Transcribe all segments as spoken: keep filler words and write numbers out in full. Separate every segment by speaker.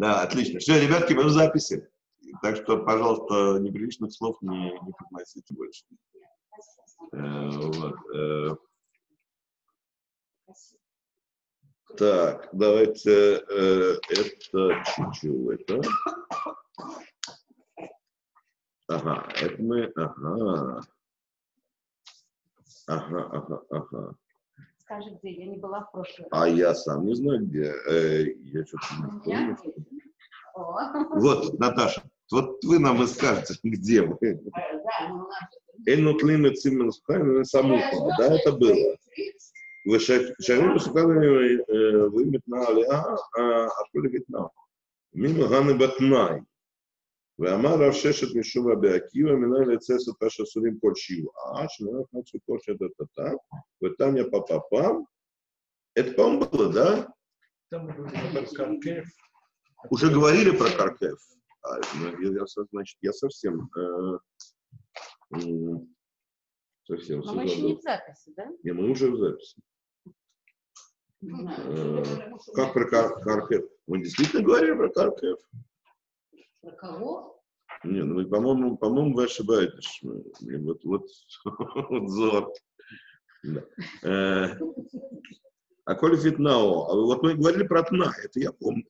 Speaker 1: Да, отлично. Все, ребятки, мы в записи. Так что, пожалуйста, неприличных слов не, не произносите больше. Э, вот, э. Так, давайте э, это чуть-чуть. Это. Ага, это мы. Ага. Ага, ага, ага.
Speaker 2: Скажи, где? Я не была в прошлый раз.
Speaker 1: А я сам не знаю, где. Э, я что-то не помню. Вот, Наташа, вот вы нам и скажете, где мы. Энутлим и цимэн сухайм самуха. Да, это было. Вы шарим сухайм вымет на алиа, а коли витна. Мимо ганы батнай. Вы амар шешет мишува беакива, минали цесу таша сурим кольчиву. А, шнурак нацу кольча та-та-та. Вы там я па-па-пам. Это, по-моему, было, да?
Speaker 3: Там мы говорили про Каркев.
Speaker 1: Уже говорили про Каркев. А, я, я, значит, я совсем... Э, э, совсем
Speaker 2: Но мы еще не в записи, да?
Speaker 1: Не, мы уже в записи. Э, как про Кар, Каркев? Мы действительно говорили про Каркев?
Speaker 2: Про кого?
Speaker 1: Не, ну, по-моему, по-моему, вы ошибаетесь. Вот, вот, вот зор. Да. Э, а коли фитнао, а вот мы говорили про тна, это я помню.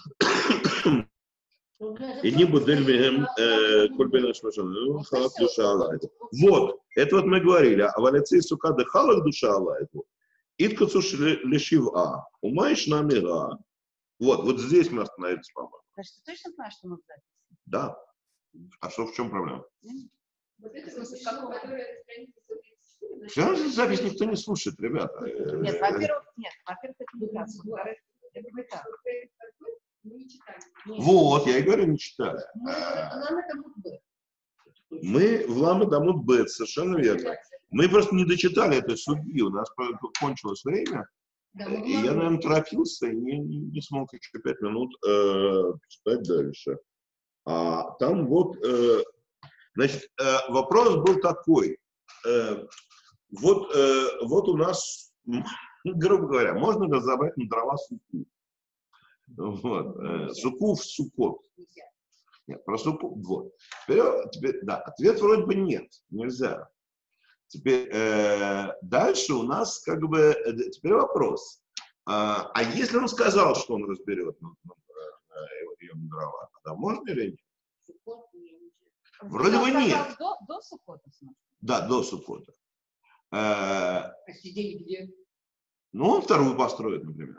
Speaker 1: И не будем кольбена шмашан, халак душа алает. Вот, это вот мы говорили. А валяцей сука де халак душа алает. Иткацуш лешива. Умаешь намира. Вот, вот здесь мы остановились, по-моему.
Speaker 2: Значит, ты точно знаешь, что мы в записи?
Speaker 1: Да. А что, в чем проблема?
Speaker 4: Вот это смысл, которая страница сто тридцать четыре.
Speaker 1: Все равно запись никто не слушает, ребята.
Speaker 2: Нет, во-первых, нет, во-первых, это не так. Во-вторых, это не так.
Speaker 4: Мы не читали.
Speaker 1: Вот, я и говорю, не читали.
Speaker 4: Лама Дамут Б.
Speaker 1: Мы в Лама Дамут Б, совершенно верно. Мы просто не дочитали этой судьи, у нас кончилось время.
Speaker 4: Да,
Speaker 1: и я, наверное, торопился и не, не, не смог еще пять минут э, читать дальше. А там вот, э, значит, э, вопрос был такой. Э, вот, э, вот у нас, грубо говоря, можно разобрать на дрова суку. Вот, э, суку в сукот. Нет, про суку, вот. Теперь, теперь, да, ответ вроде бы нет, нельзя. Теперь э, дальше у нас как бы, э, теперь вопрос. А, а если он сказал, что он разберет на, на, на ее дрова, тогда можно или нет? Вроде бы нет.
Speaker 2: До, до Суккота,
Speaker 1: Да, до Суккота. Э,
Speaker 4: А сидели где?
Speaker 1: ну, он вторую построит, например.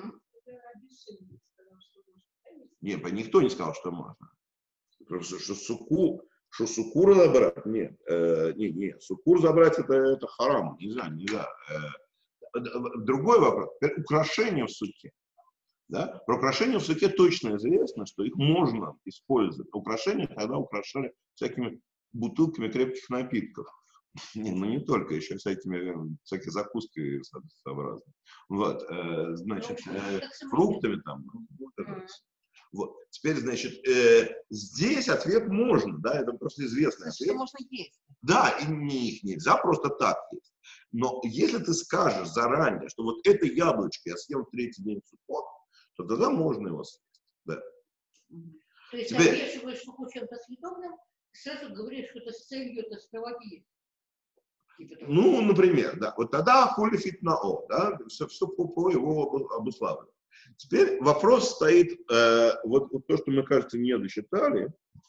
Speaker 1: Нет, никто не сказал, что можно. Просто, что суку, что суку разобрать, нет, э, нет, нет, суку забрать это, это харам, нельзя, нельзя. Э, другой вопрос, украшения в суке. Да? Про украшения в суке точно известно, что их можно использовать. Украшения тогда украшали всякими бутылками крепких напитков. Не, ну не только, еще всякими, всякие закуски сообразные. Вот, э, значит, э, фруктами там. Вот. Теперь, значит, э, здесь ответ можно, да, это просто известный
Speaker 2: Значит,
Speaker 1: ответ.
Speaker 2: что можно есть.
Speaker 1: Да, и не, их нельзя просто так есть. Но если ты скажешь заранее, что вот это яблочко я съем в третий день суккот, то тогда можно его съесть. Да.
Speaker 4: То есть,
Speaker 1: Теперь...
Speaker 4: обвешиваешь суху чем-то съедобным, сразу говоришь, что это с целью это спроводить.
Speaker 1: Ну, например, да. Вот тогда хули фитнао, да, все, все по, по его обуславливанию. Теперь вопрос стоит, э, вот, вот то, что мы, кажется, не досчитали,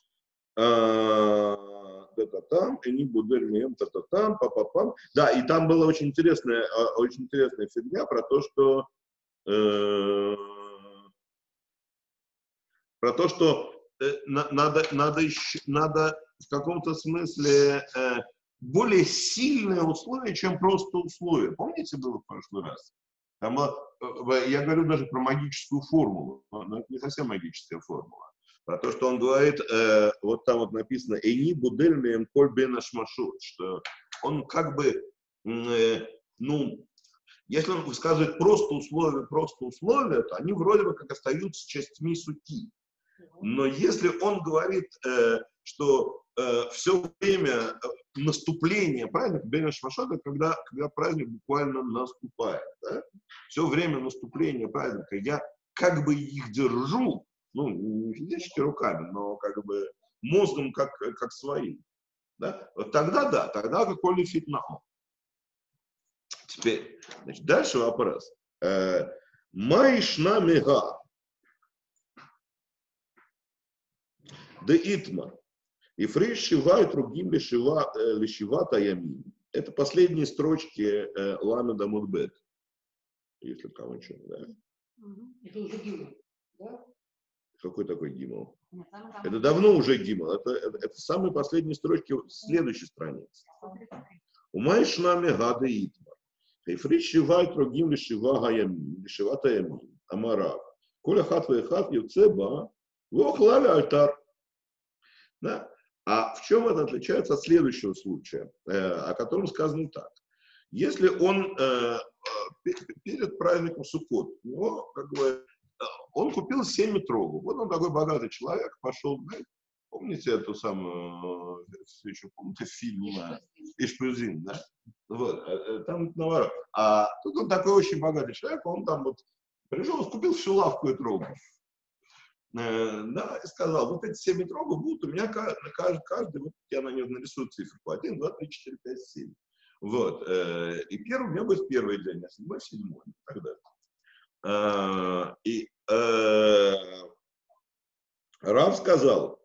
Speaker 1: та-та-там, и не буду та-та-там, па-па-пам. Да, и там была очень интересная, очень интересная фигня про то, что э, про то, что э, надо, надо, надо в каком-то смысле э, более сильные условия, чем просто условия. Помните, было в прошлый раз? Там, я говорю даже про магическую формулу, но это не совсем магическая формула. Про то, что он говорит, э, вот там вот написано «Эйни будельмием коль бен ашмашут», что он как бы, э, ну, если он высказывает просто условия, просто условия, то они вроде бы как остаются частями сути. Но если он говорит, э, что э, все время наступления праздника, бен ашмашут, это когда, когда праздник буквально наступает. Да? Все время наступления праздника я как бы их держу, ну, не физически руками, но как бы мозгом как, как своим. Да? Вот тогда да, тогда какой фитнао. Теперь, значит, дальше вопрос. Майшна мега. Да итма. И фриш шивай другим лишива таямин. Это последние строчки э, Ламеда Мудбет. Если кому что, да?
Speaker 4: Это уже гимн, да?
Speaker 1: Какой такой гимн?
Speaker 2: Нет, самый там-
Speaker 1: Это давно уже гимн. Это, это, это самые последние строчки следующей страницы. У Майшнами гады итмар. И фриш шивай другим лишива гаямин. Лишива таямин. Амарав. Коля хат вехат юцеба. Вохлали альтар. Да? А в чем это отличается от следующего случая, э, о котором сказано так. Если он э, э, перед праздником Суккот, у него, как бы, э, он купил семь метровых. Вот он такой богатый человек, пошел, да, помните эту самую, э, еще помните фильм Ишпюзин, да? Вот, э, там наоборот. А тут он такой очень богатый человек, он там вот пришел, купил всю лавку и трогу. Да, и сказал, вот эти семь метровых будут у меня каждый, каждый вот я на нем нарисую циферку. один, два, три, четыре, пять, семь. Вот. И первый у меня будет первый день, а седьмой, седьмой. И так далее. И Рав сказал,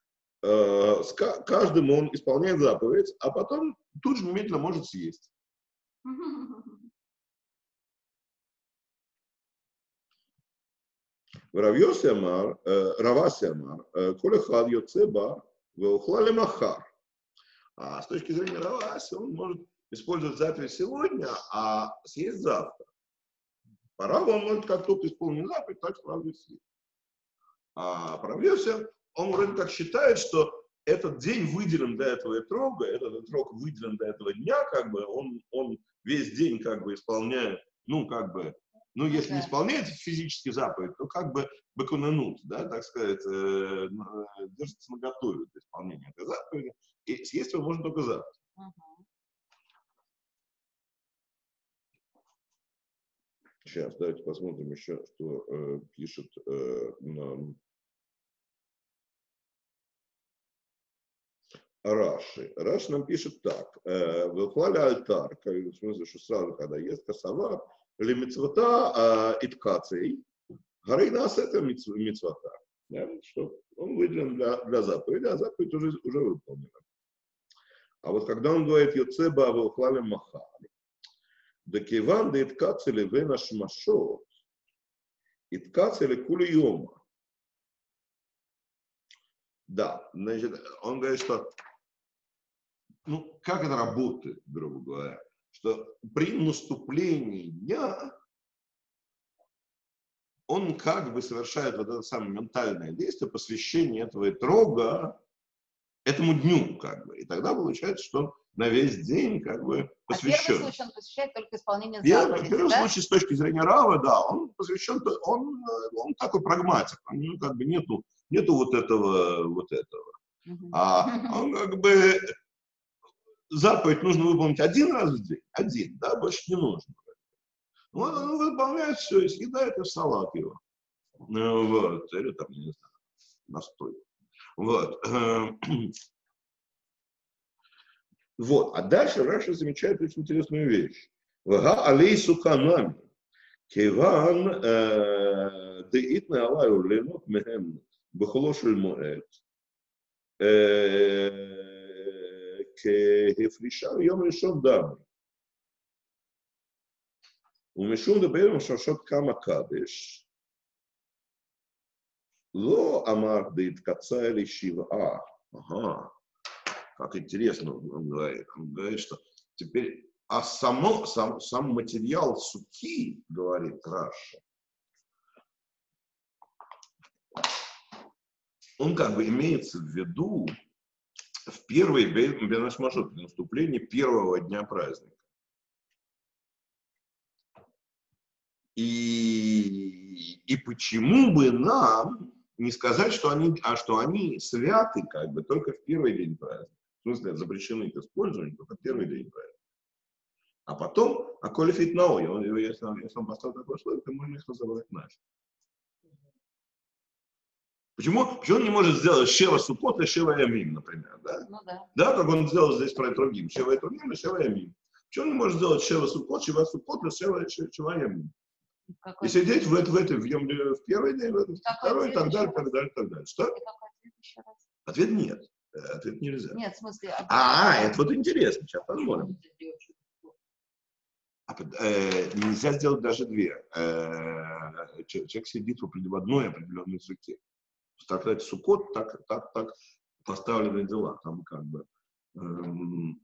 Speaker 1: каждому он исполняет заповедь, а потом тут же немедленно может съесть. Равьоси амар, Раваси амар, коля хад йоцеба, веухлали махар. А с точки зрения Раваси, он может использовать заповедь сегодня, а съесть завтра. По Раву он может как только исполнить заповедь, так сразу съесть. А по Равьоси, он вроде как считает, что этот день выделен для этого этрога, этот этрог выделен для этого дня, как бы, он, он весь день как бы исполняет, ну, как бы, ну, если не исполняет физически заповедь, то как бы бекунанут, да, так сказать, э, держится наготове для исполнения этой заповеди, и съесть его можно только завтра. Uh-huh. Сейчас, давайте посмотрим еще, что э, пишет э, нам Раши. Раши нам пишет так. Выхвали альтар, в смысле, что сразу, когда ест косова, или митцвота иткаций, горы нас это митцвота. Что он выделен для, для заповеди, а заповедь уже, уже выполнена. А вот когда он говорит Йоцеба выхвали махали, да киван да иткацили вы наш машот, иткацили кули йома. Да, значит, он говорит, что ну, как это работает, грубо говоря, что при наступлении дня он как бы совершает вот это самое ментальное действие, посвящение этого этрога этому дню, как бы. И тогда получается, что он на весь день как бы посвящен. А первый
Speaker 2: случай он посвящает только исполнению
Speaker 1: заповеди,
Speaker 2: заповеди,
Speaker 1: первый
Speaker 2: да?
Speaker 1: случай с точки зрения Рава, да, он посвящен, он, он такой прагматик, у него как бы нету, нету вот этого, вот этого. Uh-huh. А он как бы заповедь нужно выполнить один раз в день, один, да, больше не нужно. Вот он выполняет все и съедает и в салат его. Вот, или там, не знаю, настой. Вот. Вот, а дальше Раша замечает очень интересную вещь. Вага алей суканами. Киван деитне алаю ленот мехем бхолошель моэт. כהפרישה יום ראשון דם. ומשום דבר משרשות כמה קדש, לא אמר דהתקצה אלי שבעה. Ага, как интересно он говорит. Он говорит, что теперь, а само, сам, сам материал суки, говорит Раша, он как бы имеется в виду в первый бенашмашот, при наступлении первого дня праздника. И, и почему бы нам не сказать, что они, а что они святы как бы только в первый день праздника? В смысле, запрещены к использованию только в первый день праздника. А потом, а коли фитнау, если он, если он поставил такое условие, то можно их называть нашим. Почему? Почему он не может сделать Шева Суккот и Шева Ямим, например, да?
Speaker 2: Ну да.
Speaker 1: Да, как он сделал здесь про Этрогим. Шева Этрогим и Шева Ямим. Почему он не может сделать Шева Суккот, Шева Суккот и Шева, Шева Ямим? И сидеть в, в, этой, в, в первый день, в, этот, в второй, и так далее, так далее, так далее. Что? Ответ нет. Ответ нельзя.
Speaker 2: Нет, в смысле...
Speaker 1: А, это вот интересно, сейчас посмотрим. А, э, нельзя сделать даже две. Э, человек сидит в, в одной определенной суке. Так сказать, Суккот, так, так, так поставлены дела. Там как бы... Эм,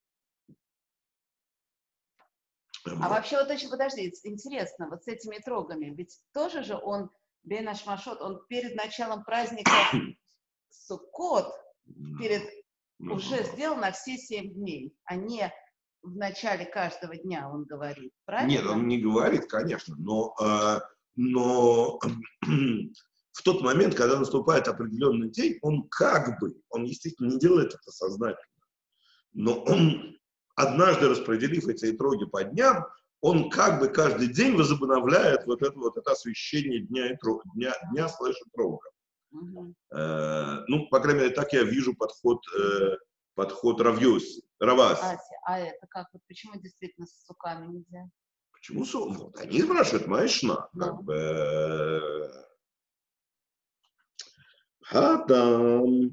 Speaker 2: А вообще, вот очень, подожди, интересно, вот с этими трогами, ведь тоже же он, Бен Ашмашот, он перед началом праздника Суккот, перед,
Speaker 1: ну,
Speaker 2: уже сделал на все семь дней, а не в начале каждого дня, он говорит, правильно?
Speaker 1: Нет, он не говорит, конечно, но, э, но в тот момент, когда наступает определенный день, он как бы, он, естественно, не делает это сознательно, но он, однажды распределив эти итоги по дням, он как бы каждый день возобновляет вот это вот это освещение дня, и трог, дня, дня слэш трога.
Speaker 2: Угу.
Speaker 1: Э, ну, по крайней мере, так я вижу подход, э, подход Равьоси, Раваси.
Speaker 2: А, а это как? Вот почему действительно с суками нельзя?
Speaker 1: Почему? Вот, они спрашивают, Майшна, как
Speaker 2: Ну.
Speaker 1: бы... Хатам.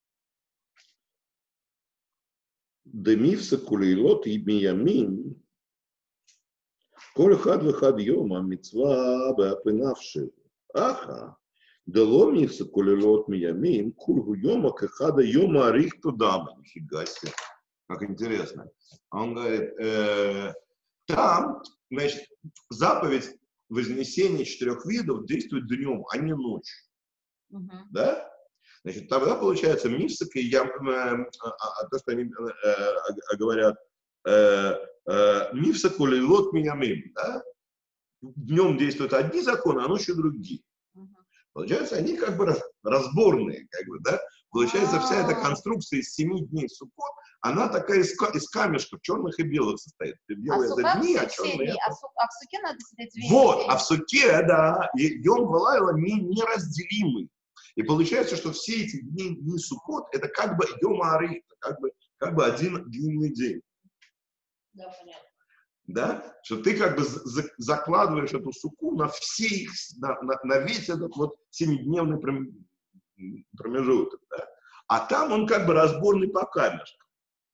Speaker 1: Демивса кулейлот и миямин. Коль хад выхад йома митцва беапынавши. Аха. Дело мивса кулейлот миямин. Кульгу йома кахада йома арихту дама. Нифига себе. Как интересно. Он говорит, э, там, значит, заповедь вознесения четырех видов действует днем, а не ночью.
Speaker 2: Угу.
Speaker 1: Да? Значит, тогда получается мифсак и ям, э, а, то, что они э, э, говорят, э, э, мифсак улейлот миямим, да? Днем действуют одни законы, а ночью другие.
Speaker 2: Угу.
Speaker 1: Получается, они как бы разборные, как бы, да? Получается, вся эта конструкция из семи дней Суккот, она такая из, из камешков, черных и белых состоит. Белые
Speaker 2: а
Speaker 1: это дни, а
Speaker 2: все
Speaker 1: черные
Speaker 2: дни,
Speaker 1: это...
Speaker 2: а, су, а в суке надо сидеть весь
Speaker 1: Вот,
Speaker 2: день.
Speaker 1: а в суке, да, Йом Валайла не, неразделимый. И получается, что все эти дни, дни Суккот, это как бы Йом Арих, как бы, как бы один длинный день.
Speaker 4: Да, понятно.
Speaker 1: Да? Что ты как бы за, закладываешь эту суку на все их, на, на, на весь этот вот семидневный промежуток. Да? А там он как бы разборный по камешкам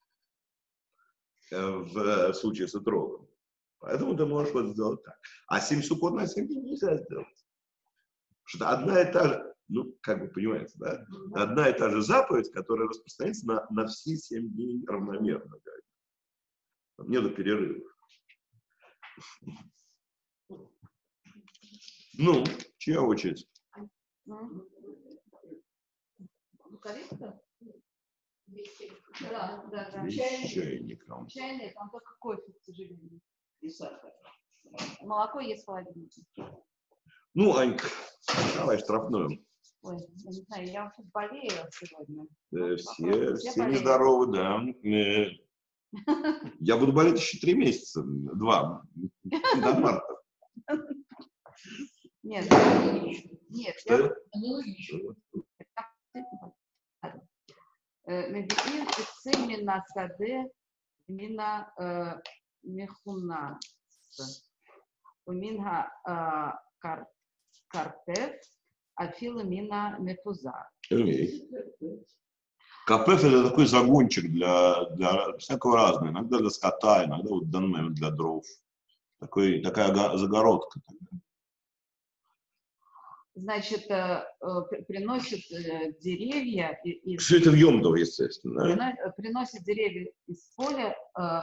Speaker 1: в, в случае с отрогом. Поэтому ты можешь вот сделать так. А семь суккот на семь дней нельзя сделать. Потому что одна и та же, ну, как вы понимаете, да? Одна и та же заповедь, которая распространяется на, на все семь дней равномерно. Там нету перерывов. Ну, чья очередь?
Speaker 2: Корица? Да, да, да.
Speaker 1: Чайником.
Speaker 2: Чайный, там только кофе, к сожалению. И сахар. Молоко есть в холодильнике.
Speaker 1: Ну, Анька, давай штрафную.
Speaker 2: Ой, я не знаю, я вообще болею сегодня.
Speaker 1: Э, все,
Speaker 2: все,
Speaker 1: все
Speaker 2: болеют.
Speaker 1: нездоровы, да. Э, я буду болеть еще три месяца, два, до марта.
Speaker 2: Нет, нет,
Speaker 1: Что?
Speaker 2: я...
Speaker 4: Аналогично.
Speaker 2: Мебиин эцэ мина саде мина мехуна уминга картеф афила мина мефуза.
Speaker 1: Капеф — это такой загончик для, для всякого разного. Иногда для скота, иногда вот в данный момент для дров. Такой, такая загородка.
Speaker 2: Значит, приносят деревья из...
Speaker 1: Все это в Йом-Тов, естественно. Да?
Speaker 2: Приносят деревья из поля,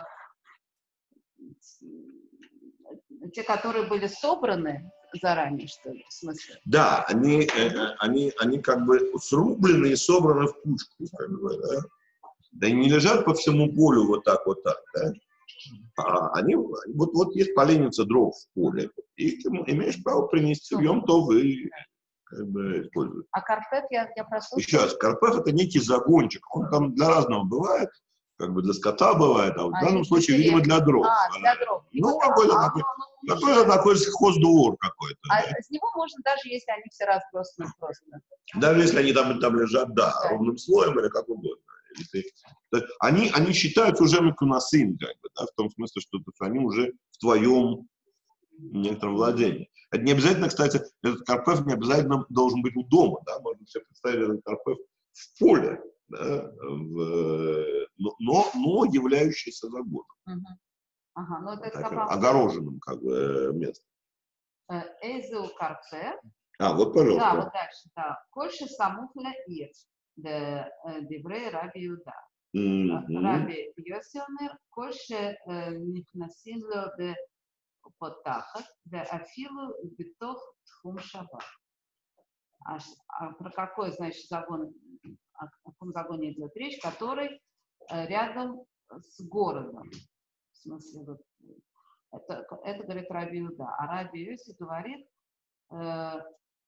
Speaker 2: те, которые были собраны заранее, что ли, в смысле?
Speaker 1: Да, они, э, они, они как бы срублены и собраны в кучку, как бы, да? Да и не лежат по всему полю вот так, вот так, да? А они, вот, вот есть поленница дров в поле, и ты имеешь право принести в Йом-Тов и как бы использовать.
Speaker 2: А карпет, я, я прослушала.
Speaker 1: Еще раз, карпет — это некий загончик, он там для разного бывает, как бы для скота бывает, а в
Speaker 2: а,
Speaker 1: данном случае, видимо, для дров.
Speaker 2: А, для дров.
Speaker 1: Ну,
Speaker 2: вот,
Speaker 1: какой-то
Speaker 2: а,
Speaker 1: такой.
Speaker 2: ну, уже...
Speaker 1: Такой, такой хоздвор какой-то.
Speaker 2: А
Speaker 1: Да?
Speaker 2: с него можно, даже если они все разбросаны просто.
Speaker 1: Даже если они там, там лежат, да,
Speaker 2: Да.
Speaker 1: ровным слоем или как угодно. Или ты- то есть они, они считаются уже микунасим, как бы, да, в том смысле, что то есть они уже в твоем некотором владении. Это не обязательно, кстати, этот карпеф не обязательно должен быть у дома, да, можно себе представить этот карпеф в поле, да, в, но, но, но являющийся загоном,
Speaker 2: Мгм. Ага, ну вот это
Speaker 1: таким
Speaker 2: капал.
Speaker 1: огороженным как бы местом.
Speaker 2: Эзеу карпе.
Speaker 1: А, вот,
Speaker 2: Да,
Speaker 1: пожалуйста.
Speaker 2: вот дальше, да. Кольше самухля ир. Де диврей раби Юда.
Speaker 1: Мгм.
Speaker 2: Раби Йосионер. Кольше нихнасим ло де потахат. Де афилу битох тхум шаббат. А, ш- а про какой, значит, загон, о каком загоне идет речь, который э, рядом с городом. В смысле, вот, это, это говорит Раби Юда. А Раби Йоси говорит, э,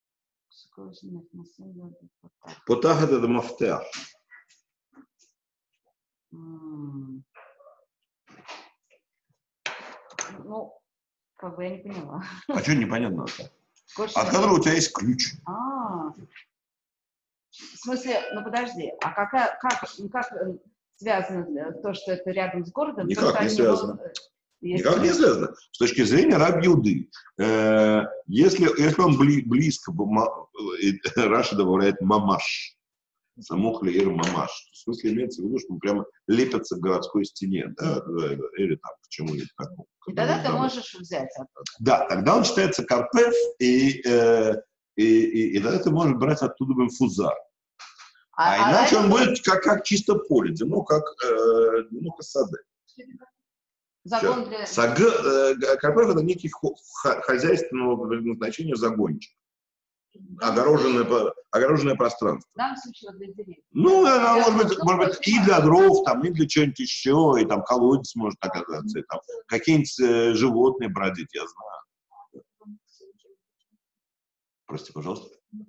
Speaker 1: Потах это мафтех.
Speaker 2: м, ну, как бы я не поняла.
Speaker 1: А что непонятно?
Speaker 2: Кольше
Speaker 1: От которого у тебя есть ключ.
Speaker 2: А, в смысле, ну подожди, а какая, как, ну, как э, связано э, то, что это рядом с городом?
Speaker 1: Никак
Speaker 2: то, что
Speaker 1: не
Speaker 2: от него,
Speaker 1: связано.
Speaker 2: э, есть
Speaker 1: Никак не
Speaker 2: ключ?
Speaker 1: связано. С точки зрения Раби Юды, э, если, если он бли, близко, ма- э, Раша добавляет мамаш, самух ли ир мамаш. В смысле имеется в виду, что он прямо лепится к городской стене, да, или там к чему-нибудь такому.
Speaker 2: И тогда ты можешь взять оттуда.
Speaker 1: Да, тогда он считается карпеф, и, э, и, и, и тогда ты можешь брать оттуда инфузар. А, а иначе он будет как, как чисто поле, ну как, э, ну, как сады.
Speaker 2: Загон для...
Speaker 1: Саг, э, карпеф это некий хо, ха, хозяйственного предназначения загончик. Огороженное, огороженное пространство.
Speaker 2: В данном случае для деревьев.
Speaker 1: Ну,
Speaker 2: для,
Speaker 1: она
Speaker 2: для,
Speaker 1: может быть,
Speaker 2: ну,
Speaker 1: может быть и для дров, там, и для чего-нибудь еще, и там колодец может оказаться, и там какие-нибудь э, животные бродить, я знаю. Прости, пожалуйста.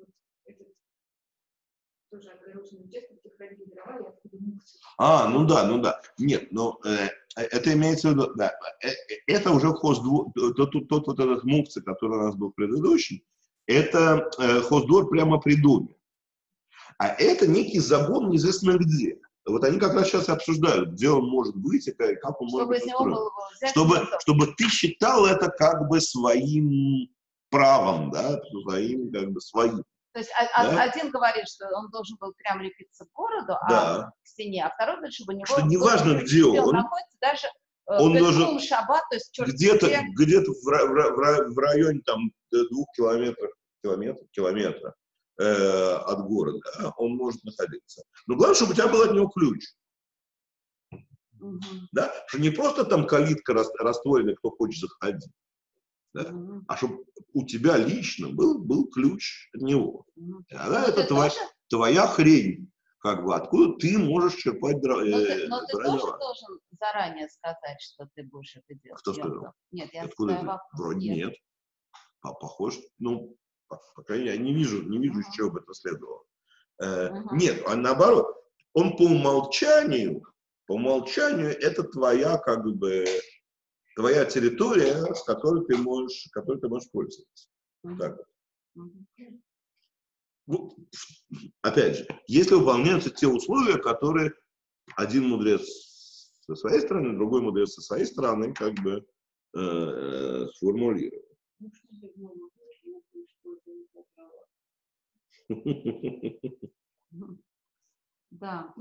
Speaker 1: А, ну да, ну да. Нет, ну э, это имеется в виду, да, э, э, это уже хоздвор, тот, тот, тот вот этот мукцы, который у нас был предыдущий, это э, хоздвор прямо при доме. А это некий загон неизвестно где. Вот они как раз сейчас и обсуждают, где он может быть и как он
Speaker 2: чтобы
Speaker 1: может быть устроен.
Speaker 2: взять,
Speaker 1: Чтобы, чтобы ты считал это как бы своим правом, да, своим как бы своим.
Speaker 2: То есть а,
Speaker 1: да?
Speaker 2: один говорит, что он должен был прям лепиться к городу,
Speaker 1: да.
Speaker 2: а к стене, а второй говорит, чтобы у него...
Speaker 1: Что неважно, где он,
Speaker 2: он находится даже
Speaker 1: он должен
Speaker 2: шаббат, то есть
Speaker 1: где-то, где-то в, в, в районе там двух километров, километров, километра э, от города, да, он может находиться. Но главное, чтобы у тебя был от него ключ.
Speaker 2: Угу. Да?
Speaker 1: Что не просто там калитка растворена, кто хочет заходить. Да? Угу. А чтобы у тебя лично был, был ключ от него. Угу. Тогда это твоя, тоже... твоя хрень. Как бы, откуда ты можешь черпать дрова.
Speaker 2: Но ты, но ты тоже должен заранее сказать, что ты будешь это делать.
Speaker 1: Кто сказал?
Speaker 2: Нет, я
Speaker 1: откуда
Speaker 2: задаю вопрос.
Speaker 1: Вроде нет. нет. А похож, ну, по, по крайней мере, я не вижу, не вижу, uh-huh. с чего бы это следовало. Э, uh-huh. Нет, а наоборот, он по умолчанию, по умолчанию это твоя, как бы, твоя территория, с которой ты можешь, которой ты можешь пользоваться. Uh-huh. Так вот. Uh-huh. Ну, опять же, если выполняются те условия, которые один мудрец со своей стороны, другой мудрец со своей стороны, как бы э, сформулировал.
Speaker 2: Да.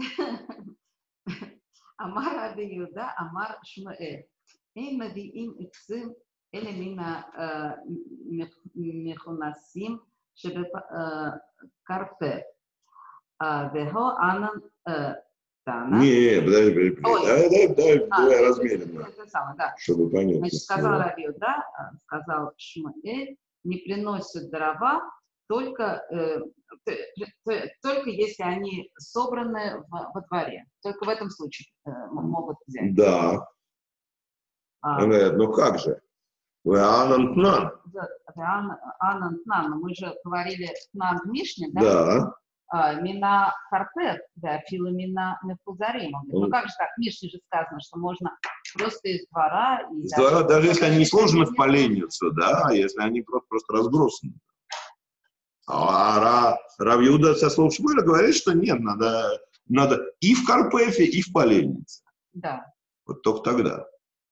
Speaker 2: Амар Раби Юда, Амар Шмуэль. Им мавиим иксим эле мина мехунасим шебекарпе. Вехо анан тана.
Speaker 1: Не, подожди, подожди. Дай, дай, дай, давай размеренно.
Speaker 2: Это самое, да.
Speaker 1: Чтобы понять.
Speaker 2: Значит, сказал Раби Юда, сказал Шмуэль, не приносят дрова только, э, только если они собраны в, во дворе. Только в этом случае э, могут взять.
Speaker 1: Да. А, ну как же? Вы анантнан.
Speaker 2: Анантнан. Мы же говорили тнан в Мишне, да?
Speaker 1: Да.
Speaker 2: А, мина харпет, да, фила мина мефузарим. Ну как же так? В Мишне же сказано, что можно просто из двора. И
Speaker 1: Из двора, даже если они не сложены в
Speaker 2: не
Speaker 1: поленницу, да, если они просто, просто разбросаны. А Ра, Рав Иуда со слов Шмуэля говорит, что нет, надо, надо и в Карпефе, и в поленнице.
Speaker 2: Да.
Speaker 1: Вот только тогда.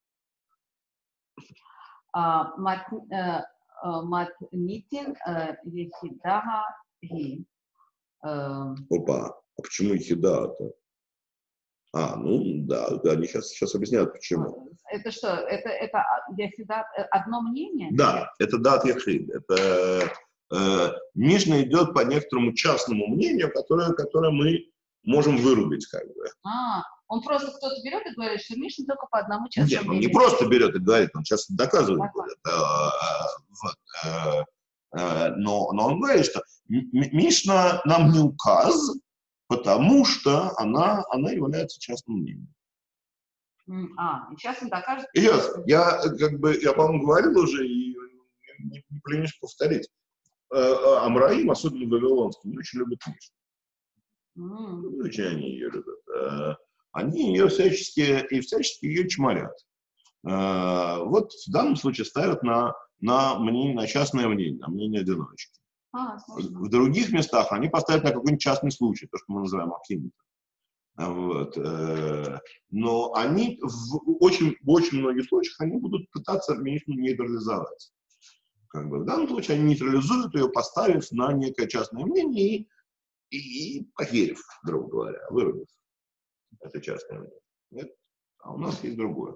Speaker 2: А, мат, э, Матнитин Ехидага Ги.
Speaker 1: Опа, а почему Ехида-то? А, ну да, да, они сейчас, сейчас объясняют, почему.
Speaker 2: Это что, это, это Ехида, одно мнение?
Speaker 1: Да, это дат Ехид. Это э, Мишна идет по некоторому частному мнению, которое, которое мы можем вырубить, как бы.
Speaker 2: А, он просто кто-то берет и говорит, что Мишна только по одному частному
Speaker 1: Нет, он
Speaker 2: мнению.
Speaker 1: не просто берет и говорит, он сейчас доказывает
Speaker 2: Ага.
Speaker 1: будет. Э, вот, э, э, но, но он говорит, что Мишна нам не указ, потому что она, она является частным мнением.
Speaker 2: А, и сейчас он докажет.
Speaker 1: И сейчас, я, как бы, я, по-моему, говорил уже, и не, не поленюсь повторить. Амраим, особенно вавилонский, не очень любят Мишну.
Speaker 2: Mm.
Speaker 1: Очень они ее любят. Они ее всячески, и всячески ее чморят. Вот в данном случае ставят на, на, мнение, на частное мнение, на мнение одиночки.
Speaker 2: А,
Speaker 1: в других местах они поставят на какой-нибудь частный случай, то, что мы называем ахимит. Вот. Но они в очень, в очень многих случаях они будут пытаться Мишну нейтрализовать. Как бы в данном случае они нейтрализуют ее, поставив на некое частное мнение и, и, и поверив, грубо говоря, вырубив это частное мнение. Нет? А у нас есть другое.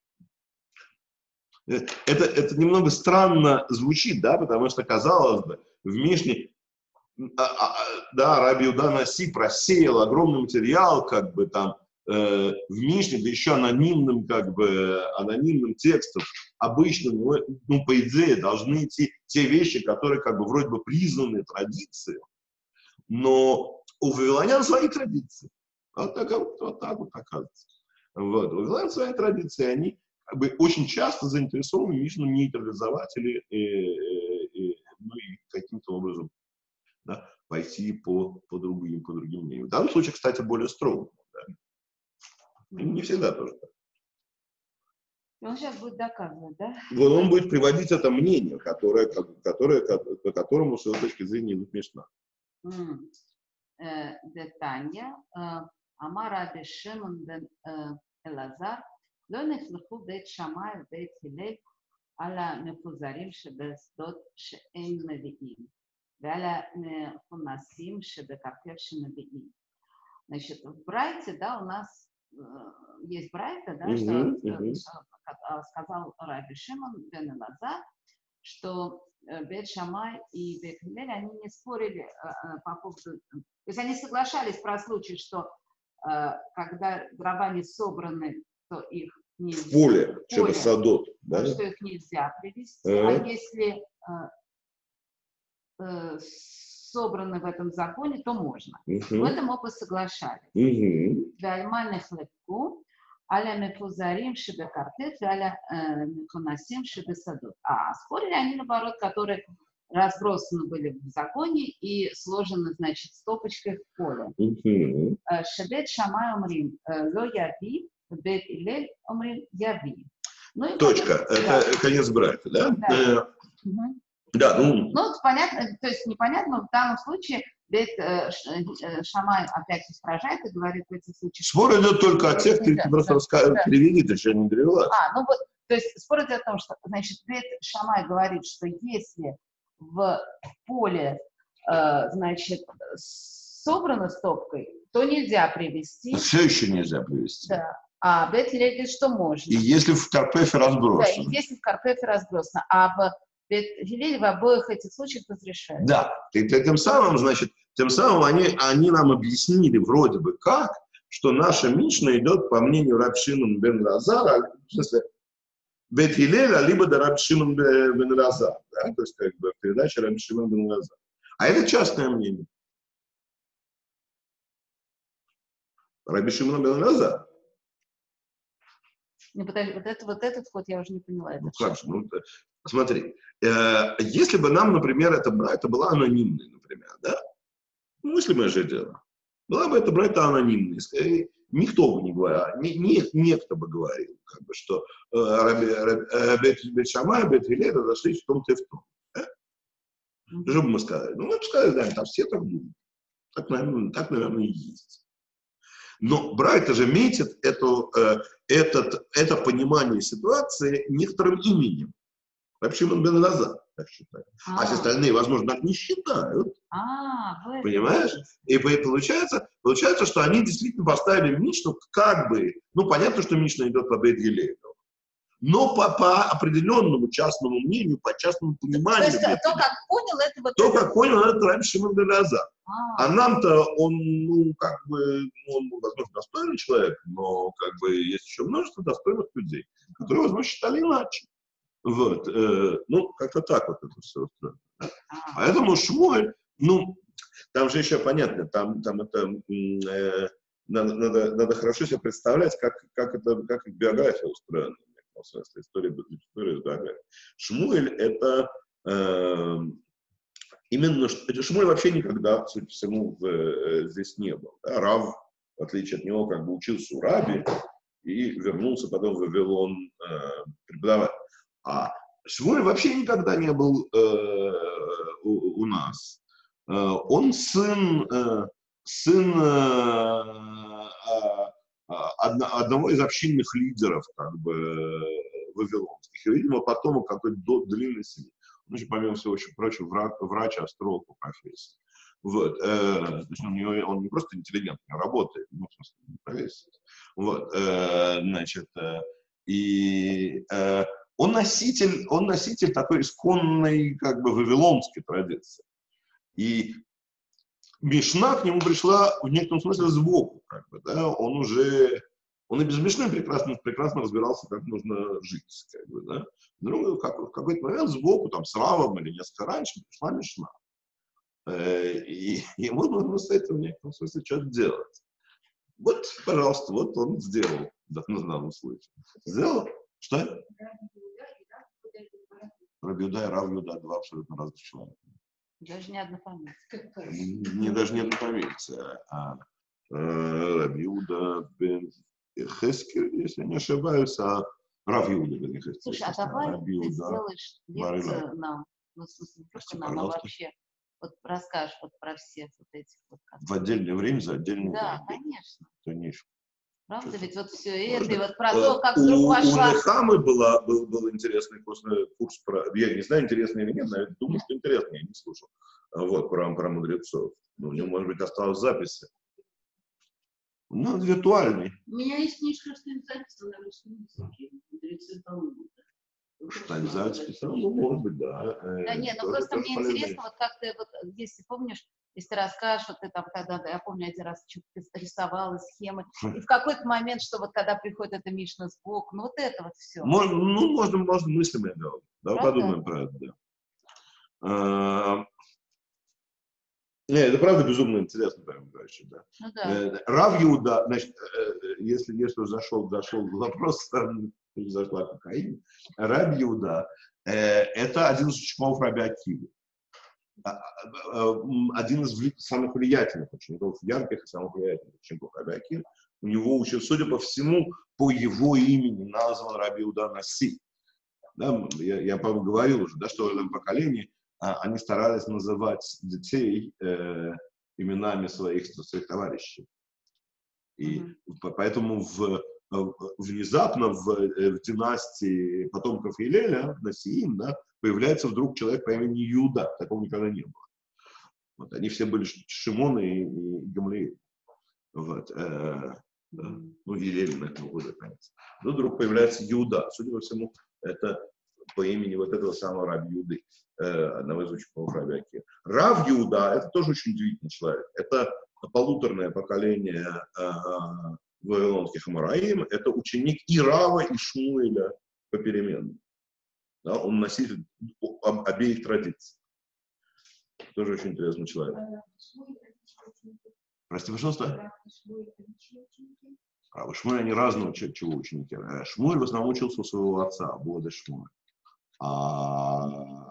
Speaker 1: Это, это немного странно звучит, да, потому что, казалось бы, в Мишне, а, а, да, Раби Иуда Наси просеял огромный материал, как бы там, э, в Мишне, да еще анонимным, как бы, анонимным текстом, обычным, ну, по идее, должны идти те вещи, которые, как бы, вроде бы признаны традицией, но у вавилонян свои традиции. Вот так вот, вот, так вот оказывается. Вот. У вавилонян свои традиции, они как бы очень часто заинтересованы Мишну нейтрализовать или э, э, э, ну, и каким-то образом, да, пойти по, по, другим, по другим мнениям. В данном случае, кстати, более строго. Да? И не всегда тоже так.
Speaker 2: Он сейчас будет доказывать, да?
Speaker 1: Вот он будет приводить это мнение, которое, которое, по которому, с его точки зрения, идут Мишна.
Speaker 2: Детания. Амар Раби Шимон бен Элазар. לא נחלקו בית שמאי ובית הלל על המפוזרים שבשדות שאין נביאים ועל המכונסים שבכרפף שנביאים. Значит, в Брайте, да, у нас э, есть Брайта, да, uh-huh, что, uh-huh. что сказал Раби Шимон бен Элазар, что Бейт Шамай и Бейт Хиллель, они не спорили э, по поводу... То есть они соглашались про случай, что э, когда дрова не собраны, то их нельзя...
Speaker 1: В поле, что-то садот, да?
Speaker 2: Что их нельзя привезти. Uh-huh. А если э, э, собраны в этом законе, то можно. Uh-huh. В этом оба соглашались. Вальманы хлебку, аля мефузарим шебекартет, аля меконасим шебесадот. А спорили они, наоборот, которые разбросаны были в законе и сложены, значит, стопочкой в поле. Uh-huh. Шебет шамай умрим ло яви, бет илель умрим яви. Ну,
Speaker 1: точка. Потом, это да. Конец брака, да?
Speaker 2: Да.
Speaker 1: Э, угу. Да, ну...
Speaker 2: Ну, понятно, то есть непонятно, в данном случае Бет э, Шамай опять устражает и говорит в этих случаях...
Speaker 1: Спор идет только о тех, ты, да, ты просто да, расскажешь, да. Переведи, ты что не перевела.
Speaker 2: А, ну вот, то есть спор идет о том, что, значит, Бет Шамай говорит, что если в поле, э, значит, собрано стопкой, то нельзя привезти.
Speaker 1: Все еще нельзя привезти.
Speaker 2: Да. А Бет Хиллель говорит, что можно.
Speaker 1: И если в Карпефе разбросано.
Speaker 2: Да, и если в Карпефе разбросано. А в Бет Хиллель в обоих этих случаях разрешают.
Speaker 1: Да. И тем самым, значит, тем самым они, они нам объяснили вроде бы как, что наша Мишна идет по мнению Раби Шимон бен Элазара, в смысле, Бет Хиллеля, либо до Раби Шимон бен Элазара. Да? То есть, как бы, передача Раби Шимон бен Элазара. А это частное мнение. Раби Шимон бен Элазара.
Speaker 2: Не, подожди, вот, это, вот этот ход я уже не поняла.
Speaker 1: Ну, как же, ну, смотри, э, если бы нам, например, это брать, была анонимной, например, да? Мыслимое же дело. Была бы это брать анонимной. никто бы не говорил, не, не, некто бы говорил, как бы, что Бет Шамай, Бет Гилель разошлись в том-то и в том. Да?
Speaker 2: Мгм.
Speaker 1: Что бы мы сказали? Ну, мы бы сказали, да, там все так думают. Так, наверное, так, наверное, и есть. Но Брайта же метит эту, э, этот, это понимание ситуации некоторым именем. Вообще он бен Элазар, так считает. А, а все остальные, возможно, так не считают.
Speaker 2: А, в этом
Speaker 1: Понимаешь?
Speaker 2: смысле.
Speaker 1: И получается, получается, что они действительно поставили Мишну как бы, ну, понятно, что Мишна идет по Бет Гилелю, но по, по определенному частному мнению, по частному
Speaker 4: То
Speaker 1: пониманию.
Speaker 4: есть то, как понял, это вот...
Speaker 1: То,
Speaker 4: это-
Speaker 1: как понял, это Раби Шимон бен Элазар.
Speaker 2: А,
Speaker 1: А нам-то он, ну, как бы, он, возможно, достойный человек, но, как бы, есть еще множество достойных людей, которые, возможно, считали иначе. Вот, э, ну, как-то так вот это все устроено. Да?
Speaker 2: а.
Speaker 1: Поэтому Шмуэль, ну, там же еще понятно, там, там это, э, надо, надо, надо хорошо себе представлять, как, как это, как биография устроена. В смысле, история, история биографии. Шмуэль это э, именно, что Шмуэль вообще никогда, судя по всему, в, э, здесь не был. Да? Рав, в отличие от него, как бы учился у Раби и вернулся потом в Вавилон э, преподавать. А Шмуэль вообще никогда не был э, у, у нас. Э, он сын, э, сын э, э, одно, одного из общинных лидеров, как бы, вавилонских. И, видимо, потомок какой-то длинной семьи. Он еще, помимо всего прочего, врач, врач астролог по профессии. Вот. Э, то есть он, он не просто интеллигентный, работает, ну, в смысле, профессия. Вот. Э, значит, э, и э, он носитель, он носитель такой исконной, как бы, вавилонской традиции. И Мишна к нему пришла в некотором смысле сбоку, как бы, да, он уже, он и без Мишны прекрасно, прекрасно разбирался, как нужно жить, как бы, да. Ну, как, в какой-то момент сбоку, там, с Равом или несколько раньше, пришла Мишна. Э, и ему нужно с этим в некотором смысле что-то делать. Вот, пожалуйста, вот он сделал, да, на данном случае. Сделал? Что? Раби Юда и Рав Юда, два абсолютно разных человека.
Speaker 2: Даже не однофамильцы.
Speaker 1: Не даже не однофамильцы, а Раби Юда бен Хескель, если не ошибаюсь, а Рав Юда бен Хескель.
Speaker 2: Слушай, а давай
Speaker 1: Раби
Speaker 2: ты
Speaker 1: Юда.
Speaker 2: сделаешь
Speaker 1: Бар Илай.
Speaker 2: лекцию нам, ну, в смысле, не
Speaker 1: Прости,
Speaker 2: только нам, а
Speaker 1: пожалуйста.
Speaker 2: вообще, вот расскажешь вот про всех вот этих вот.
Speaker 1: В отдельное время за отдельное
Speaker 2: Да,
Speaker 1: время.
Speaker 2: конечно.
Speaker 1: Конечно.
Speaker 2: Правда,
Speaker 1: Что-то.
Speaker 2: ведь вот все это,
Speaker 1: Можно.
Speaker 2: и вот про
Speaker 1: Э,
Speaker 2: то, как
Speaker 1: у,
Speaker 2: вдруг
Speaker 1: у
Speaker 2: вошла...
Speaker 1: Нехамы была, был, был интересный курс, курс про, я не знаю, интересный или нет, но я думаю, что интересный, я не слушал. Вот, про, про мудрецов. Но у него, может быть, осталась запись. Ну, виртуальный.
Speaker 4: У меня есть книжка, что записана на русском языке. Мудрецы Талмуда.
Speaker 1: Штальзальц писал, ну, может быть, да.
Speaker 2: Да
Speaker 1: Э,
Speaker 2: нет, ну
Speaker 1: тоже-
Speaker 2: просто
Speaker 1: тоже
Speaker 2: мне
Speaker 1: полезная
Speaker 2: интересно, вот как ты, вот, если помнишь, если ты расскажешь, вот ты там когда-то, я помню, один раз что-то рисовала схемы, и в какой-то момент, что вот когда приходит эта Мишна сбоку, ну вот это вот все.
Speaker 1: Можно, ну, можно, можно мыслями делать. Давай
Speaker 2: Правда?
Speaker 1: подумаем про это, да. А, Не, это правда безумно интересно, прям, короче, да.
Speaker 2: Ну да.
Speaker 1: Э, Рав Иуда, значит, э, если, если уже зашел, зашел вопрос, там, или зашла кокаин, Рав Иуда, э, это один из учеников Раби Акивы. А, а, а, один из вли- самых влиятельных учеников, ярких и самых влиятельных учеников Раби Акивы. У него учат, судя по всему, по его имени назван Раби Иуда Наси. Да, я, я, по-моему, говорил уже, да, что в этом поколении а, они старались называть детей э, именами своих, своих товарищей. И
Speaker 2: Мгм.
Speaker 1: по- поэтому в, в- внезапно в, э, в династии потомков Илеля, Насиим, да, появляется вдруг человек по имени Иуда. Такого никогда не было. Вот, они все были Ш- Шимон и, и Гамлиэль. Вот, э, да,
Speaker 2: Мгм.
Speaker 1: ну, Елель на этом году, конечно. Но вдруг появляется Иуда. Судя по всему, это по имени вот этого самого Раби Юды, э, одного из учеников Раби Акивы. Рав Иуда — это тоже очень удивительный человек. Это полуторное поколение э, вавилонских амараим. Это ученик и Рава, и Шмуэля попеременно. Да, он носитель об- обеих традиций. Тоже очень интересный человек. Прости, пожалуйста. А у Шмуэля они разного ч- чего ученики. Э, Шмуэль в основном учился у своего отца, Бода Шмуэля. А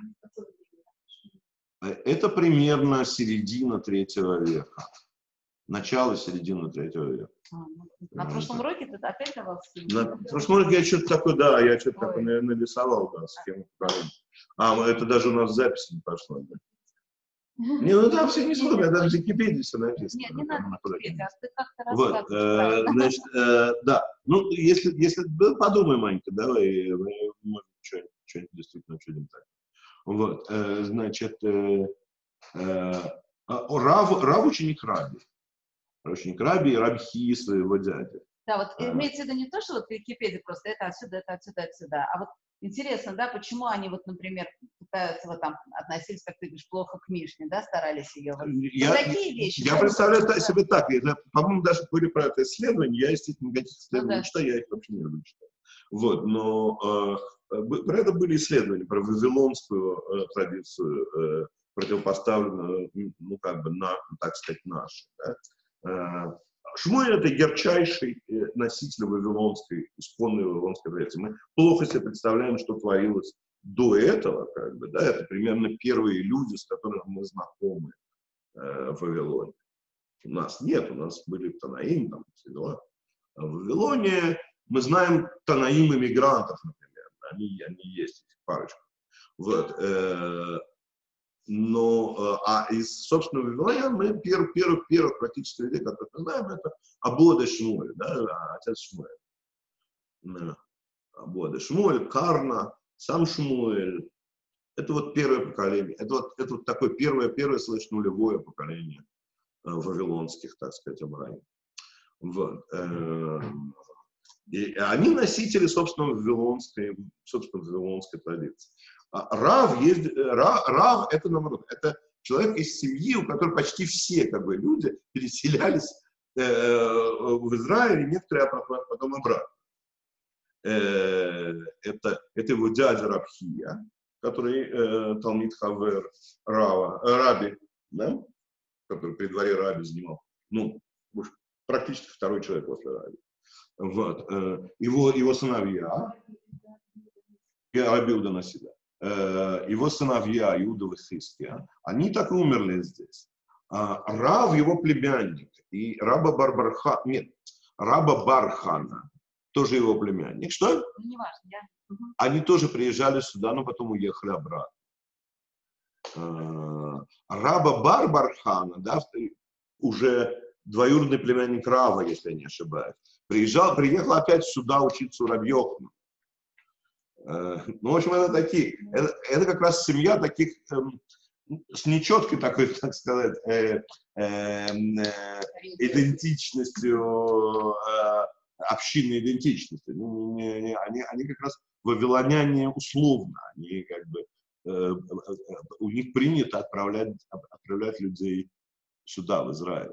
Speaker 1: это примерно середина третьего века. начало, середина третьего века.
Speaker 2: А, ну, на прошлом уроке ты опять давал схему?
Speaker 1: На прошлом уроке я что-то такое, да, я что-то
Speaker 2: Ой.
Speaker 1: такое нарисовал, да, схему. А, это даже у нас в записи не пошло. Да. Не, ну там все не сложно, это в Википедии все написано.
Speaker 2: Нет, не надо Википедию, а ты как-то
Speaker 1: Вот,
Speaker 2: рассказываешь.
Speaker 1: э, значит, э, да. Ну, если, если да, подумай, Манька, давай, мы, может, что-нибудь, что-нибудь действительно чудим так. Вот, э, значит, э, э, Рав, Рав ученик Раби. Ученик Раби и Рабхи своего дяди.
Speaker 2: Да, вот
Speaker 1: А.
Speaker 2: имеется в виду не то, что вот в Википедии просто это отсюда, это отсюда, отсюда, а вот интересно, да, почему они вот, например, пытаются вот там относились, как ты говоришь, плохо к Мишне, да, старались ее. Вот,
Speaker 1: Я,
Speaker 2: вот такие вещи.
Speaker 1: я
Speaker 2: да,
Speaker 1: представляю
Speaker 2: да.
Speaker 1: себе так, я, по-моему, даже говорили про это исследование, я, естественно, никаких исследований
Speaker 2: Ну, да.
Speaker 1: не читаю, я их вообще не люблю читать. Вот, но э, про это были исследования, про вавилонскую э, традицию, э, противопоставленную, ну, как бы, на, так сказать, нашей. Да? Э, Шмуэль — это ярчайший носитель вавилонской, исконной вавилонской традиции. Мы плохо себе представляем, что творилось до этого, как бы, да, это примерно первые люди, с которыми мы знакомы э, в Вавилоне. У нас нет, у нас были Танаим, там, все дела. А в Вавилоне мы знаем Танаим-иммигрантов, например, они, они есть, парочка. Вот, э, но, а из, собственно, Вавилона мы первых, первых, первых практически людей, которых мы знаем, это Абода Шмуэль, да, отец Шмуэль. Абода Шмуэль, Карна, сам Шмуэль. Это вот первое поколение, это вот, это вот такое первое, первое, слышь, нулевое поколение э, вавилонских, так сказать, абраим. Вот. Э, и они носители, собственно, вавилонской, собственно, вавилонской традиции. А Рав, есть, Рав, Рав это, наоборот, это человек из семьи, у которой почти все, как бы, люди переселялись э, в Израиль, и некоторые потом обратно. Э, это, это его дядя Рабхия, который э, Талмид Хавер Рава, э, Раби, да? Который при дворе Раби занимал, ну, практически второй человек после Раби. Вот. Э, его, его сыновья, Раби Иуда Насида, э, его сыновья Иуда и Хиския, они так и умерли здесь. А Рав, его племянник, и Раба Барбарха, нет, Раба Бархана, тоже его племянник. Что?
Speaker 2: Ну, не важно, я... Угу.
Speaker 1: Они тоже приезжали сюда, но потом уехали обратно. Раба Барбархана, да, уже двоюродный племянник Рава, если я не ошибаюсь, приезжал, приехал опять сюда учиться у Раби Йохана. Ну, в общем, это такие, это, это как раз семья таких э, с нечеткой такой, так сказать, э, э, э, идентичностью, э, общинной идентичности. Ну, не, не, они, они как раз вавилоняне условно, они как бы, э, э, у них принято отправлять, отправлять людей сюда, в Израиль.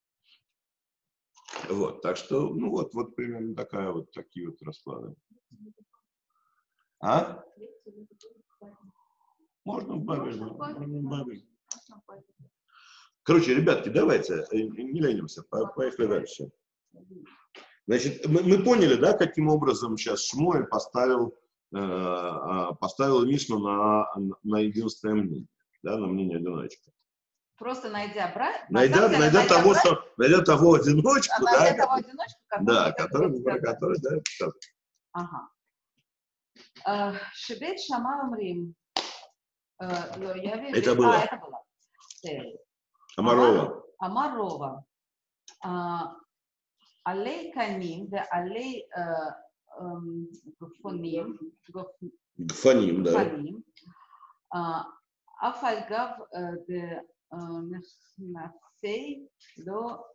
Speaker 1: Вот, так что, ну вот, вот примерно такая вот, такие вот расклады. А? Можно в Бабель, можно в Бабель. Короче, ребятки, давайте, не ленимся, поехали дальше. Значит, мы, мы поняли, да, каким образом сейчас Шмуэль поставил, э, поставил Мишну на, на единственное мнение, да, на мнение одиночка.
Speaker 2: Просто найдя брать,
Speaker 1: найдя, найдя, найдя, того, брать, что, найдя того одиночку, а
Speaker 2: да,
Speaker 1: найдя
Speaker 2: того одиночку, который,
Speaker 1: да, который, который, который, да, который.
Speaker 2: Ага. Шебет Шама Умрим.
Speaker 1: Это было.
Speaker 2: А, это было.
Speaker 1: Амарова.
Speaker 2: Амарова. Алей Каним, да, Алей Гфоним.
Speaker 1: Гфоним, да.
Speaker 2: Афальгав де Нахнасей до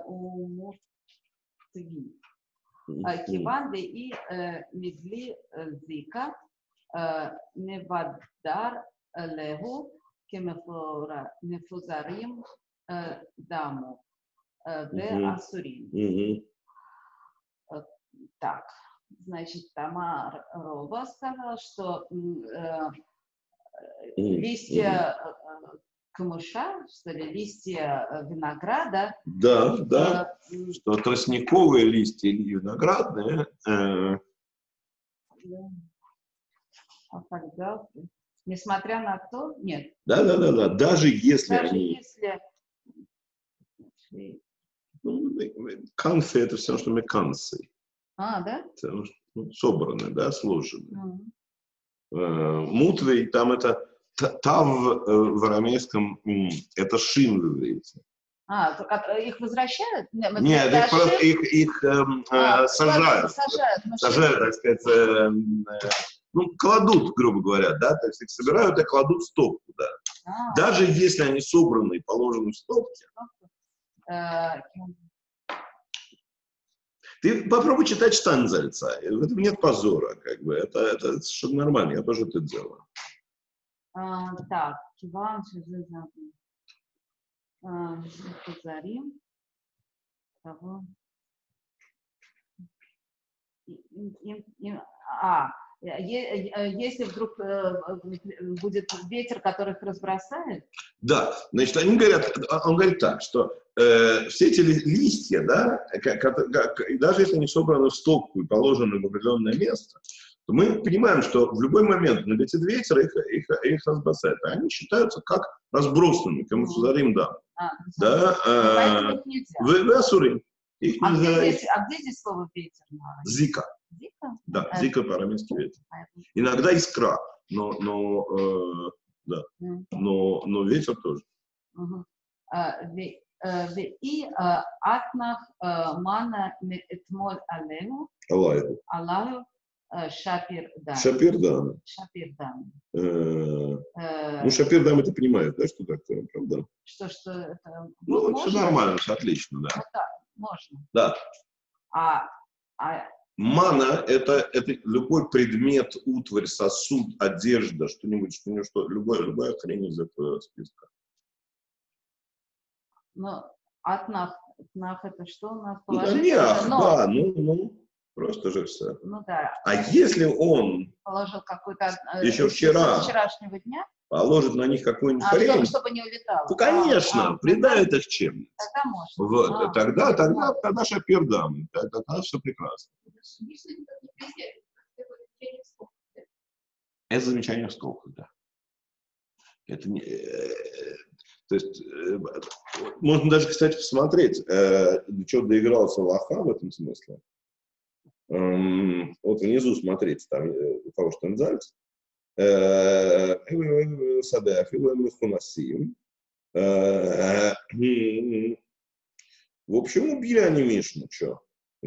Speaker 2: Умутви. Киван де и Мидли Зика Невадар Легу Кемефузарим Даму де Асурим. Так, значит, Тамар Рова сказала, что листья камыша, что ли, листья винограда.
Speaker 1: Да, да, э, что тростниковые листья и виноградные. Э,
Speaker 2: а тогда, несмотря на то, нет.
Speaker 1: Да, да, да, да, даже если
Speaker 2: даже
Speaker 1: они...
Speaker 2: если
Speaker 1: Канцы — это все, что мы канцы.
Speaker 2: А, да?
Speaker 1: Это, ну, собраны, да, сложены.
Speaker 2: Мгм.
Speaker 1: Э, Мутвей, там это та- тав э, в арамейском, м, это шин в иврите.
Speaker 2: А, то как, э, их возвращают? Нет, мы
Speaker 1: Нет,
Speaker 2: говорим,
Speaker 1: их, просто-
Speaker 2: «Даши».
Speaker 1: их, их эм, э,
Speaker 2: А,
Speaker 1: сажают.
Speaker 2: Сажают. мы
Speaker 1: Сажают,
Speaker 2: шли.
Speaker 1: так сказать, э, э, ну, кладут, грубо говоря, да, то есть их собирают и кладут в стопку, да.
Speaker 2: А,
Speaker 1: Даже если они собраны и положены в стопки,
Speaker 2: э,
Speaker 1: ты попробуй читать Штанзальца, в этом нет позора, как бы, это, это совершенно нормально, я тоже это делаю.
Speaker 2: а, Так, Киван, Шизы, Зарим. Того. И- и- и- А, е- е- если вдруг э, будет ветер, который их разбросает,
Speaker 1: Да, значит, они говорят, он говорит так, что э, все эти ли- листья, да, как, как- как- и даже если они собраны в стопку и положены в определенное место, то мы понимаем, что в любой момент налетит ветер, их, их, их разбросает. А они считаются как разбросанными, кому сузарим, да.
Speaker 2: а,
Speaker 1: Да,
Speaker 2: поэтому
Speaker 1: э,
Speaker 2: их нельзя.
Speaker 1: вы, вы асурим. Их
Speaker 2: А где,
Speaker 1: нельзя.
Speaker 2: здесь, а где здесь слово ветер?
Speaker 1: Зика.
Speaker 2: Зика?
Speaker 1: Да,
Speaker 2: А,
Speaker 1: зика по-арамейски ветер.
Speaker 2: поэтому-
Speaker 1: Иногда искра, но, но, э, да,
Speaker 2: М,
Speaker 1: но, но ветер тоже.
Speaker 2: мгм. А, ве- э, ве- И э, атнах э, мана ме- этмоль алену,
Speaker 1: Алайху.
Speaker 2: алаю э, шапир дан.
Speaker 1: Шапир, да.
Speaker 2: Шапир дан.
Speaker 1: Э,
Speaker 2: Э,
Speaker 1: Ну, Шапир дам это понимает, да, что такое, правда?
Speaker 2: Что, что это
Speaker 1: Ну,
Speaker 2: можно?
Speaker 1: все нормально, все отлично, да.
Speaker 2: Ну да, можно.
Speaker 1: Да.
Speaker 2: А, а
Speaker 1: Мана — это, это любой предмет, утварь, сосуд, одежда, что-нибудь, что-нибудь, что, любая, любая хрень из этого списка.
Speaker 2: ну, атнах, атнах это что у нас?
Speaker 1: Ну, да,
Speaker 2: Положить
Speaker 1: не,
Speaker 2: уже?
Speaker 1: ах,
Speaker 2: Но,
Speaker 1: да, ну, ну, просто же все.
Speaker 2: ну да,
Speaker 1: А если он
Speaker 2: положил какой-то э,
Speaker 1: Еще
Speaker 2: из-
Speaker 1: вчера.
Speaker 2: из вчерашнего дня,
Speaker 1: положит на них какой-нибудь
Speaker 2: а, чтобы,
Speaker 1: хрень,
Speaker 2: чтобы не улетало.
Speaker 1: то, конечно,
Speaker 2: А, а,
Speaker 1: придает их чем-нибудь.
Speaker 2: Тогда можно.
Speaker 1: Вот,
Speaker 2: А,
Speaker 1: тогда, тогда,
Speaker 2: можно.
Speaker 1: тогда Шапир дам, тогда, тогда все прекрасно. Это замечание в скобках, да. Это не, э, то есть, э, можно даже, кстати, посмотреть, э, до чего доигрался Лаха в этом смысле. Эм, вот внизу смотрите, там э, у того Штанзальц. Садеах, Хунасим. В общем, убили они Мишну, что?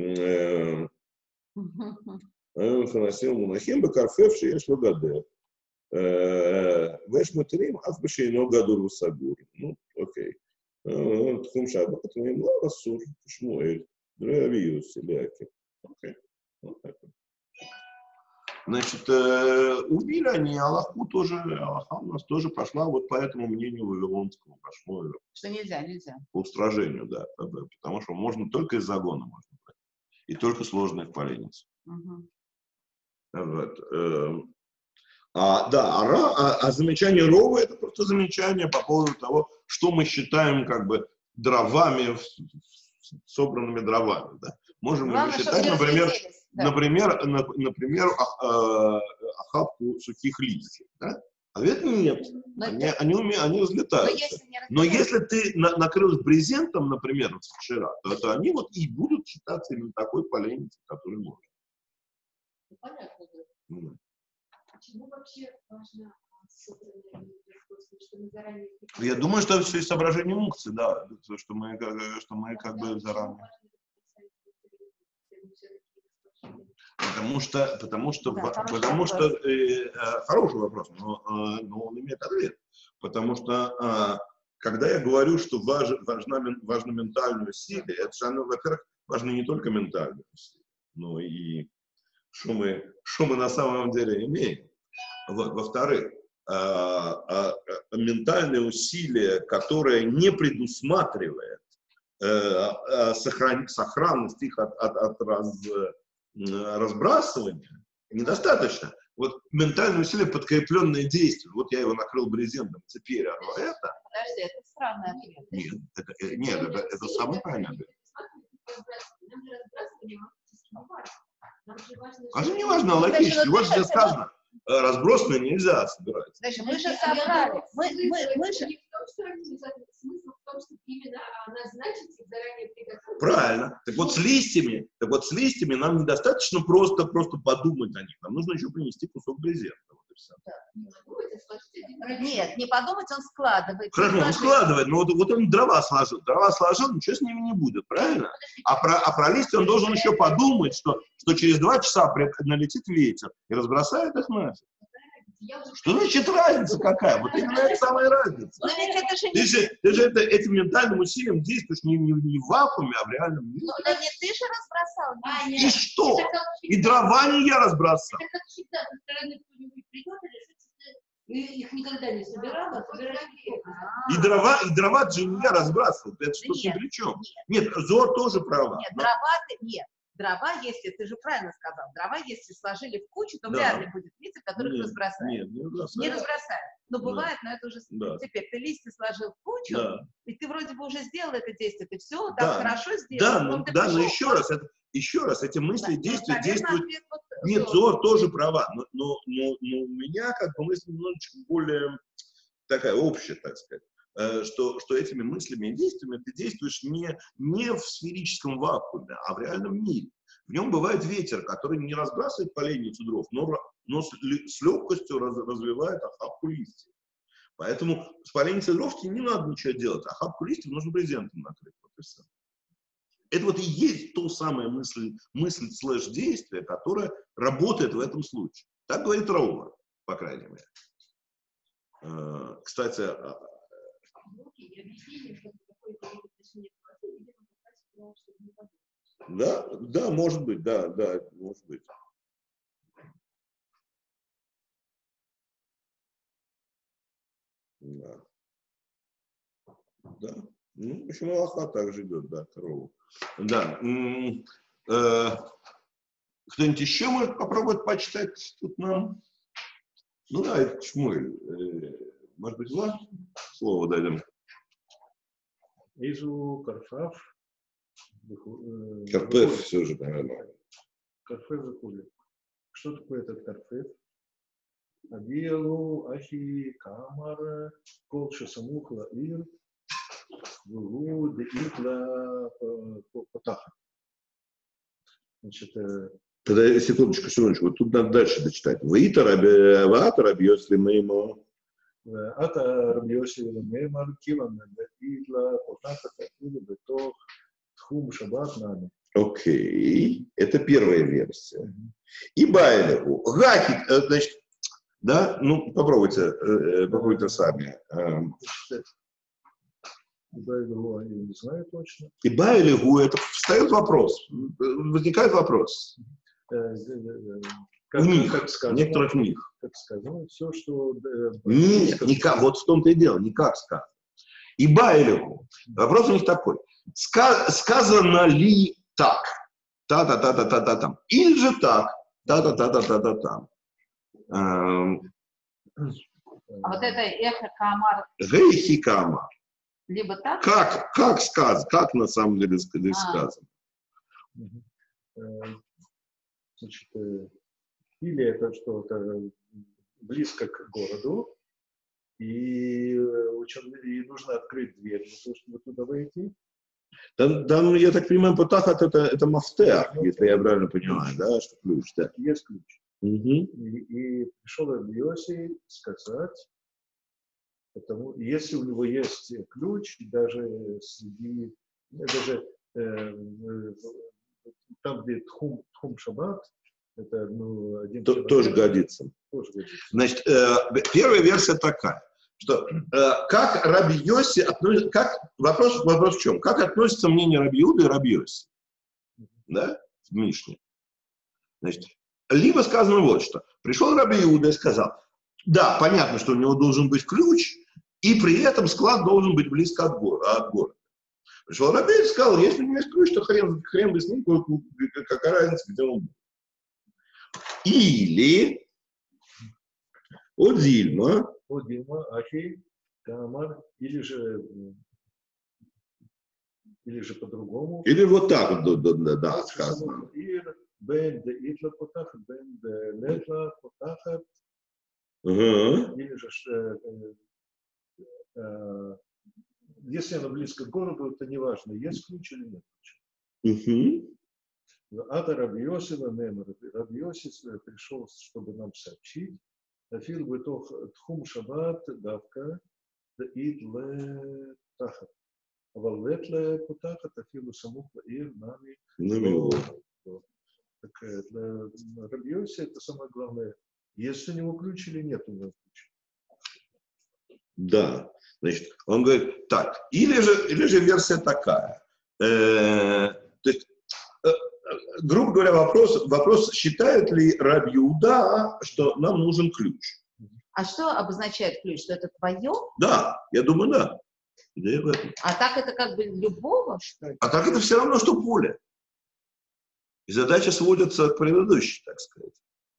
Speaker 1: Хунасим Мунахим, Бакарфев, Шиеш Лагадер. Веш материм, Афбашейно Гадур Васагур. Ну, окей. Тхум Шаббат, Мимла, Расур, Шмуэль, Дравиус, Иляки. Окей. Вот так вот. Значит, э, убили они Аллаху тоже, Аллаха у нас тоже пошла вот по этому мнению Вавилонского, пошло
Speaker 2: Что нельзя, нельзя.
Speaker 1: по устражению, да, потому что можно только из загона можно брать, и только сложных поленниц.
Speaker 2: Угу.
Speaker 1: Вот. э, А, да, а, ра- а, а замечание Рова — это просто замечание по поводу того, что мы считаем как бы дровами, собранными дровами, да. Можем ли мы
Speaker 2: Главное, чтобы
Speaker 1: считать,
Speaker 2: не
Speaker 1: например,
Speaker 2: разлетелись. Да.
Speaker 1: Например, на- например, а- э, охапку сухих листьев. Да? А ведь нет.
Speaker 2: Но,
Speaker 1: Они,
Speaker 2: это-
Speaker 1: они, уме- они
Speaker 2: но
Speaker 1: взлетаются.
Speaker 2: если не
Speaker 1: Но
Speaker 2: разлетелись,
Speaker 1: если ты на- накрыл их брезентом, например, вчера, то, то они вот и будут считаться именно такой поленницей, который можно.
Speaker 4: Ну, понятно, да.
Speaker 1: Ну,
Speaker 5: Почему вообще важно собранное искусство, что мы заранее...
Speaker 1: Я думаю, что все из соображений мукции, да, то, что мы, как- что мы как бы заранее. Потому что, потому что,
Speaker 2: Да,
Speaker 1: в-
Speaker 2: хороший
Speaker 1: потому
Speaker 2: вопрос.
Speaker 1: что э, э, хороший вопрос, но, э, но он имеет ответ. Потому что, э, когда я говорю, что важ, важна, мен- важно ментальное усилие, это же оно, во-первых, важно не только ментальное усилие, но и что мы, что мы на самом деле имеем. Вот. Во-вторых, э, э, э, ментальное усилие, которое не предусматривает э, э, сохран, сохранность их от, от, от раз, разбрасывания, недостаточно. Вот ментальное усилие, подкрепленное действием. Вот я его накрыл брезентом, теперь а это...
Speaker 2: подожди, это странный ответ.
Speaker 1: Нет, это, э, нет, это, это самый правильный ответ.
Speaker 5: Нам же разбрасывание фактически не важно. Нам же важно...
Speaker 1: А же
Speaker 5: что-
Speaker 1: не важно,
Speaker 2: Значит,
Speaker 1: логически.
Speaker 2: вот
Speaker 1: Вот
Speaker 2: это
Speaker 1: здесь
Speaker 2: всё-
Speaker 1: сказано, э, разбросанное нельзя собирать.
Speaker 2: Значит, мы же
Speaker 5: Я
Speaker 2: собрали.
Speaker 5: думаю,
Speaker 2: Мы, мы, мы
Speaker 5: смысл
Speaker 2: же...
Speaker 5: не в том, что они не за- смысл в том, что именно а, назначить их заранее приготовить,
Speaker 1: Правильно. Так вот с листьями, так вот с листьями нам недостаточно просто, просто подумать о них. Нам нужно еще принести кусок брезента. Вот и все.
Speaker 2: Нет, не подумать, он складывает.
Speaker 1: Хорошо, он складывает, но вот, вот он дрова сложил. Дрова сложил, ничего с ними не будет, правильно? А про, а про листья он должен еще подумать, что, что через два часа при- налетит ветер и разбросает их нафиг. Что значит разница какая? Вот именно это самая разница.
Speaker 2: Но ведь это же
Speaker 1: Ты
Speaker 2: не...
Speaker 1: же, ты же это, этим ментальным усилием действуешь не, не, не в вакууме, а в реальном мире.
Speaker 2: Ну, да не ты же разбросал.
Speaker 4: Аня,
Speaker 1: И что?
Speaker 4: это как
Speaker 1: И
Speaker 4: всегда.
Speaker 1: дрова не я разбросал.
Speaker 4: Это как всегда, со стороны кто-нибудь придет и решит, что ты их никогда не собирал, а собираешь их.
Speaker 1: И дрова, и дрова же не я разбрасывал. Это что ни
Speaker 2: Нет,
Speaker 1: при чем.
Speaker 2: нет.
Speaker 1: Нет, Зор тоже права.
Speaker 2: Нет,
Speaker 1: Но-
Speaker 2: дрова, ты, нет, дрова, если, ты же правильно сказал, дрова, если сложили в кучу, то
Speaker 1: Да.
Speaker 2: вряд ли будет ветер, который их
Speaker 1: Нет,
Speaker 2: разбросает.
Speaker 1: Нет, не разбросал.
Speaker 2: Не разбросает. Но
Speaker 1: Да.
Speaker 2: бывает, но это уже...
Speaker 1: Да.
Speaker 2: Теперь ты листья сложил в кучу,
Speaker 1: Да.
Speaker 2: и ты вроде бы уже сделал это действие, ты все
Speaker 1: Да.
Speaker 2: так хорошо сделал.
Speaker 1: Да,
Speaker 2: потом
Speaker 1: но,
Speaker 2: ты
Speaker 1: да, но
Speaker 2: пришел,
Speaker 1: еще
Speaker 2: вот,
Speaker 1: раз, это, еще раз, эти мысли,
Speaker 2: да,
Speaker 1: действия
Speaker 2: наверное,
Speaker 1: действуют.
Speaker 2: ответ вот
Speaker 1: Нет,
Speaker 2: Зор.
Speaker 1: Зор тоже права, но, но, но, но у меня как бы мысль немножечко более такая общая, так сказать, э, что, что этими мыслями и действиями ты действуешь не, не в сферическом вакууме, а в реальном мире. В нем бывает ветер, который не разбрасывает поленницу дров, но, ра- но с, ли- с легкостью раз- развивает охапку листьев. Поэтому с поленницей дров тебе не надо ничего делать, охапку листьев нужно брезентом накрыть. Вот и все. Это вот и есть то самое мысль, мысль слэш-действие, которое работает в этом случае. Так говорит Раула, по крайней мере. Э, Кстати, а,
Speaker 5: И объяснение, что какой-то вид отношения к воде, видимо, как раз потому, что не подумать.
Speaker 1: да, да, может быть, да, да, может быть. Да. Да. Ну, в общем, Аллаха так живет, да, корову. Да. м, э, Кто-нибудь еще может попробовать почитать тут нам? Ну, давай, Шмуэль. э, Может быть, вам слово дадим?
Speaker 3: Изу, Карфав. выху- э,
Speaker 1: Карпеф
Speaker 3: выходит.
Speaker 1: все же, наверное.
Speaker 3: Карфев выходит. Что такое этот Карфев? Адиалу, Ахи, Камар, Колша Самухла, Ир, Гулу, Деитла, Потаха. Значит, э,
Speaker 1: Тогда, секундочку, секундочку, вот тут надо дальше дочитать. Ваита раби, ваата раби Йоси мы ему.
Speaker 3: Ата Рабиоси Мемар, Киван, Деитла, Потаха, Такули, Бетох, Тхум, Шаббат, Нами.
Speaker 1: Окей, это первая версия. И Байлеву. Гаки, э, значит, да, ну попробуйте, э, попробуйте сами. Эм,
Speaker 3: Байгу, я не знаю точно.
Speaker 1: И Байлеву, это встает вопрос, возникает вопрос.
Speaker 3: Э, э, э,
Speaker 1: В
Speaker 3: Как,
Speaker 1: них,
Speaker 3: как
Speaker 1: в
Speaker 3: сказано,
Speaker 1: некоторых них.
Speaker 3: как сказано, все, что... э,
Speaker 1: Нет,
Speaker 3: близко-
Speaker 1: никак, вот в том-то и дело, никак сказано. И Байлеву. Вопрос у них такой. Ска- сказано ли так? Та-та-та-та-та-та-там. Или же так? Та-та-та-та-та-та-там. Эм,
Speaker 2: А вот это эхо Камар,
Speaker 1: Гейхикама.
Speaker 2: либо так,
Speaker 1: Как, как сказано, как на самом деле здесь
Speaker 2: А.
Speaker 1: сказано?
Speaker 3: Мгм. Э, Значит, э, или это что-то близко к городу, и, э, очень, и нужно открыть дверь для того, чтобы туда войти.
Speaker 1: Там, там, я так понимаю, Патахат это, это мафтех, если я правильно понимаю, да, что ключ, да.
Speaker 3: Есть ключ.
Speaker 1: Угу.
Speaker 3: И, и пришел Рабиоси сказать, потому, если у него есть ключ, даже среди, даже э, э, там, где Тхум, Тхум Шаббат, это ну, один
Speaker 1: То,
Speaker 3: человек,
Speaker 1: тоже годится.
Speaker 3: тоже годится.
Speaker 1: Значит, э, первая версия такая, что э, как Раби Йоси относится, как, вопрос, вопрос в чем? Как относится мнение Раби Иуды и Раби Йоси? Да, в Мишне. Значит, либо сказано вот что. Пришел Раби Иуда и сказал, да, понятно, что у него должен быть ключ, и при этом склад должен быть близко от, гор, от города. Пришел Раби и сказал, если у него есть ключ, то хрен, хрен бы с ним, какая разница, где он будет. Или от Зильма,
Speaker 3: Вот Дима, Ахи, Камар, или же, или же по-другому.
Speaker 1: или вот так вот, да, да, да, сказано.
Speaker 3: Ир, Бен де Итла Потаха, Бен де Летла Потаха,
Speaker 1: Ага.
Speaker 3: или же, э, э, э, если она близко к городу, это не важно, есть ключ или нет ключа.
Speaker 1: Угу.
Speaker 3: Ата Раби Йосифа Немер. Раби Йосиф пришел, чтобы нам сообщить. Афил бытох тхум шаббат давка дa'id ле тахат. Авалет ле путахат афилу самух лаир нами. Так для Раби Йосифа это самое главное. Есть у него ключ или нет у него ключ?
Speaker 1: Да. Значит, он говорит так. Или же, или же версия такая. Э, то есть, э, грубо говоря, вопрос, вопрос, считает ли Раби Иуда, что нам нужен ключ?
Speaker 2: А что обозначает ключ? Что это твое?
Speaker 1: Да, я думаю, да. Идея в этом.
Speaker 2: А так это как бы любого, что ли?
Speaker 1: А так это все равно, что поле. И задача сводится к предыдущей, так сказать.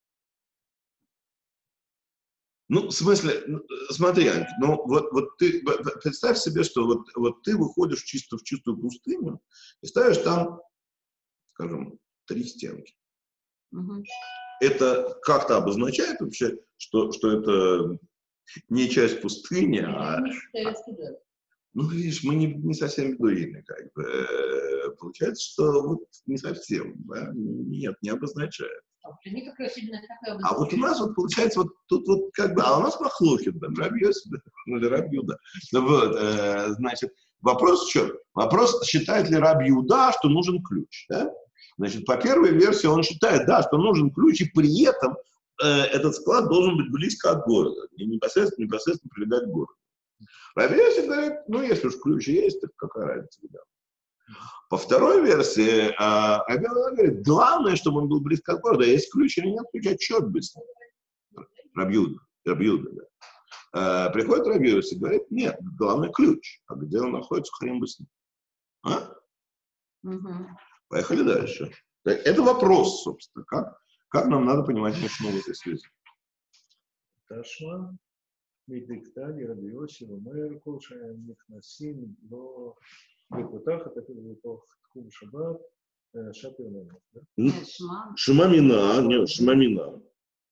Speaker 1: Ну, в смысле, смотри, Анька, ну вот, вот ты представь себе, что вот, вот ты выходишь чисто в чистую пустыню и ставишь там, скажем, три стенки.
Speaker 2: Угу.
Speaker 1: Это как-то обозначает вообще, что, что это не часть пустыни, а... Ну, видишь, мы не, не совсем бедуины, как бы. Получается, что вот не совсем, да? Нет, не обозначает. А вот у нас вот получается, вот тут вот как бы, а у нас махлокит, да, Раби Йосиф, ну или Раби Иуда. Вот, э, значит, вопрос в чем? Вопрос, считает ли Раби Иуда, что нужен ключ, да? Значит, по первой версии он считает, да, что нужен ключ, и при этом э, этот склад должен быть близко от города, и непосредственно, непосредственно прилегать к городу. Раби Йосиф говорит, ну, если уж ключ есть, так какая разница, да. По второй версии, э, Раби Иуда говорит, главное, чтобы он был близко от города, есть ключ или нет ключа, черт бы с ним. Раби Иуда, Раби Иуда, да. Э, приходит Раби Йосиф и говорит, нет, главное ключ, а где он находится, хрен бы с ним. А?
Speaker 2: Угу.
Speaker 1: Поехали дальше. Это вопрос, собственно, как, как нам надо понимать Мишну в этой связи.
Speaker 3: Ташма, Мидиктани, Раби Йосиф, Мэр, Колша, Михнасим, до Бекутаха, так и Бекутах, Тхум Шаббат, Шапирнамат.
Speaker 1: Шмамина, нет, Шмамина.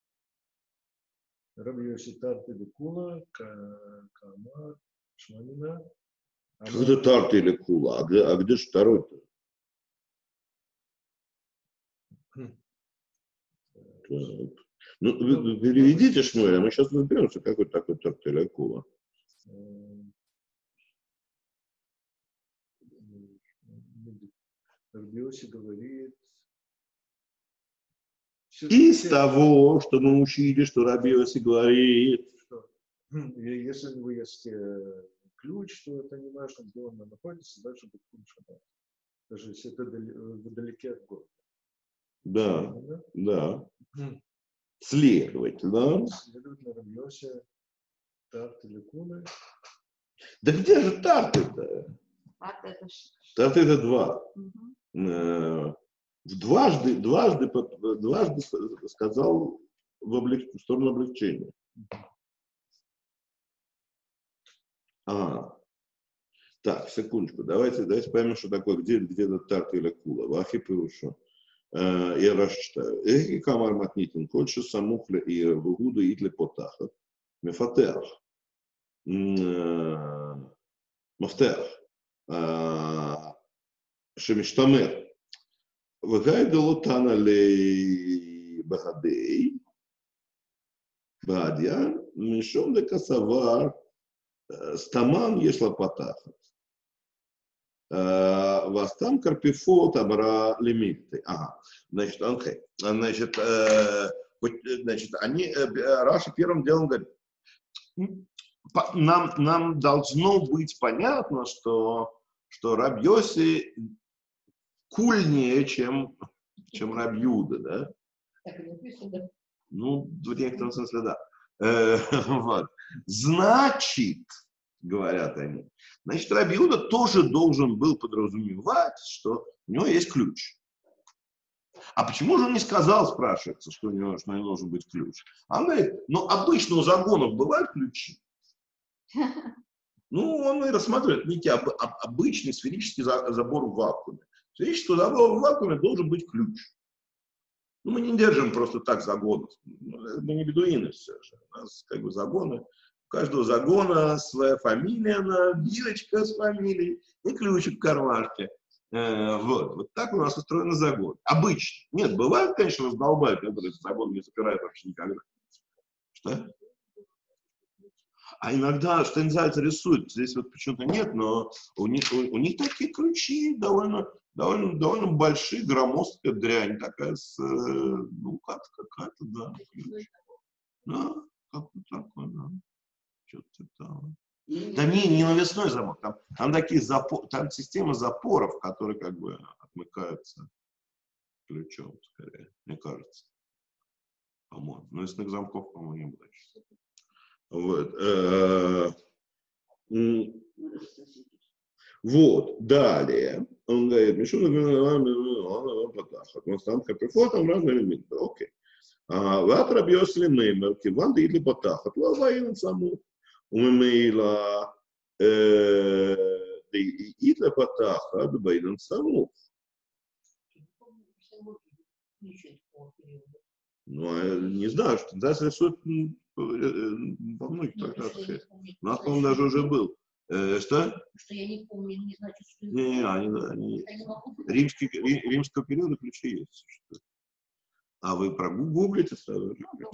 Speaker 3: Раби Йосиф Тарты Бекула, Камар, Шмамина.
Speaker 1: Где Тарты или Кула? А где, а где же второй-то? Так. Ну, вы переведите, Шмуэль, а мы сейчас разберемся, какой такой Тарты или Кула.
Speaker 3: Раби Йосиф говорит...
Speaker 1: Из того, что мы учили, что Раби Йосиф говорит...
Speaker 3: Что? Если у него есть ключ, то это не важно, где он находится, дальше будет Тхум Шаббат. Даже если это вдалеке от города.
Speaker 1: Да, да.
Speaker 3: да.
Speaker 1: Следовательно.
Speaker 3: Следовательно, Раби Йосиф Тарт или Кула.
Speaker 1: Да где же Тарты-то? Тарты это два. Угу. Дважды, дважды, дважды сказал в, облег... в сторону облегчения. А. Так, секундочку, давайте, давайте поймем, что такое, где, где это Тарт или Кула. Вахи пирушу. Я раз читаю. Эхи камар матнитин, кольше самухля и вугуда итле потахат. Мефатеах. Мафтеах. Шемиштамер. Вагайдалу тана лей багадей. Бадья. Мишом де касавар. Стаман ешла потахат. Вастам карпифот абра лимиты. Ага. Значит, окей. Значит, э, значит, они, Раша первым делом говорит, нам, нам должно быть понятно, что, что Раби Йоси кульнее, чем, чем Раби Иуда, да?
Speaker 4: Так и написано, да.
Speaker 1: Ну, в некотором смысле, да. Э, вот. Значит, говорят они, значит, Раби Иуда тоже должен был подразумевать, что у него есть ключ. А почему же он не сказал, спрашивается, что у него, что у него должен быть ключ? А он говорит, ну, обычно у загонов бывают ключи. Ну, он и рассматривает некий об, об, обычный сферический за, забор в вакууме. Сферический забор в вакууме должен быть ключ. Ну, мы не держим просто так загонов. Мы не бедуины все же. У нас как бы загоны. У каждого загона своя фамилия, она бирочка с фамилией и ключик в кармашке. Э, вот. Вот так у нас устроено за год. Обычно. Нет, бывают, конечно, раздолбай, которые за год не запирают вообще никогда. Что? А иногда, что называется, рисуют. Здесь вот почему-то нет, но у них, у, у них такие ключи довольно, довольно, довольно большие, громоздкая дрянь такая с, ну, как какая-то, да. Ключ. Да, как-то такое, да. Что-то там. Да не, не навесной замок. Там, там такие запор, там система запоров, которые как бы отмыкаются ключом, скорее, мне кажется. По-моему. Навесных замков, по-моему, не было еще. Вот. Вот, далее. Он говорит, Мишуна он там капифо, там разные элементы. Окей. Ват рабьёс ли меймер, киван да идли батахат, лаваин саму. Умемейла идли батахат, бейнан саму. Ну, не знаю, что здесь рисуют во многих трактатах. У нас, по-моему, даже уже был. Э, что?
Speaker 4: Что я не помню, не значит, что...
Speaker 1: Не, не, они, они... Римский, римского периода ключи есть. А вы прогуглите сразу?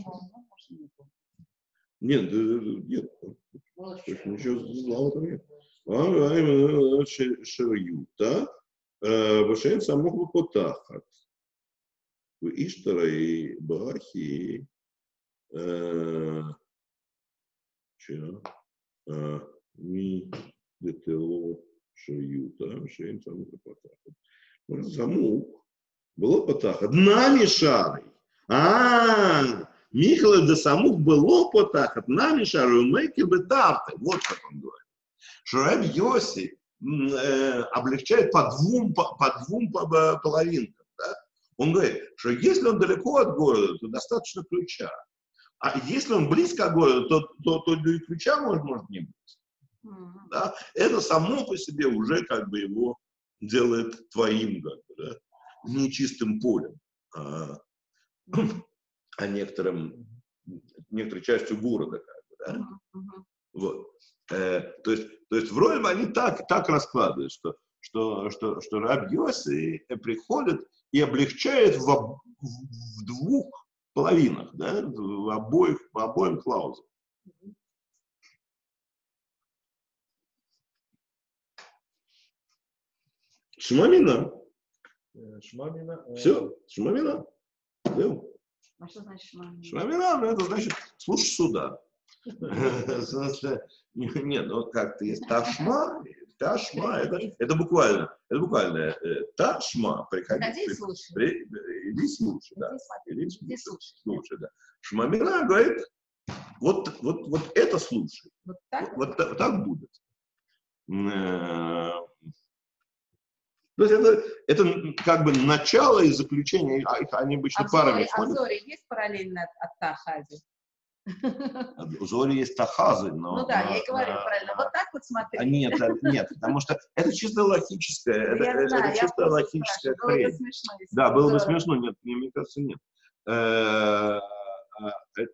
Speaker 1: Нет, нет. Ничего злого там нет. А именно шерюта. Башен самого потахат. В Иштара и Бахи. Че? Ми детело шерюта. Башен самого потахат. Замук. Было потахат. Нами шарой. А, Михаил да самух было потахат. Нами шарой. Умейки бы тарты. Вот как он говорит. Что Рабби Йоси э, облегчает по двум, по, по двум по, половинкам. Да? Он говорит, что если он далеко от города, то достаточно ключа. А если он близко от города, то, то, то, то и ключа может, может не быть. Mm-hmm. Да? Это само по себе уже как бы его делает твоим, как бы, да? Не чистым полем, а, а некоторым, некоторой частью города. Как бы, да? Mm-hmm. Вот. Э, то, есть, то есть вроде бы они так, так раскладывают, что, что, что, что Рабби Йоси приходит и облегчает в, в, в двух половинах, да, в обоих, в обоим клаузам. Шмамина.
Speaker 3: Шмамина.
Speaker 1: Все, Шмамина.
Speaker 2: А что значит шмамина?
Speaker 1: Шмамина, это значит слушай сюда. Нет, ну как-то есть ташма, ташма, это, это буквально, это буквально э, ташма, приходи,
Speaker 2: иди слушай,
Speaker 1: при, иди слушай, да, иди слушай, слушай, да. Шмамина говорит, вот, вот, вот это слушай,
Speaker 2: вот так,
Speaker 1: вот, вот, вот так будет. То есть это, это как бы начало и заключение, они обычно парами ходят.
Speaker 2: А в Зоре есть параллельно от Тахази?
Speaker 1: У Зори есть тахазы, но...
Speaker 2: Ну да,
Speaker 1: но,
Speaker 2: я и говорю
Speaker 1: а,
Speaker 2: правильно. Вот так вот смотри.
Speaker 1: А нет, нет, потому что это чисто логическое, это,
Speaker 2: Я знаю,
Speaker 1: это чисто логическая
Speaker 2: было бы
Speaker 1: хрень.
Speaker 2: смешно, если
Speaker 1: Да,
Speaker 2: бы
Speaker 1: было бы
Speaker 2: Зора-
Speaker 1: смешно, нет, мне мне кажется, нет. Э, э,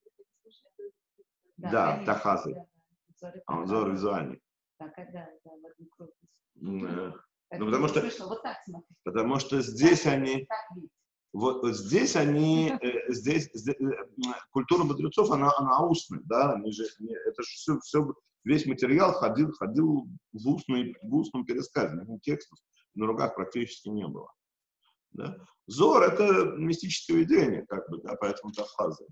Speaker 1: Да,
Speaker 2: конечно,
Speaker 1: тахазы.
Speaker 2: да, да. Зоры
Speaker 1: А он
Speaker 2: тахазы.
Speaker 1: Зор визуальный.
Speaker 2: Так, а да, да, в одну круг.
Speaker 1: Э,
Speaker 2: Так,
Speaker 1: Ну, потому что-
Speaker 2: смешно. Вот так смотри.
Speaker 1: Потому что здесь
Speaker 2: Так,
Speaker 1: они...
Speaker 2: так видеть.
Speaker 1: Вот, вот здесь они, э, здесь, здесь э, культура мудрецов, она, она устная, да, они же, они, это же все, все, весь материал ходил, ходил в, устной, в устном пересказе, текстов на руках практически не было. Да. Зор — это мистическое видение, как бы, да, поэтому тахазы.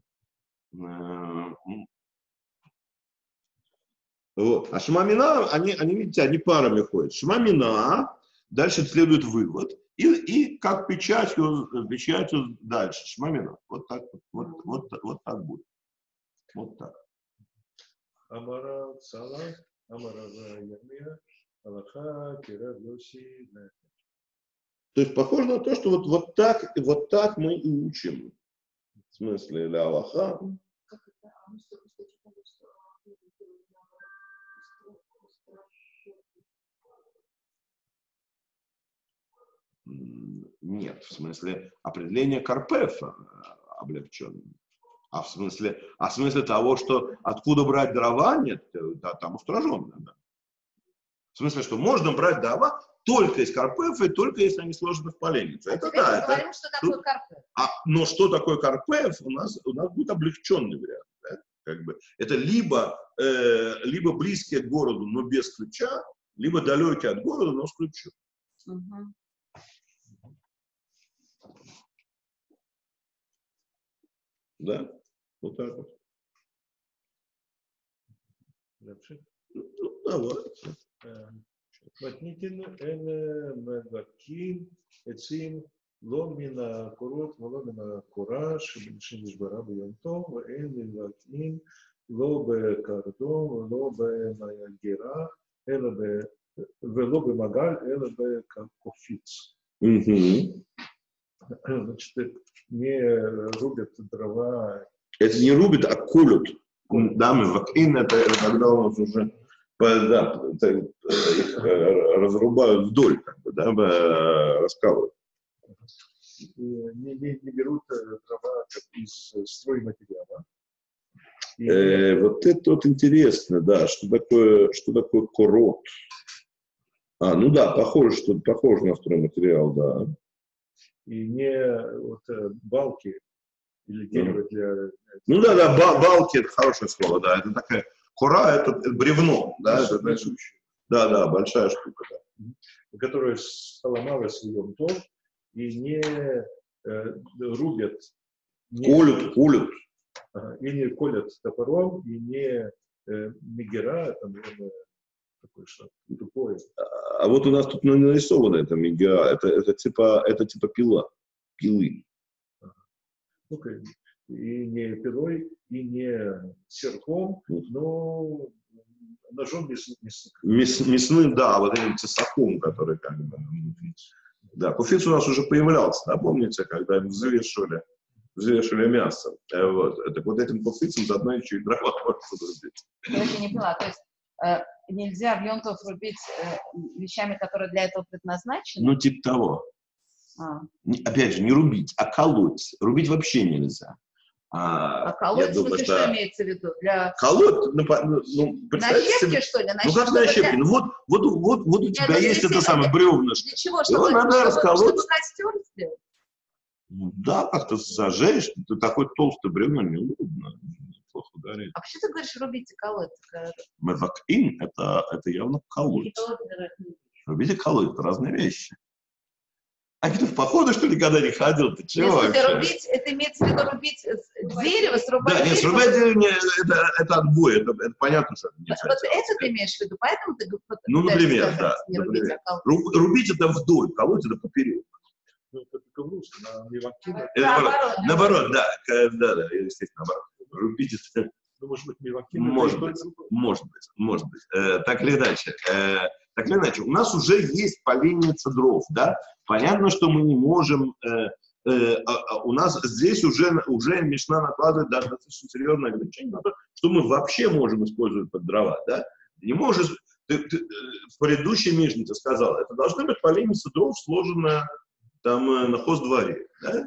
Speaker 1: Вот. А шмамина, они, они, видите, они парами ходят. Шмамина, дальше следует вывод, и, и как печатью, печатью дальше. Шмамина. Вот так, вот, вот, вот, вот так будет. Вот так.
Speaker 3: Амара Цала, Амара Ярмия, Аллаха, Кира, Лоси.
Speaker 1: То есть похоже на то, что вот, вот, так, вот так мы и учим. В смысле, ля Аллаха.
Speaker 5: Как это? А мы что-то читали, что
Speaker 1: Нет, в смысле определение Карпефа облегченное. А в смысле, а в смысле того, что откуда брать дрова, нет, да, там устраженно. Да. В смысле, что можно брать дрова только из карпефа и только если они сложены в поленницу.
Speaker 2: А
Speaker 1: Это
Speaker 2: теперь
Speaker 1: да,
Speaker 2: мы
Speaker 1: это,
Speaker 2: говорим, что такое
Speaker 1: тут-
Speaker 2: карпе.
Speaker 1: а, но что такое карпеф, у нас, у нас будет облегченный вариант. Да? Как бы, это либо, э, либо близкий к городу, но без ключа, либо далекий от города, но с ключом.
Speaker 2: Мгм.
Speaker 1: Да? Вот так вот.
Speaker 3: Дальше.
Speaker 1: Ну, давайте.
Speaker 3: מתניתין אלה מבקים עצים לא מן הקורות ולא מן הקורה שנשברה ביום טוב, ואין מבקים לא בקרדום ולא במגירה, אלא ב... ולא במגל, אלא בקופיץ.
Speaker 1: Мгм.
Speaker 3: Значит, не рубят дрова.
Speaker 1: Это не рубят, а колют. Да, мы вакин, это, это когда у нас уже да, это, их разрубают вдоль, как бы, да, раскалывают.
Speaker 3: Не, не, не берут дрова из стройматериала.
Speaker 1: Э, вот это вот интересно, да, что такое, что такое корот. А, ну да, похоже, что похоже на стройматериал, да.
Speaker 3: И не вот, балки или дерево
Speaker 1: Mm.
Speaker 3: для...
Speaker 1: Ну да, да, ба- балки, это хорошее слово, да, это такая, кора, это, это бревно, да, это, это, да, да, большая штука, да.
Speaker 3: Которая сломалась в ее том и не э, рубят, не,
Speaker 1: Колют, колют.
Speaker 3: ага, и не колят топором, и не э, мегера, там, наверное, такое что тупое.
Speaker 1: А вот у нас тут нарисовано это мегера, это, это, типа, это типа пила, пилы.
Speaker 3: Ага. Ну-ка, и не пилой, и не серпом, но ножом мясным.
Speaker 1: Мяс, мясным, да, вот этим тесаком, который как бы внутри. Да, куфиц у нас уже появлялся, да, помните, когда взвешивали, взвешивали мясо. Э, вот. Так вот этим куфицем заодно еще и дрова можно рубить.
Speaker 2: Я это не поняла. То есть э, нельзя в Йом-Тов рубить э, вещами, которые для этого предназначены?
Speaker 1: Ну, типа того.
Speaker 2: А,
Speaker 1: Не- Опять же, не рубить, а колоть. Рубить вообще нельзя. А,
Speaker 2: а колоть,
Speaker 1: я
Speaker 2: в
Speaker 1: думаю,
Speaker 2: смысле,
Speaker 1: что
Speaker 2: что имеется в виду? Для...
Speaker 1: колоть, ну, по- ну, ну,
Speaker 2: На
Speaker 1: представьте
Speaker 2: щепке,
Speaker 1: себе,
Speaker 2: что ли? На
Speaker 1: ну как
Speaker 2: щепке,
Speaker 1: на
Speaker 2: чтобы
Speaker 1: щепке,
Speaker 2: для-
Speaker 1: ну вот, вот, вот, вот у
Speaker 2: Нет,
Speaker 1: тебя
Speaker 2: ну,
Speaker 1: есть это
Speaker 2: если-
Speaker 1: самое бревнышко.
Speaker 2: Для чего?
Speaker 1: Его
Speaker 2: Чтобы,
Speaker 1: надо
Speaker 2: чтобы,
Speaker 1: расколоть.
Speaker 2: чтобы костер сделать?
Speaker 1: Ну да, как-то зажечь, ты такой толстый бревно не удобно, плохо горит.
Speaker 2: А почему ты говоришь рубить и колоть? Э,
Speaker 1: Мевакин это, это явно колоть. Рубить и колоть это разные вещи. А ты в походы, что ли, никогда не ходил? Ты чего
Speaker 2: Нет, в смысле,
Speaker 1: вообще?
Speaker 2: рубить, это имеется в виду рубить э, дерево, срубать
Speaker 1: Да, нет,
Speaker 2: дерево.
Speaker 1: срубать дерево, не, это, это отбой, это, это понятно, что это не
Speaker 2: Вот, вот это ты имеешь в виду, поэтому ты г-
Speaker 1: Ну,
Speaker 2: пытаешься
Speaker 1: например,
Speaker 2: сказать,
Speaker 1: да,
Speaker 2: не рубить,
Speaker 1: например.
Speaker 2: а колоть.
Speaker 1: Руб- Рубить это вдоль, колоть это поперек.
Speaker 3: Ну, это только в русском, а не в активе.
Speaker 1: Это наоборот,
Speaker 2: Наоборот.
Speaker 1: наоборот, да, к- да, да, естественно, наоборот. Рубить это,
Speaker 3: Ну, может быть, не в активе.
Speaker 1: может быть, может быть, может быть. Э, так или иначе, э, так или иначе, у нас уже есть поленница дров, да. Понятно, что мы не можем, э, э, а, а у нас здесь уже, уже Мишна накладывает да, достаточно серьезное ограничение на то, что мы вообще можем использовать под дрова, да. Не можешь, ты, ты, э, в предыдущей Мишне ты сказал, это должна быть поленница дров, сложенная там э, на хоздворе, да.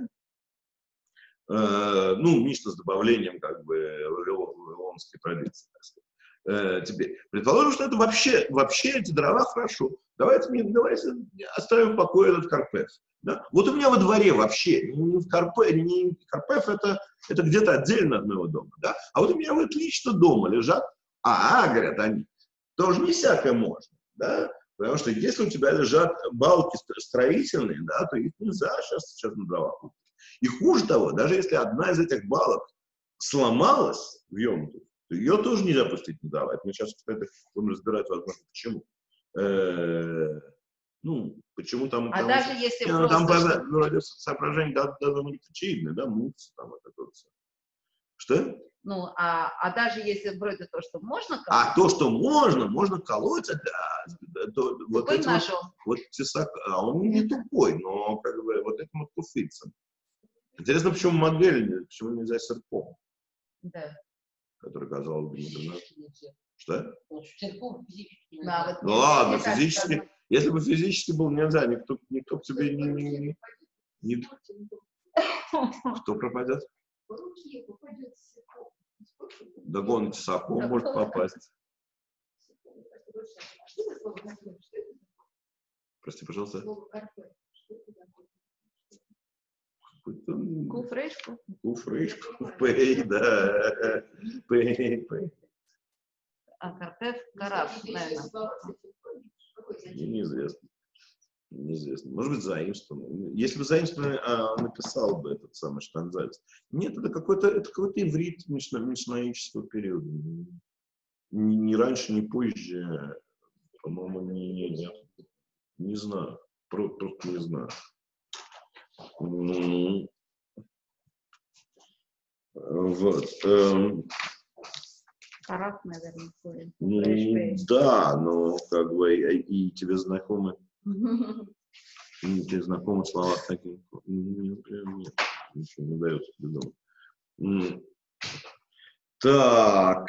Speaker 1: Э, ну, Мишна с добавлением как бы вавилон- вавилонской традиции, так сказать. Э, теперь, предположим, что это вообще, вообще эти дрова хорошо. Давайте, не, давайте оставим в покое этот карпеф. Да? Вот у меня во дворе вообще, не в карпе, не карпеф, это, это где-то отдельно от моего дома. Да? А вот у меня вот лично дома лежат, а, а говорят они, тоже не всякое можно. Да? Потому что если у тебя лежат балки строительные, да, то их нельзя сейчас, сейчас на дрова купить. И хуже того, даже если одна из этих балок сломалась в Йом-Тов, то ее тоже нельзя пустить на дрова. Мы сейчас, кстати, будем разбирать, возможно, почему. Э-э- ну, почему там...
Speaker 2: А
Speaker 1: там
Speaker 2: даже если
Speaker 1: не, ну, там
Speaker 2: просто...
Speaker 1: по-
Speaker 2: что-
Speaker 1: ну, ради соображений, да, да, да, очевидно, да, мукс, там, это тоже. Что?
Speaker 2: Ну, а, а даже если вроде то, что можно колоть,
Speaker 1: А то, что можно, можно колоть, да, то, вот
Speaker 2: какой
Speaker 1: эти вот,
Speaker 2: ножом?
Speaker 1: вот тесак, а он не тупой, но как бы вот этим вот куфицем. Интересно, почему модель, почему нельзя серпом,
Speaker 2: Да.
Speaker 1: который, казалось бы, не нужно. Что?
Speaker 2: Да, вот
Speaker 1: Ну
Speaker 2: мне-
Speaker 1: ладно,
Speaker 2: мне так
Speaker 1: физически,
Speaker 2: сказано.
Speaker 1: если бы физически был нельзя, никто, никто к тебе не, не, не, не- кто пропадет? Догон тесаком может попасть. Прости, пожалуйста.
Speaker 5: Слово карпе. Что это такое?
Speaker 2: Куфрейшку.
Speaker 1: Куфрейшку. Пей, да. Пей, пей.
Speaker 2: А карпев караш, наверное.
Speaker 1: Мне неизвестно. Неизвестно. Может быть, заимствовано. Если бы заимствовано, а, написал бы этот самый Штанзальц. Нет, это какой-то это какой-то иврит мишнаического периода. Ни, ни раньше, ни позже. По-моему, не, не, нет. Не знаю. Просто, просто не знаю. Ну, вот. Эм,
Speaker 2: Карак, наверное, корень.
Speaker 1: ну,
Speaker 2: Фрейш-пей.
Speaker 1: да, но как бы и, и тебе знакомы, и тебе знакомы слова такие. Нет, нет, ничего не дается придумать. М. Так.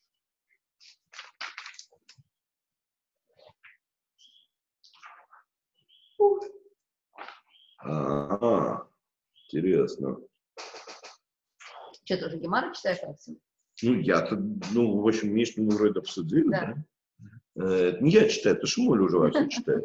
Speaker 1: А, интересно.
Speaker 2: Что, тоже Гемара читаешь, Максим?
Speaker 1: Ну, я-то, ну, в общем, Мишну мы вроде обсудили,
Speaker 2: Да.
Speaker 1: да? Э, это не я читаю, это Шмуль уже вообще читает.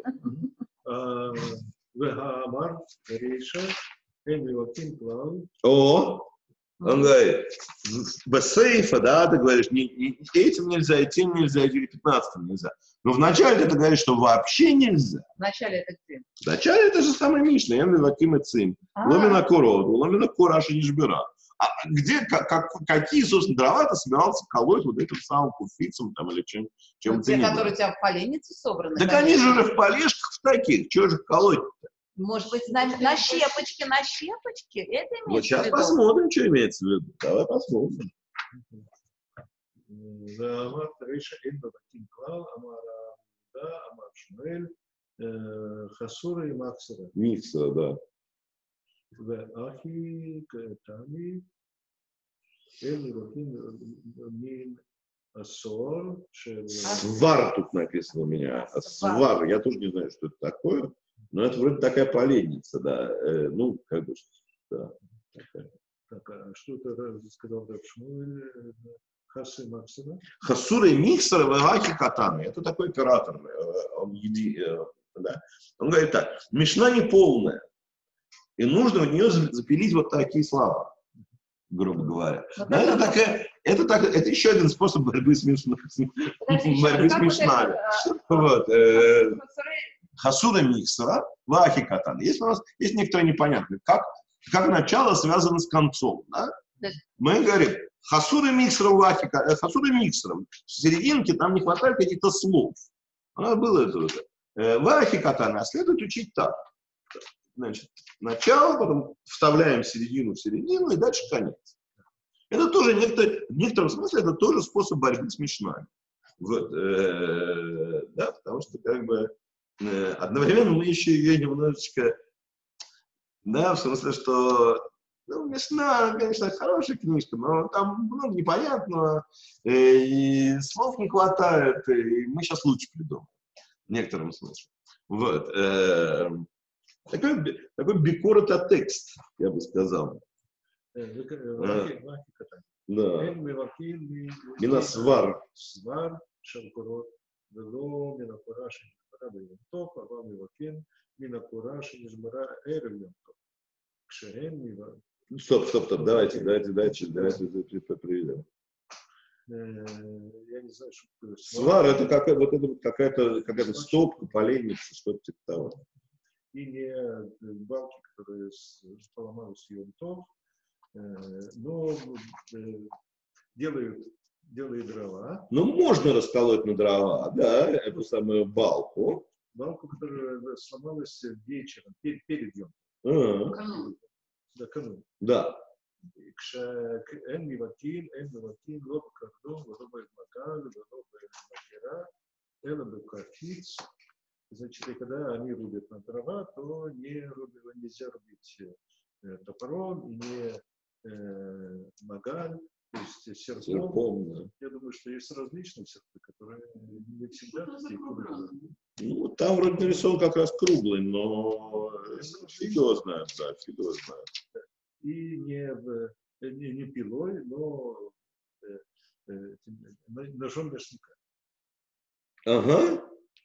Speaker 3: Вегамар, Риша, Эмилотин Клау.
Speaker 1: О, он говорит, Басейфа, да, ты говоришь, не, не, этим нельзя, и тем нельзя, и пятнадцатым нельзя. Но вначале ты говоришь, что вообще нельзя.
Speaker 2: Вначале это где?
Speaker 1: Вначале это же самая Мишна, я Ваким и Цим.
Speaker 2: А.
Speaker 1: Ломина Курод, Ломина Кураши Нишбира. А где, как, как, какие, собственно, дрова ты собирался колоть вот этим самым куфицем там или чем, чем
Speaker 2: Ну,
Speaker 1: ты
Speaker 2: те,
Speaker 1: ни был?
Speaker 2: которые у тебя в поленнице собраны.
Speaker 1: Так
Speaker 2: конечно.
Speaker 1: они же уже в полежках в таких, чего же их колоть-то?
Speaker 2: Может быть, на, на щепочке, на щепочке? Это имеется
Speaker 1: Вот сейчас
Speaker 2: в виду?
Speaker 1: посмотрим, что имеется в виду. Давай посмотрим.
Speaker 3: Вегамар, Риша, Эмилотин Клау, Амар Да, Амар Шмуэль, Хасура и Максера.
Speaker 1: Миксера, да.
Speaker 3: Ахи, Тами, Эмилотин Мин Асор,
Speaker 1: Свар тут написано у меня. А свар, я тоже не знаю, что это такое. Но это вроде такая поленница, да. Э, ну, как бы, да. Такая.
Speaker 3: Так, а что ты сказал, Рав Шмуэль? Хасы Максера?
Speaker 1: Хасура и миксера в Ивахе Катаны. Это такой оператор. э, Он, еди, э, да. Он говорит так. Мишна не полная. И нужно в нее запилить вот такие слова, грубо говоря.
Speaker 2: Но
Speaker 1: Но это, такая, это, так, это еще один способ борьбы с, мишна,
Speaker 2: Подожди,
Speaker 1: борьбы с
Speaker 2: как вот
Speaker 1: мишнами.
Speaker 2: это,
Speaker 1: Вот, э,
Speaker 2: а,
Speaker 1: Хасура миксера в Ахи Катаны. Есть у нас есть некоторые непонятные. Как, как начало связано с концом. Да?
Speaker 2: Да.
Speaker 1: Мы говорим, Хасура миксера в Ахи Катаны. Хасура миксера. В серединке там не хватает каких-то слов. А было это уже. В Ахи Катаны, а следует учить так. Значит, начало, потом вставляем середину в середину и дальше конец. Это тоже некотор, в некотором смысле это тоже способ борьбы с мишнами. Вот, э, да, потому что как бы э, одновременно мы еще ее немножечко, да, в смысле, что ну, Мишна, конечно, хорошая книжка, но там много непонятного, э, и слов не хватает, и мы сейчас лучше придумаем в некотором смысле. Вот. Э, Такой, такой бикорот текст, я бы сказал. Да. Минасвар.
Speaker 3: Свар, Шалкурот, Вело, Минакураши, Нижбара, а вам Мивакин, Минакураши, Нижбара, Эревьонтов. Кшерен, Мива.
Speaker 1: Стоп, стоп, стоп, давайте, давайте, давайте, давайте, давайте приведем.
Speaker 3: Я не знаю, что такое
Speaker 1: свар. Это какая, вот это вот какая-то, какая-то стопка, поленница, что-то типа того.
Speaker 3: И не балки, которые поломались Йом-Тов, но делают, делают дрова.
Speaker 1: Ну, можно расколоть на дрова, да, эту самую балку.
Speaker 3: Балку, которая сломалась вечером, перед, перед Йом-Тов.
Speaker 1: А-а-а.
Speaker 3: Да, канун.
Speaker 1: Да.
Speaker 3: כשאין מבטאים, אין מבטאים לא בקרדום ולא במגל ולא במגירה, אלא בקרפיץ. Значит, и когда они рубят на дрова, то не рубят, нельзя рубить э, топором, не э, магаль, то есть серпом.
Speaker 1: Серпом, да.
Speaker 3: Я думаю, что есть различные серпы, которые не всегда такие круглые.
Speaker 1: Ну, там вроде нарисован как раз круглый, но фиг его знает, да, фиг его знает.
Speaker 3: И не, в, не, не пилой, но э, э, ножом мясника.
Speaker 1: Ага.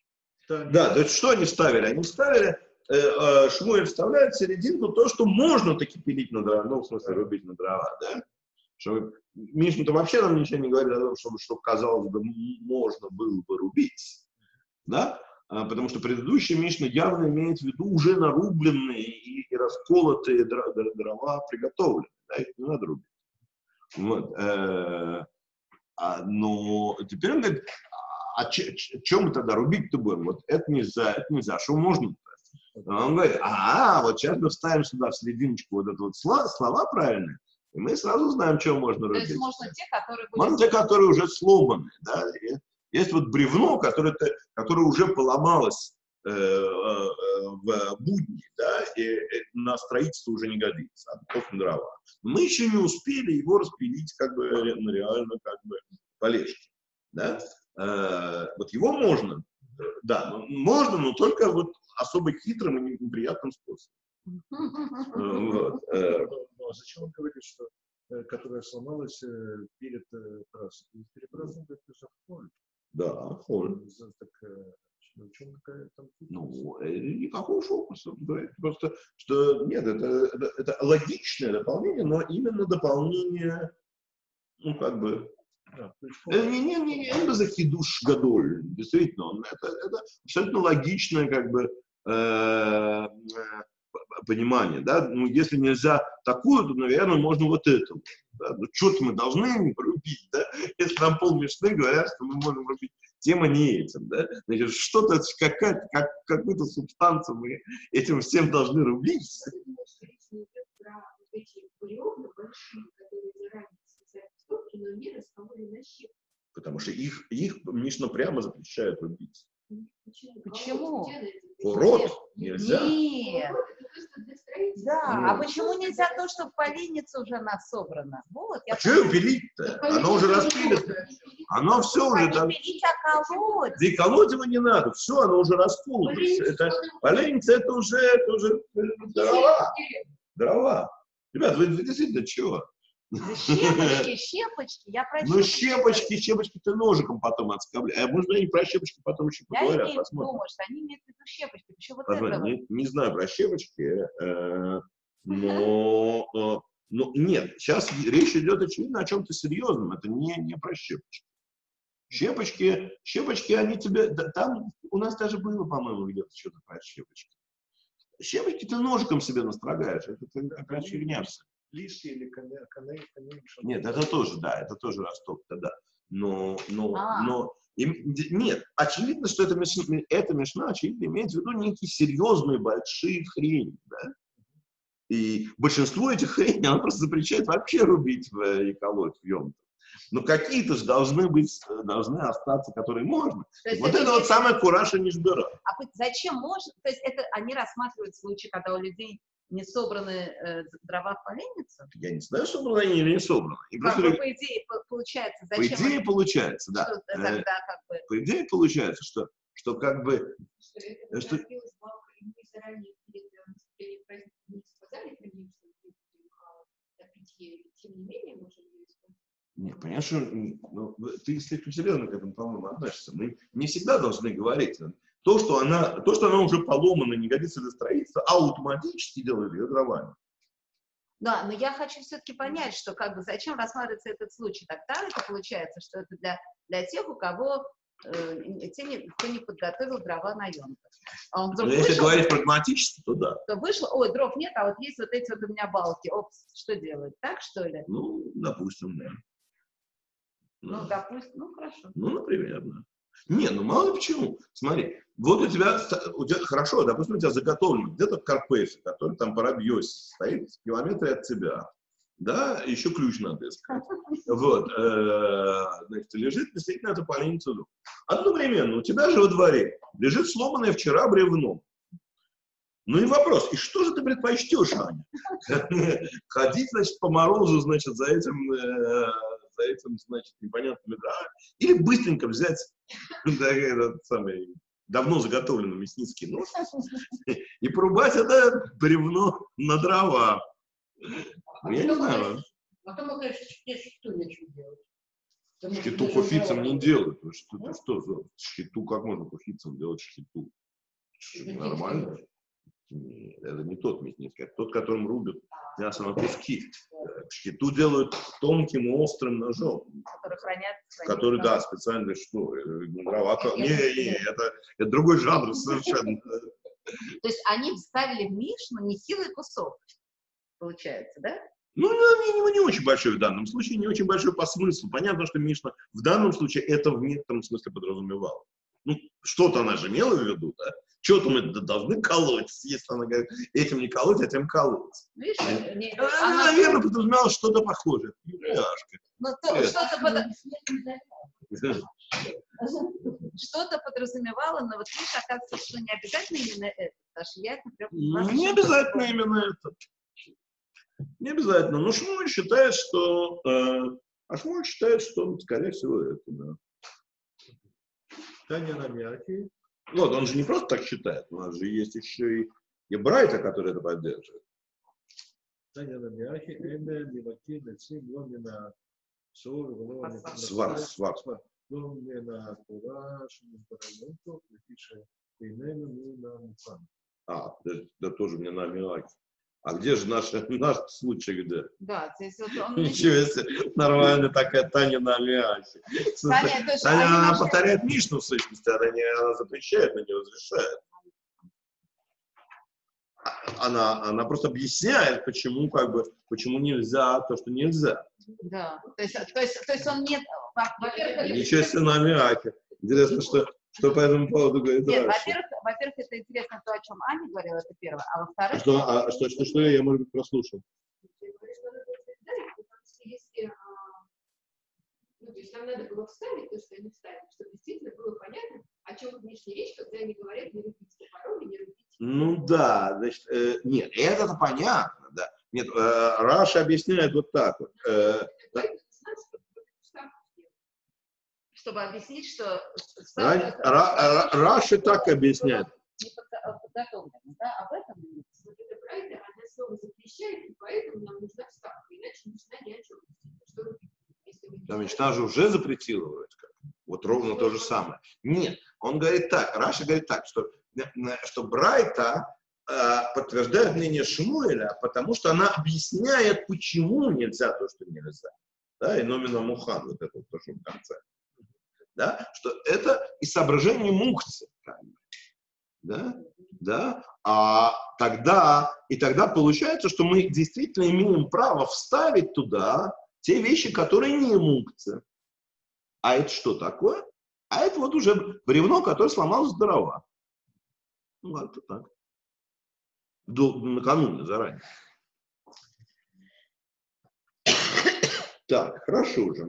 Speaker 1: Да, то есть что они вставили? Они вставили, э, э, Шмуэль вставляет в серединку то, что можно таки пилить на дрова, ну, в смысле, рубить на дрова, да? Что Мишна-то вообще нам ничего не говорит о том, чтобы, что, казалось бы, можно было бы рубить, да? А, потому что предыдущая Мишна явно имеет в виду уже нарубленные и, и расколотые дрова, дрова приготовленные, да? Их не надо рубить. Вот, э, а, но теперь он говорит, а ч, ч, чем мы тогда рубить-то будем? Вот это нельзя, это нельзя, что можно-то? Он говорит, а, вот сейчас мы вставим сюда в серединочку вот это вот слова, слова правильные, и мы сразу знаем, чем можно рубить.
Speaker 2: То есть можно те, которые были...
Speaker 1: Можно те, которые уже сломаны, да? Есть вот бревно, которое, которое уже поломалось э, э, в будни, да, и, и на строительство уже не годится, а только на дрова. Мы еще не успели его распилить как бы реально как бы полежки, да? Э, вот его можно, да, можно, но только вот особо хитрым и неприятным способом. Вот.
Speaker 3: Ну, а зачем он говорит, что которая сломалась перед праздником? Перед праздником это же холь.
Speaker 1: Да, холь.
Speaker 3: Так, в чем какая там?
Speaker 1: Ну, никакого фокуса. Просто, что нет, это, это, это логичное дополнение, но именно дополнение, ну, как бы,
Speaker 3: да,
Speaker 1: не, не, не, не, это за хидуш гадоль, действительно, он, это, это абсолютно логичное, как бы, э, понимание, да, ну, если нельзя такую, то, наверное, можно вот это, да? Ну, что-то мы должны рубить, да, если нам пол Мишны говорят, что мы можем рубить тем, а не этим, да, значит, что-то, какая-то, как, какую-то субстанцию мы этим всем должны рубить. Потому что их, их Мишна прямо запрещает рубить.
Speaker 2: Почему?
Speaker 1: Урод нельзя.
Speaker 2: Нет. Да,
Speaker 1: Ну.
Speaker 2: а почему нельзя то, что в поленнице уже нас собрано? Вот, я
Speaker 1: А что его пилить-то? Оно уже распилено. Оно все уже
Speaker 2: не
Speaker 1: там.
Speaker 2: пилить, а колоть.
Speaker 1: Да и колоть его не надо. Все, оно уже расколотось. Это поленница, это уже, это уже дрова. Дрова. Ребят, вы, вы действительно чего?
Speaker 2: Щепочки, щепочки, я про
Speaker 1: Ну, щепочки, щепочки ты ножиком потом отскобляешь. А может, они про щепочки потом еще
Speaker 2: Я
Speaker 1: поговорят,
Speaker 2: имею в
Speaker 1: посмотрим.
Speaker 2: виду, что они имеют в виду щепочки. Почему вот
Speaker 1: Посмотрим.
Speaker 2: этого?
Speaker 1: Не, не знаю про щепочки, э, но, э, но нет, сейчас речь идет, очевидно, о чем-то серьезном. Это не, не про щепочки. Щепочки, щепочки, они тебе... Да, там у нас даже было, по-моему, где-то что-то про щепочки. Щепочки ты ножиком себе настрогаешь. Это какая фигня все.
Speaker 3: Листья или коней, коней, коней.
Speaker 1: Нет, это тоже, да, это тоже росток, да. Но, но,
Speaker 2: А.
Speaker 1: но, им, нет, очевидно, что это мишна, эта мишна, очевидно, имеет в виду некие серьезные большие хрени, да. И большинство этих хреней, она просто запрещает вообще рубить в, и колоть в Йом. Но какие-то же должны быть, должны остаться, которые можно. Вот это, это вот самое кураша нишбера.
Speaker 2: А зачем можно? То есть это они рассматривают случаи, когда у людей не собраны э, дрова в поленницу?
Speaker 1: Я не знаю, собраны они или не собраны.
Speaker 2: Как бы, по идее, получается, зачем?
Speaker 1: По идее,
Speaker 2: они...
Speaker 1: получается, да.
Speaker 2: Что тогда, как бы...
Speaker 1: По идее, получается, что, что как бы...
Speaker 5: Что это
Speaker 1: что...
Speaker 5: накопилось бабка, и мы заранее перед наступлением праздника не сказали про нее, что мы будем о питье, тем не менее, можем ее использовать.
Speaker 1: Нет, понимаешь, что, ну, ты слишком серьезно к этому, по-моему, относишься. Мы не всегда должны говорить. То, что она, то, что она уже поломана, не годится для строительства, автоматически делает ее дровами.
Speaker 2: Да, но я хочу все-таки понять, что как бы зачем рассматривается этот случай. Тогда это получается, что это для, для тех, у кого э, те не, кто не подготовил дрова на Йом Тов. А он вдруг
Speaker 1: Но
Speaker 2: вышел,
Speaker 1: если говорить прагматически, то да.
Speaker 2: то вышло, ой, дров нет, а вот есть вот эти вот у меня балки. Опс, что делать? Так, что ли?
Speaker 1: Ну, допустим, да.
Speaker 2: Ну, допустим, ну, хорошо.
Speaker 1: Ну, например, да. Не, ну мало ли почему. Смотри, вот у тебя, у тебя хорошо, допустим, у тебя заготовлено где-то в Карпефе, который там по Рабьёсе стоит в километре от тебя. Да, еще ключ надо искать. Вот, значит, лежит действительно эта поленница. Одновременно у тебя же во дворе лежит сломанное вчера бревно. Ну и вопрос, и что же ты предпочтешь, Аня? Ходить, значит, по морозу, значит, за этим, э, за этим, значит, непонятными, да? Или быстренько взять, да, этот самый, давно заготовленный мясницкий нож и порубать это бревно на дрова.
Speaker 4: А
Speaker 1: Я не знаю.
Speaker 4: Потом, конечно, что нечего делать.
Speaker 1: Шхиту куфицам не делают. Ну, что, ты что за шхиту? Как можно куфицам делать шхиту? Нормально? Нет, это не тот мясник, это тот, которым рубят мясо на куски. Шхиту делают тонким острым ножом.
Speaker 2: Которые хранят.
Speaker 1: Который, да, специально что? Дрова. Не, не, это, это другой жанр совершенно.
Speaker 2: То есть они вставили в Мишну нехилый кусок, получается, да?
Speaker 1: Ну, не, не, не очень большой в данном случае, не очень большой по смыслу. Понятно, что Мишна в данном случае это в некотором смысле подразумевала. Ну, что-то она же имела в виду, да? Что-то мы должны колоть, если она говорит, этим не колоть, а тем колоть.
Speaker 2: Видишь, не,
Speaker 1: Она,
Speaker 2: она,
Speaker 1: наверное, подразумевала что-то похожее. Юляшка.
Speaker 2: ну, то,
Speaker 1: Нет.
Speaker 2: что-то, под... что-то подразумевало, но вот видишь, оказывается, что не обязательно именно это, потому что я это прям...
Speaker 1: Ну, не обязательно именно это. Не обязательно. Но Шмуль считает, что... Э, а Шмуль считает, что, скорее всего, это, да.
Speaker 3: Таня Намяки.
Speaker 1: Вот, он же не просто так считает, у нас же есть еще и, и Брайта, который это поддерживает.
Speaker 3: Таня Намяки. Эме Миваки Нецим Ломина Сор Вломина
Speaker 1: Свар, свар.
Speaker 3: Ломина Тура Шмизбараменто. Напише Инену Мина Мухан.
Speaker 1: А, да, да тоже мне на Милаки. А где же наш, наш случай, где?
Speaker 2: Да, то есть вот он...
Speaker 1: Ничего себе, нормально такая Таня на Миасе.
Speaker 2: Таня, то есть
Speaker 1: Таня,
Speaker 2: они
Speaker 1: она
Speaker 2: нашли-
Speaker 1: повторяет Мишну в сущности, она не она запрещает, но не разрешает. Она, она просто объясняет, почему, как бы, почему нельзя то, что нельзя.
Speaker 2: Да, то есть, то есть, то есть он нет... Во-первых,
Speaker 1: Ничего себе на Миаке. Интересно, что, что по этому поводу говорит
Speaker 2: Нет,
Speaker 1: Раши.
Speaker 2: во-первых, во-первых, это интересно то, о чем Аня говорила, это первое. А во-вторых,
Speaker 1: Что, а, что, что, что, я, может быть, прослушал.
Speaker 5: Ты говоришь, что надо сказать, потому что если, а, ну, то есть нам надо было вставить то, что они вставили, чтобы действительно было понятно, о чем в Мишне речь, когда они говорят не рубить топором и не рубить.
Speaker 1: Ну да, значит, э, нет, это-то понятно, да. Нет, э, Раша объясняет вот так вот. Э, да.
Speaker 2: чтобы объяснить, что...
Speaker 1: Ра- Ра- Ра- Раша так объясняет.
Speaker 2: Не подготовлено, да, об этом нет.
Speaker 5: Вот эта Брайта, она слово запрещает, и поэтому нам нужна вставка, иначе Мишна ни о чем не говорит. Что рубить, если мы не
Speaker 1: Да,
Speaker 5: знаем?
Speaker 1: Мишна же уже запретила вроде как. Вот ровно то же самое. Нет, он говорит так, Раша говорит так, что, что Брайта э, подтверждает мнение Шмуэля, потому что она объясняет, почему нельзя то, что нельзя. Да, и номина Мухан, вот это вот то, что в конце. Да, что это и соображение мукцы. Да, да, а тогда, и тогда получается, что мы действительно имеем право вставить туда те вещи, которые не мукцы. А это что такое? А это вот уже бревно, которое сломалось дрова. Ну, как-то так. До, накануне, заранее. Так, хорошо уже.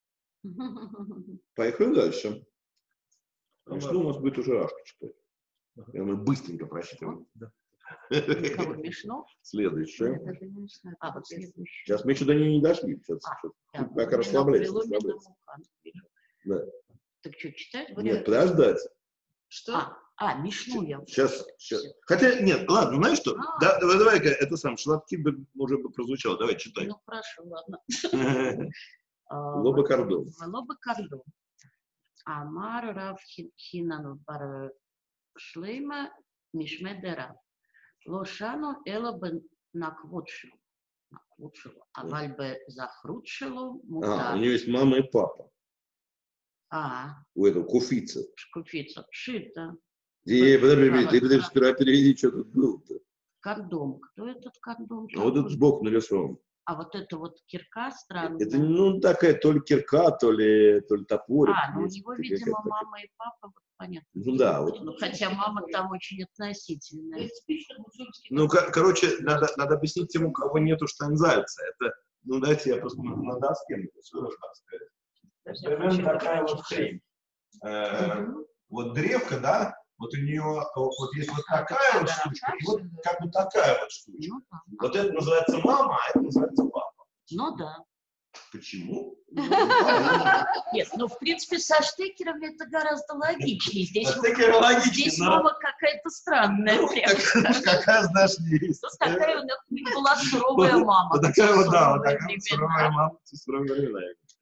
Speaker 1: Поехали дальше. И что у нас будет уже Рашка читать? И мы быстренько прочитаем.
Speaker 2: Кого, Мишну?
Speaker 1: Следующее.
Speaker 2: Это, конечно,
Speaker 4: А,
Speaker 2: это
Speaker 4: вот следующий.
Speaker 1: Сейчас мы еще до нее не дошли. Сейчас,
Speaker 2: А,
Speaker 1: сейчас.
Speaker 2: да.
Speaker 1: Пока расслабляйся. расслабляйся. Да.
Speaker 4: Так что, читать?
Speaker 2: Вот
Speaker 1: Нет,
Speaker 2: это.
Speaker 1: подождать.
Speaker 2: Что?
Speaker 4: А, а, Мишну я.
Speaker 1: Сейчас, сейчас. Хотя, нет, ладно, знаешь что?
Speaker 2: А.
Speaker 1: Да, давай, давай-ка, это сам, Шлатки бы уже бы прозвучало. Давай, читай.
Speaker 4: Ну, хорошо, ладно. А,
Speaker 1: Лоба кордон.
Speaker 4: Лоба кордон. Амар Рав Хинан бар Шлейма Мишмедера. Лошану Эла бен наквотшилу. Наквотшилу. А вальбе захрутшилу
Speaker 1: А, у
Speaker 4: мутар.
Speaker 1: нее есть мама и папа.
Speaker 4: А,
Speaker 1: У этого куфица.
Speaker 4: шкуфица. Шита.
Speaker 1: Ей, подожди, подожди, ты подожди, сперва переведи, что тут было-то.
Speaker 4: Кордон. Кто этот кордон?
Speaker 1: А вот этот сбоку нарисован.
Speaker 4: А вот это вот кирка странная.
Speaker 1: Это, ну, такая то ли кирка, то ли, то ли топорик.
Speaker 4: А, ну у
Speaker 1: есть.
Speaker 4: него,
Speaker 1: Такая
Speaker 4: видимо,
Speaker 1: какая-то-
Speaker 4: мама и папа, вот понятно.
Speaker 1: Ну да, вот.
Speaker 4: Ну, хотя мама там очень относительная.
Speaker 1: Ну, ко- короче, надо, надо объяснить тем, у кого нету штанзальца. Это, ну, дайте я просто на, на доске нарисую, так сказать. Примерно такая вот хрень. Э, Вот древко, да, вот у нее вот, вот есть вот такая вот штучка, и вот как бы такая вот штучка.
Speaker 4: Ну да.
Speaker 1: Вот это называется мама, а это называется папа.
Speaker 4: Ну да.
Speaker 1: Почему?
Speaker 4: Нет, ну в принципе со штекерами это гораздо логичнее. Здесь,
Speaker 1: А штекеры логичнее,
Speaker 4: здесь
Speaker 1: но-
Speaker 4: мама какая-то странная.
Speaker 1: Ну,
Speaker 4: прям.
Speaker 1: как- какая, знаешь, есть.
Speaker 4: Тут такая у нас была суровая мама.
Speaker 1: Вот такая вот, да, вот
Speaker 4: Суровые
Speaker 1: такая вот
Speaker 4: времена.
Speaker 1: суровая мама, суровые времена.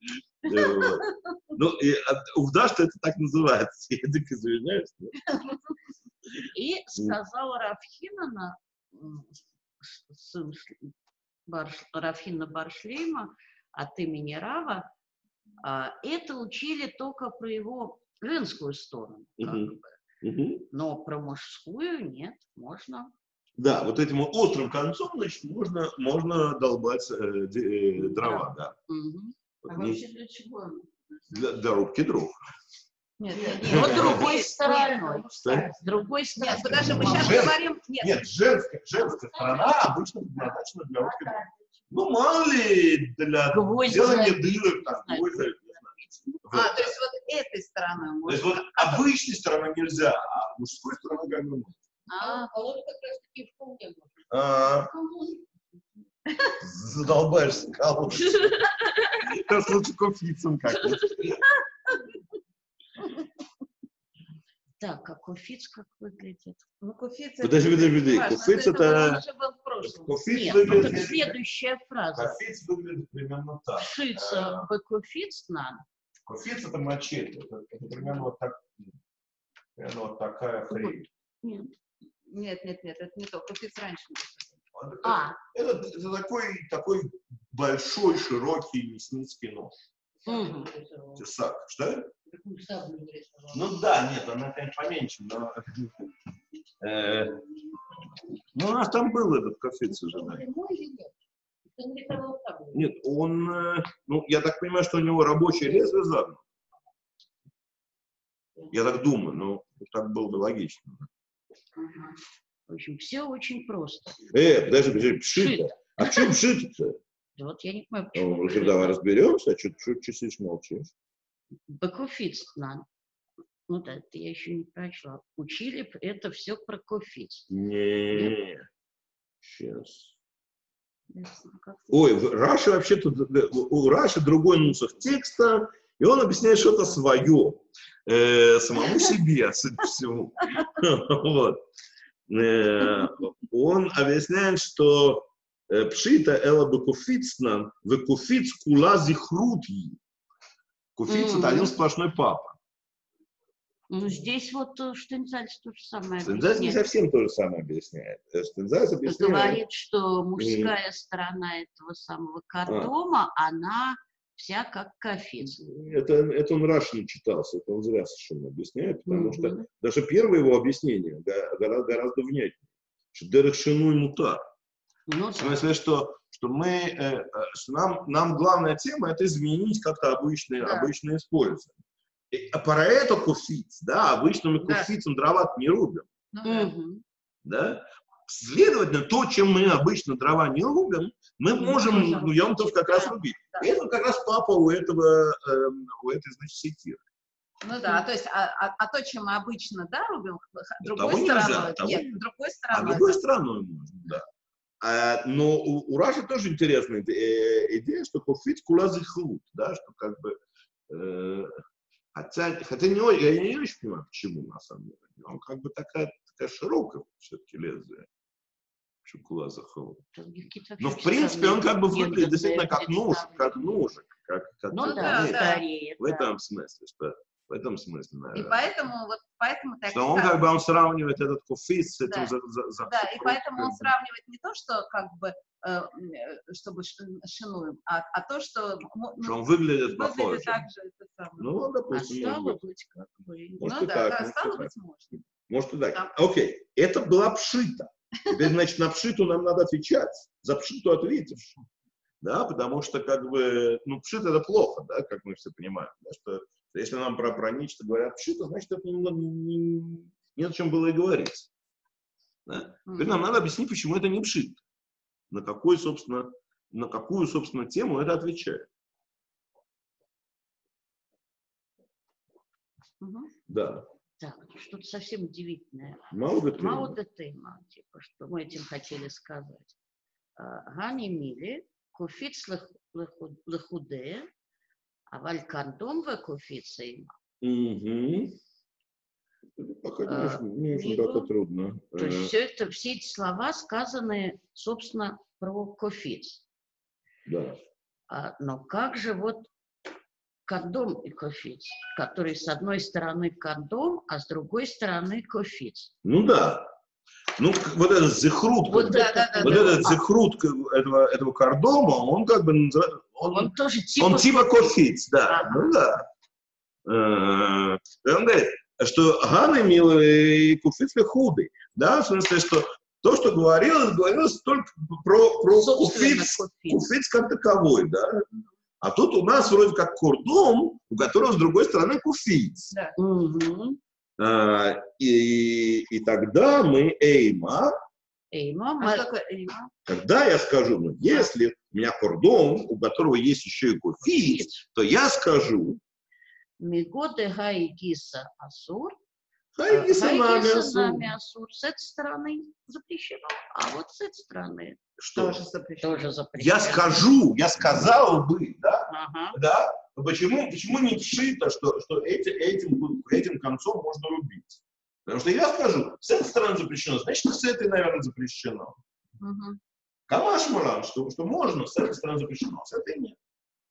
Speaker 1: Ну, у Дашта это так называется. Язык извиняюсь.
Speaker 6: И сказал Равхинана, сын Равхина Баршлейма от имени Рава, это учили только про его женскую сторону, как бы. Но про мужскую нет, можно.
Speaker 1: Да, вот этим острым концом, значит, можно, можно долбать э, э, дрова, да.
Speaker 6: Угу.
Speaker 1: Вот
Speaker 2: А
Speaker 1: не-
Speaker 2: вообще для чего?
Speaker 1: для, для рубки дров.
Speaker 2: Нет, нет,
Speaker 6: Но
Speaker 2: нет.
Speaker 6: другой
Speaker 2: Нет,
Speaker 6: стороной.
Speaker 1: Что?
Speaker 6: С другой
Speaker 2: Нет,
Speaker 6: стороны.
Speaker 2: подожди, мы сейчас
Speaker 1: Жен-
Speaker 2: говорим... Нет,
Speaker 1: Нет, женская, женская сторона обычно предназначена для рубки дров. Ну, мало ли, для
Speaker 6: Гвозди
Speaker 1: делания
Speaker 6: забить.
Speaker 1: дырок, там, гвозди, не знаю.
Speaker 2: а,
Speaker 1: Вот.
Speaker 2: то есть вот этой стороной
Speaker 1: То
Speaker 2: можно.
Speaker 1: есть вот обычной стороной нельзя, а мужской стороной как бы можно.
Speaker 2: А,
Speaker 4: А вот как раз таки вполне можно.
Speaker 1: А, задолбаешь скалу. Сейчас лучше кофицем как-нибудь.
Speaker 6: Так, а кофиц как выглядит?
Speaker 2: ну, куфиц это
Speaker 1: Подожди, подожди, подожди.
Speaker 2: важно,
Speaker 1: Куфиц
Speaker 2: это
Speaker 1: это-
Speaker 2: он уже был в прошлом.
Speaker 1: Кофиц
Speaker 6: Нет, это
Speaker 1: выглядит,
Speaker 6: следующая фраза.
Speaker 1: кофиц выглядит примерно так.
Speaker 6: Шица бекофиц надо.
Speaker 1: Кофиц это мачете. Это, это примерно вот так. Примерно вот такая хрень.
Speaker 6: Нет.
Speaker 2: Нет, нет, нет, это не то. Куфиц раньше был.
Speaker 1: Это,
Speaker 6: А,
Speaker 1: это, это такой, такой большой, широкий мясницкий нож.
Speaker 6: мгм.
Speaker 1: Тесак. Что?
Speaker 4: Такую саблю нарисовал.
Speaker 1: Ну да, нет, она, конечно, поменьше, но... э, ну, у нас там был этот кофиц уже, да.
Speaker 4: Прямой или нет? Ты нарисовал саблю.
Speaker 1: Нет, он, э, ну, я так понимаю, что у него рабочее лезвие загнуто. Я так думаю, но так было бы логично.
Speaker 6: Ага. В общем, все очень просто.
Speaker 1: Э, подожди, подожди, пшито.
Speaker 6: Пшито.
Speaker 1: А в чем пшито-то?
Speaker 6: Вот я не понимаю, почему.
Speaker 1: Ну, давай разберемся, а что ты сидишь молчишь?
Speaker 6: Бекофиц надо. Ну да, это я еще не прочла. Учили б это все про кофиц.
Speaker 1: Не, сейчас.
Speaker 6: Ясно, как ты-
Speaker 1: Ой, в Раша вообще-то, у Раши другой нусах текста, и он объясняет что-то свое, э, самому себе, судя по всему. Вот. Э, он объясняет, что э, пшита эла бекуфицна, векуфиц кула зихрутьи. Куфиц это один сплошной папа.
Speaker 6: Ну, здесь вот э, Штензальц то же самое
Speaker 1: Стензальц не
Speaker 6: объясняет.
Speaker 1: совсем то же самое объясняет. Э, Стензальц объясняет.
Speaker 6: Говорит, что мужская сторона этого самого кардома, она вся как кофиц.
Speaker 1: Это, это он Раши не читался, это он зря совершенно объясняет, потому
Speaker 6: Мгм.
Speaker 1: что даже первое его объяснение га- гораздо, гораздо внятнее. Что дерех шину и мутар.
Speaker 6: Ну,
Speaker 1: В
Speaker 6: да.
Speaker 1: смысле, что, что мы, э, э, что нам, нам главная тема это изменить как-то обычное,
Speaker 2: Да.
Speaker 1: обычное использование. И, а про это куфиц, да, обычно мы
Speaker 2: Да.
Speaker 1: куфицем дрова не рубим,
Speaker 2: Ну, да.
Speaker 6: Мгм.
Speaker 1: да. Следовательно, то, чем мы обычно дрова не рубим, мы
Speaker 6: Мы
Speaker 1: можем
Speaker 6: можем
Speaker 1: ну, емтов как раз
Speaker 2: Да.
Speaker 1: рубить.
Speaker 2: Да.
Speaker 1: И это как раз папа у этого, э, у этой, значит, сетиры.
Speaker 2: Ну да, то есть, а, а- а то, чем мы обычно, да, рубим, х- другой
Speaker 1: того нельзя,
Speaker 2: стороной,
Speaker 1: того
Speaker 2: нет,
Speaker 1: нельзя.
Speaker 2: другой
Speaker 1: А
Speaker 2: стороной.
Speaker 1: другой
Speaker 2: да.
Speaker 1: стороной можно, да. А, но у, у Раши тоже интересная иде- э, идея, что кофит кула зихрут, да, что как бы, э, хотя, хотя не, о- я не очень понимаю, почему на самом деле. Он как бы такая, такая широкая все-таки лезвие, что кула зихрут.
Speaker 6: Там у них какие-то
Speaker 1: Но
Speaker 6: вообще
Speaker 1: в принципе он как бы
Speaker 6: странные
Speaker 1: выглядит действительно
Speaker 6: гендерные
Speaker 1: как нож, как
Speaker 6: представления.
Speaker 1: ножик, как, как
Speaker 6: Ну
Speaker 1: как
Speaker 6: да,
Speaker 1: меч.
Speaker 2: да.
Speaker 6: скорее.
Speaker 1: В
Speaker 6: да.
Speaker 1: этом смысле, что в этом смысле,
Speaker 2: И
Speaker 1: наверное.
Speaker 2: поэтому, вот, поэтому так
Speaker 1: Что он
Speaker 2: сказано.
Speaker 1: как бы он сравнивает этот кофис с этим
Speaker 2: Да.
Speaker 1: за, за, за
Speaker 2: Да, и поэтому он
Speaker 1: как бы.
Speaker 2: сравнивает не то, что как бы, э, м, э, чтобы ш- шинуем, а, а то, что, м- ну,
Speaker 1: Что он выглядит похоже.
Speaker 2: выглядит так же. Это самое.
Speaker 1: Ну,
Speaker 6: А
Speaker 1: допустим, может
Speaker 6: стало
Speaker 1: быть.
Speaker 6: быть, как бы.
Speaker 1: Может
Speaker 2: ну
Speaker 1: и
Speaker 2: да,
Speaker 1: так,
Speaker 2: да,
Speaker 1: может и
Speaker 2: стало
Speaker 1: так.
Speaker 2: быть, можно.
Speaker 1: Может и так.
Speaker 2: Там-
Speaker 1: Окей, это была пшита. Теперь, значит, на пшиту нам надо отвечать. За пшиту ответишь. Да, потому что, как бы, ну, пшит это плохо, да, как мы все понимаем. Да, что если нам про, про нечто говорят пшита, значит, это не, не, не о чем было и говорить. Да? Теперь нам надо объяснить, почему это не пшит. На какой, собственно, на какую, собственно, тему это отвечает.
Speaker 6: Мгм.
Speaker 1: Да.
Speaker 6: Так, что-то совсем удивительное.
Speaker 1: Мало ты.
Speaker 6: Мало тема, типа, что мы этим хотели сказать. А, Гани мили, куфиц лехуде, а валькандом в куфице.
Speaker 1: Угу. Пока не
Speaker 6: А,
Speaker 1: очень, не очень
Speaker 6: Миго.
Speaker 1: пока трудно.
Speaker 6: То есть
Speaker 1: Э,
Speaker 6: все это, все эти слова сказаны, собственно, про кофиц.
Speaker 1: Да.
Speaker 6: А, но как же вот кондом и кофиц, который с одной стороны кондом, а с другой стороны кофиц.
Speaker 1: Ну да. Ну, вот этот зехрут,
Speaker 6: Вот,
Speaker 1: вот,
Speaker 6: да, да, да,
Speaker 1: вот
Speaker 6: да,
Speaker 1: этот
Speaker 6: да.
Speaker 1: зехрут этого, этого кардома, он как бы называется, он,
Speaker 6: Он тоже типа...
Speaker 1: он типа кофиц, да.
Speaker 6: Ага.
Speaker 1: Ну да. Э, Он говорит, что Ган имел и кофиц худый. Да, в смысле, что то, что говорилось, говорилось только про, про
Speaker 6: Собственно,
Speaker 1: кофиц,
Speaker 6: кофиц.
Speaker 1: кофиц как таковой, да. А тут у нас вроде как кордом, у которого с другой стороны кофиц.
Speaker 2: Да.
Speaker 6: Угу.
Speaker 1: А, и, и тогда мы эйма,
Speaker 6: Эйма,
Speaker 2: А
Speaker 6: ма-
Speaker 2: что такое эйма?
Speaker 1: когда я скажу, ну, если у меня кордон, у которого есть еще и кофиц, то я скажу,
Speaker 6: Мигоде гай гиса асур,
Speaker 1: хай не
Speaker 6: гай
Speaker 1: нами
Speaker 6: гиса
Speaker 1: асур.
Speaker 6: нами асур. С этой стороны запрещено, а вот с этой стороны
Speaker 1: Что?
Speaker 2: Тоже запрещено.
Speaker 6: тоже запрещено.
Speaker 1: Я скажу, я сказал бы, да,
Speaker 6: Ага.
Speaker 1: да, почему, почему не вшито, что, что эти, этим, этим концом можно рубить? Потому что я скажу, с этой стороны запрещено, значит, и с этой, наверное, запрещено.
Speaker 6: Угу.
Speaker 1: Камаш Муран, что, что можно, с этой стороны запрещено, с этой нет.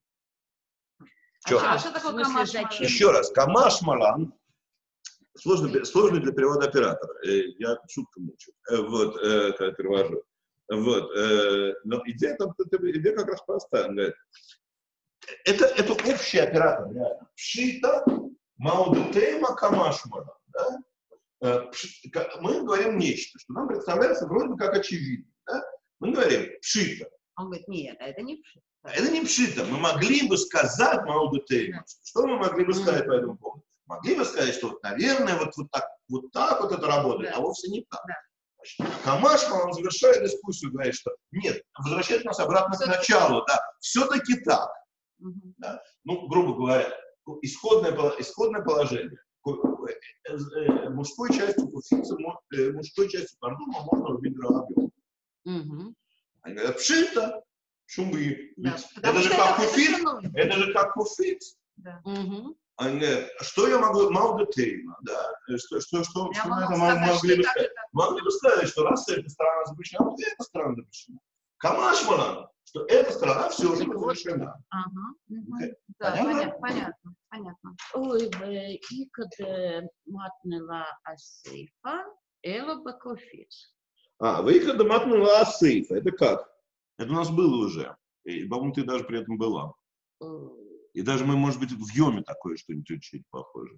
Speaker 2: А
Speaker 1: Чё?
Speaker 2: что, а
Speaker 6: А,
Speaker 2: что
Speaker 6: в
Speaker 2: такое
Speaker 6: смысле,
Speaker 2: камаш?
Speaker 6: зачем?
Speaker 1: Еще раз, Камаш Малан, сложный, сложный для перевода оператора. Э, Я шутку мучу. Э, Вот, э, когда перевожу. Вот, э, но идея, там, идея как раз простая. Он говорит, это, это общий оператор, реально. Пшита, маудетема, Камаш Малан. Да? Э, пш- ка- Мы говорим нечто, что нам представляется вроде бы как очевидно. Да? Мы говорим пшита.
Speaker 2: Он говорит, нет, а это не пшит.
Speaker 1: Это не пшита. Мы могли бы сказать маудетема. Что мы могли бы сказать по этому поводу? Могли бы сказать, что, вот, наверное, вот, вот, так, вот так вот это работает,
Speaker 2: Да.
Speaker 1: а вовсе не так.
Speaker 2: Да.
Speaker 1: Значит, Камашма, он завершает дискуссию, говорит, что нет, возвращает нас обратно к
Speaker 2: Всё-таки
Speaker 1: началу, да, все-таки так.
Speaker 2: Мгм.
Speaker 1: Ну, грубо говоря, исходное, пол- исходное положение. Ку- э, э, э, Мужской частью куфица, мо- э, мужской частью кардома можно рубить дровобьем.
Speaker 6: Угу.
Speaker 1: Они говорят, пшита, шумы.
Speaker 2: Да,
Speaker 1: Ведь
Speaker 2: потому
Speaker 1: это же
Speaker 2: что
Speaker 1: как
Speaker 2: это
Speaker 1: куфиц,
Speaker 2: запрещено.
Speaker 1: это же как куфиц.
Speaker 2: Да.
Speaker 6: Угу.
Speaker 1: Они говорят, что я могу, маудетейма, да, что, что, что,
Speaker 2: Я
Speaker 1: что мы
Speaker 2: могу
Speaker 1: это
Speaker 2: сказать,
Speaker 1: могли
Speaker 2: что
Speaker 1: бы
Speaker 2: и так, и
Speaker 1: сказать?
Speaker 2: так.
Speaker 1: Могли бы сказать, что раз эта сторона запрещена, то и эта сторона запрещена. Камашмана, что эта сторона все же разрешена.
Speaker 6: Ага.
Speaker 2: Мгм.
Speaker 1: Окей.
Speaker 2: Да,
Speaker 1: Понятно?
Speaker 2: понятно, понятно, понятно.
Speaker 6: Ой, икаде матнела асейфа, эло бакофиц.
Speaker 1: А, вы их доматнула асейфа, это как? Это у нас было уже. И, по-моему, ты даже при этом была. И даже мы, может быть, в Йоме такое что-нибудь учить похоже.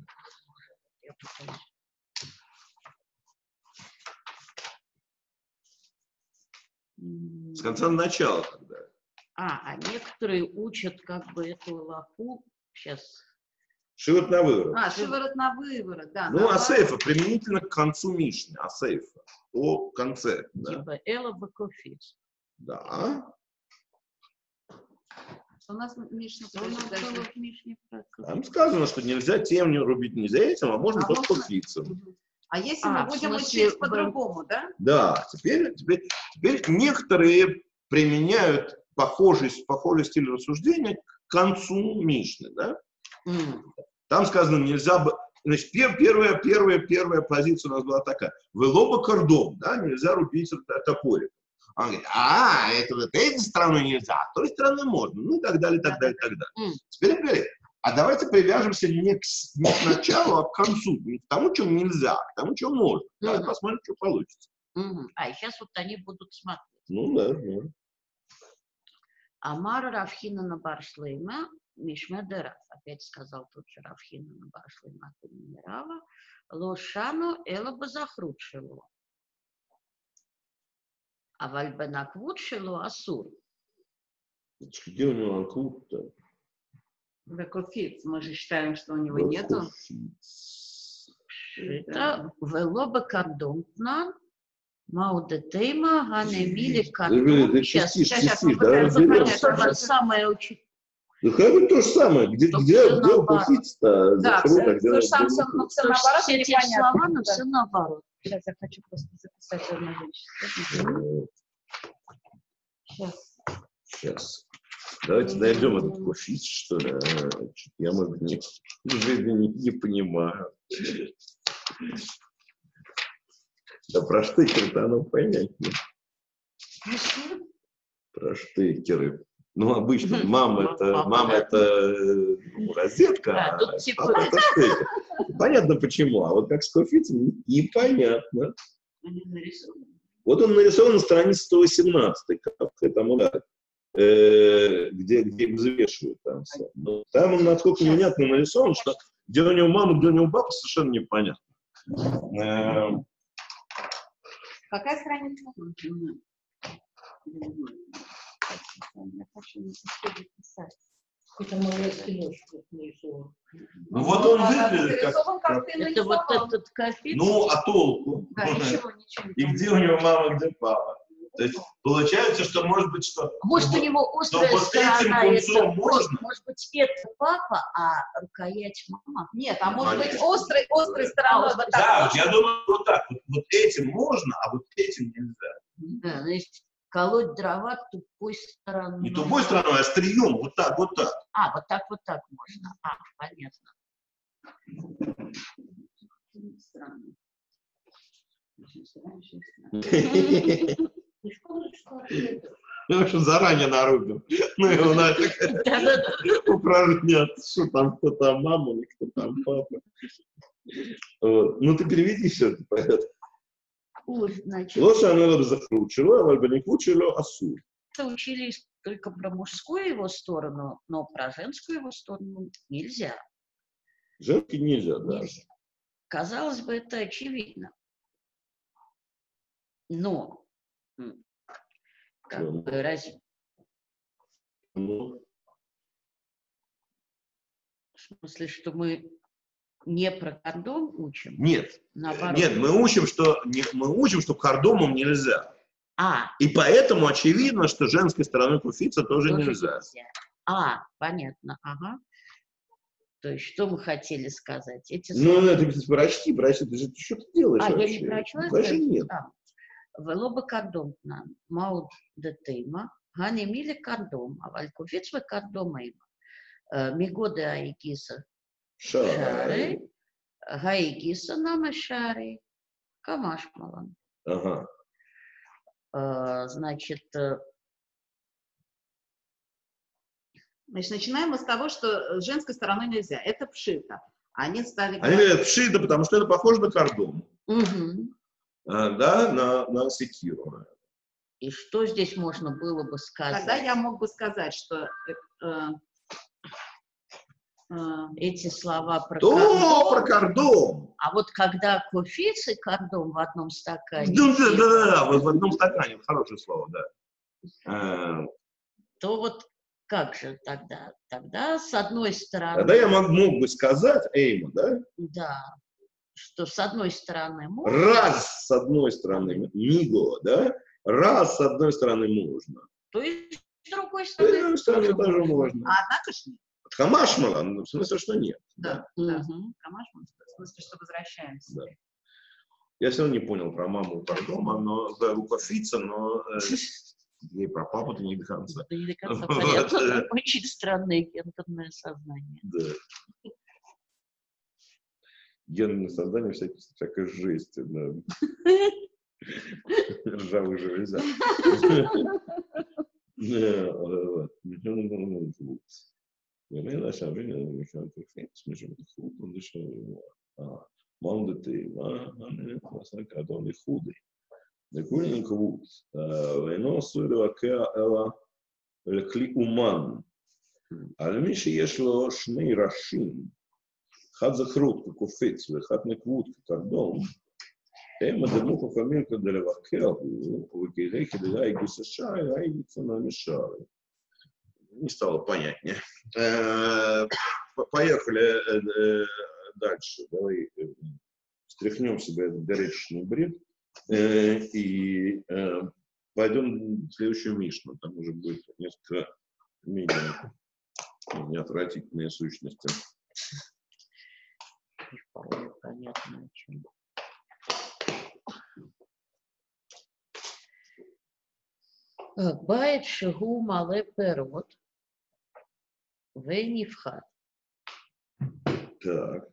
Speaker 1: С конца на начало тогда.
Speaker 6: А, а некоторые учат как бы эту лапу, сейчас,
Speaker 1: Шивот на выворот.
Speaker 2: А, шиворот на выворот, да.
Speaker 1: Ну,
Speaker 2: наоборот.
Speaker 1: асейфа применительно к концу Мишны. Асейфа. О конце. Да.
Speaker 6: типа эло бакофиц.
Speaker 1: Да.
Speaker 2: У нас Мишна
Speaker 6: Ну,
Speaker 2: тоже
Speaker 6: надо
Speaker 2: даже...
Speaker 6: было в Мишне про
Speaker 1: Там
Speaker 6: кофиц.
Speaker 1: сказано, что нельзя тем не рубить не за этим, а можно
Speaker 2: А
Speaker 1: только
Speaker 2: можно?
Speaker 1: кофицем.
Speaker 2: Мгм. А если
Speaker 6: А,
Speaker 2: мы
Speaker 6: в
Speaker 2: будем
Speaker 6: смысле,
Speaker 2: учить по-другому, да?
Speaker 1: Да, теперь, теперь, теперь некоторые применяют похожий, похожий стиль рассуждения к концу Мишны. Да?
Speaker 6: М.
Speaker 1: Там сказано, нельзя бы... Значит, пер- первая, первая, первая позиция у нас была такая. Вылоба кордон, да, нельзя рубить топорик. Он говорит, а, это вот этой стороной нельзя, а той стороной можно. Ну и так далее, так далее, так далее.
Speaker 6: М.
Speaker 1: Теперь он говорит, а давайте привяжемся не к, с- не к началу, а к концу. Не к тому, что нельзя, а к тому, что можно. Да,
Speaker 6: Мгм.
Speaker 1: посмотрим, что получится.
Speaker 6: Мгм. А, и сейчас вот они будут смотреть.
Speaker 1: Ну да, да.
Speaker 6: Амар Равхина на Баршлейма, Мишмедерав, опять сказал тот же Равхина на Баршлейма, Мирава, Лошану Эла Базахрутшилу. А Вальбенаквутшилу Асур.
Speaker 1: Где у него анклуб-то?
Speaker 2: Да, кофиц. Мы же считаем, что у него нету.
Speaker 6: Это Велоба Кардомтна, Маудетейма, Ганемили
Speaker 1: Да,
Speaker 6: Кардом.
Speaker 1: да,
Speaker 6: Сейчас,
Speaker 1: частишь,
Speaker 6: сейчас,
Speaker 2: сейчас
Speaker 1: частишь,
Speaker 2: мы
Speaker 1: да,
Speaker 2: пытаемся
Speaker 1: разберемся.
Speaker 2: понять,
Speaker 6: то же самое учить.
Speaker 1: Да как бы то же самое. Где,
Speaker 6: Только
Speaker 1: где,
Speaker 6: всё
Speaker 1: где он
Speaker 6: наоборот.
Speaker 1: кофиц-то?
Speaker 2: Да,
Speaker 1: Закрыто,
Speaker 2: все,
Speaker 1: где-
Speaker 2: то же самое,
Speaker 1: где
Speaker 2: но
Speaker 1: закрыто.
Speaker 2: все
Speaker 6: То есть
Speaker 2: наоборот
Speaker 6: все те
Speaker 2: непонятно.
Speaker 6: слова, но
Speaker 2: Да.
Speaker 6: все наоборот.
Speaker 2: Сейчас я хочу просто записать одну вещь. Сейчас.
Speaker 1: Сейчас. Давайте найдем этот кофиц, что ли. А, чё-то я, может, не, уже не, не понимаю. Да про штекер-то оно понятнее. Про штекеры. Ну, обычно мама это,
Speaker 6: Мама,
Speaker 1: мама
Speaker 6: да.
Speaker 1: это ну, розетка,
Speaker 6: Да,
Speaker 1: а
Speaker 6: тут типа-
Speaker 1: папа это штекер. Понятно почему, а вот как с кофицем непонятно.
Speaker 6: Они нарисованы.
Speaker 1: Вот он нарисован на странице сто восемнадцать, как там, да, э, где, где взвешивают там все. Но там он насколько невнятно нарисован, что где у него мама, где у него папа, совершенно непонятно. Э,
Speaker 2: Какая страница?
Speaker 6: Я хочу не успели писать.
Speaker 4: Какой-то малайский нож нарисован.
Speaker 1: ну вот он
Speaker 2: А,
Speaker 1: выглядит как...
Speaker 2: нарисован, как ты
Speaker 6: Это вот
Speaker 2: нарисовал.
Speaker 6: этот кофе.
Speaker 1: Ну, а толку?
Speaker 2: Да, ничего, ничего. не
Speaker 1: И где у него мама, где папа? То есть получается, что может быть, что...
Speaker 6: Может, у него острая
Speaker 1: вот этим
Speaker 6: сторона,
Speaker 1: кунцом
Speaker 6: это,
Speaker 1: можно?
Speaker 6: может быть, это папа, а рукоять мама.
Speaker 2: Нет, а может быть
Speaker 1: Конечно.
Speaker 2: острой, острой стороной
Speaker 6: А,
Speaker 2: вот
Speaker 1: Да,
Speaker 2: так.
Speaker 1: вот я думаю, вот так. Вот, вот этим можно, а вот этим нельзя.
Speaker 6: Да, значит, колоть дрова тупой стороной.
Speaker 1: Не тупой стороной, а острием. Вот так, вот так.
Speaker 6: А, вот так, вот так можно. А, понятно. Странно. Очень странно, очень странно.
Speaker 1: Ну, что заранее нарубим. Ну, его надо
Speaker 6: Да-да-да.
Speaker 1: упражняться, что там, кто там мама, или кто там папа. Вот. Ну, ты переведи все это, понятно.
Speaker 6: Ой, значит,
Speaker 1: Лоша она закручила, а вальбаникучила асу.
Speaker 6: это учились только про мужскую его сторону, но про женскую его сторону нельзя.
Speaker 1: Женский нельзя, да.
Speaker 6: Нельзя. Казалось бы, это очевидно. Но, м, как
Speaker 1: Да.
Speaker 6: бы, разве,
Speaker 1: Ну,
Speaker 6: в смысле, что мы не про кондом учим?
Speaker 1: нет.
Speaker 6: Наоборот.
Speaker 1: Нет, мы учим, что не, мы учим, что кардомом нельзя.
Speaker 6: А,
Speaker 1: И поэтому очевидно, что женской стороной куфица тоже,
Speaker 6: тоже
Speaker 1: нельзя.
Speaker 6: А, понятно, ага. То есть, что мы хотели сказать? Эти
Speaker 1: Ну,
Speaker 6: слова-
Speaker 1: это прочти, прочти, ты же ты что ты делаешь
Speaker 6: А, я
Speaker 1: вообще?
Speaker 6: не прочла?
Speaker 1: Даже нет.
Speaker 6: ולא בקרדום תנן, מהו דתימה, הנימי לקרדום, אבל קופיץ וקרדום אימה. מגודה האיגיסה
Speaker 1: Шары.
Speaker 6: שערי, האיגיסה נמה שערי, камашмалан.
Speaker 1: Ага.
Speaker 6: Значит, э,
Speaker 2: Значит, начинаем мы с того, что с женской стороны нельзя. Это пшито. Они стали
Speaker 1: Они говорят пшида, потому что это похоже на кардом.
Speaker 6: мгм.
Speaker 1: А, да, на, на секиру.
Speaker 6: И что здесь можно было бы сказать?
Speaker 2: Тогда я мог бы сказать, что э, э,
Speaker 6: Эти слова про
Speaker 1: То
Speaker 6: кардом,
Speaker 1: про кардом.
Speaker 6: а вот когда кофиц и кардом в одном стакане,
Speaker 1: Да, да, да, да, да, вот в одном стакане, хорошее слово, да. А,
Speaker 6: то вот как же тогда? Тогда с одной стороны,
Speaker 1: Тогда я мог, мог бы сказать, Эйма, да,
Speaker 6: да, что с одной стороны можно,
Speaker 1: раз с одной стороны миго, да, раз с одной стороны можно,
Speaker 6: то и с другой
Speaker 1: с
Speaker 6: стороны,
Speaker 1: другой стороны тоже можно.
Speaker 2: а однако ж нет.
Speaker 1: Хамашмала, ну, в смысле, что нет.
Speaker 2: Да,
Speaker 6: да.
Speaker 2: да.
Speaker 6: Мгм.
Speaker 2: Камашман, в смысле, что возвращаемся.
Speaker 1: Да. Я все равно не понял про маму и про дома, но да, у кофица, но э, и про папу-то не до конца.
Speaker 6: Это не до конца
Speaker 1: Вот,
Speaker 6: понятно.
Speaker 1: э.
Speaker 6: Очень странное гендерное сознание.
Speaker 1: Да. Генное создание всякой, всякой жести, да. Ржавый железяк. Да, вот. Мам ты, который худый. Декулин квут. Войно суривакеа эла лекли уман. Альми שיש לו שני ראשים, אחד זכרות כקופץ ואחד נקבות כקרדום, הם הדמו חכמים כדי לבקר הוא, וכדי כדי גיס השער, הייתי цена мешары. Не стало понятнее. Поехали дальше. Давай стряхнем себе этот горячечный бред и пойдем в следующую Мишну. Там уже будет несколько менее неотвратительные сущности.
Speaker 6: Не вполне понятно, о чем. Байт шигу мале первот вейнифхат.
Speaker 1: Так.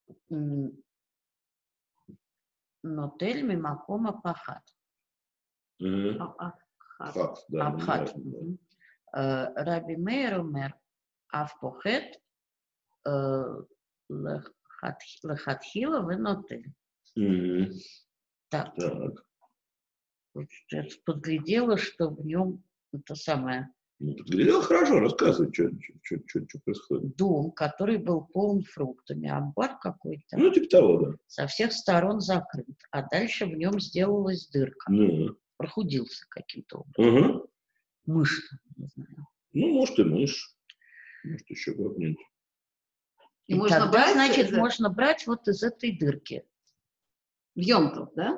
Speaker 6: Нотель мимакома пахат.
Speaker 1: Мгм.
Speaker 2: А, а, ха.
Speaker 1: Хат, да.
Speaker 6: Абхат.
Speaker 1: ну,
Speaker 6: Мгм. Раби Мейр умер, а в похет лехатхила вынотель.
Speaker 1: Мгм.
Speaker 6: Так,
Speaker 1: Так.
Speaker 6: вот я подглядела, что в нем это самое
Speaker 1: Ну, подглядел, хорошо, рассказывай, что, что, что, что происходит.
Speaker 6: дом, который был полон фруктами, амбар какой-то,
Speaker 1: Ну, типа того, да.
Speaker 6: со всех сторон закрыт, а дальше в нем сделалась дырка,
Speaker 1: Ну,
Speaker 6: прохудился каким-то образом.
Speaker 1: ага.
Speaker 6: Мышь, не знаю.
Speaker 1: Ну, может, и мышь. Может, еще как-нибудь.
Speaker 2: И
Speaker 6: И
Speaker 2: можно
Speaker 6: тогда,
Speaker 2: брать
Speaker 6: значит,
Speaker 2: из-
Speaker 6: можно брать вот из этой дырки.
Speaker 2: В Йом-Тов, да?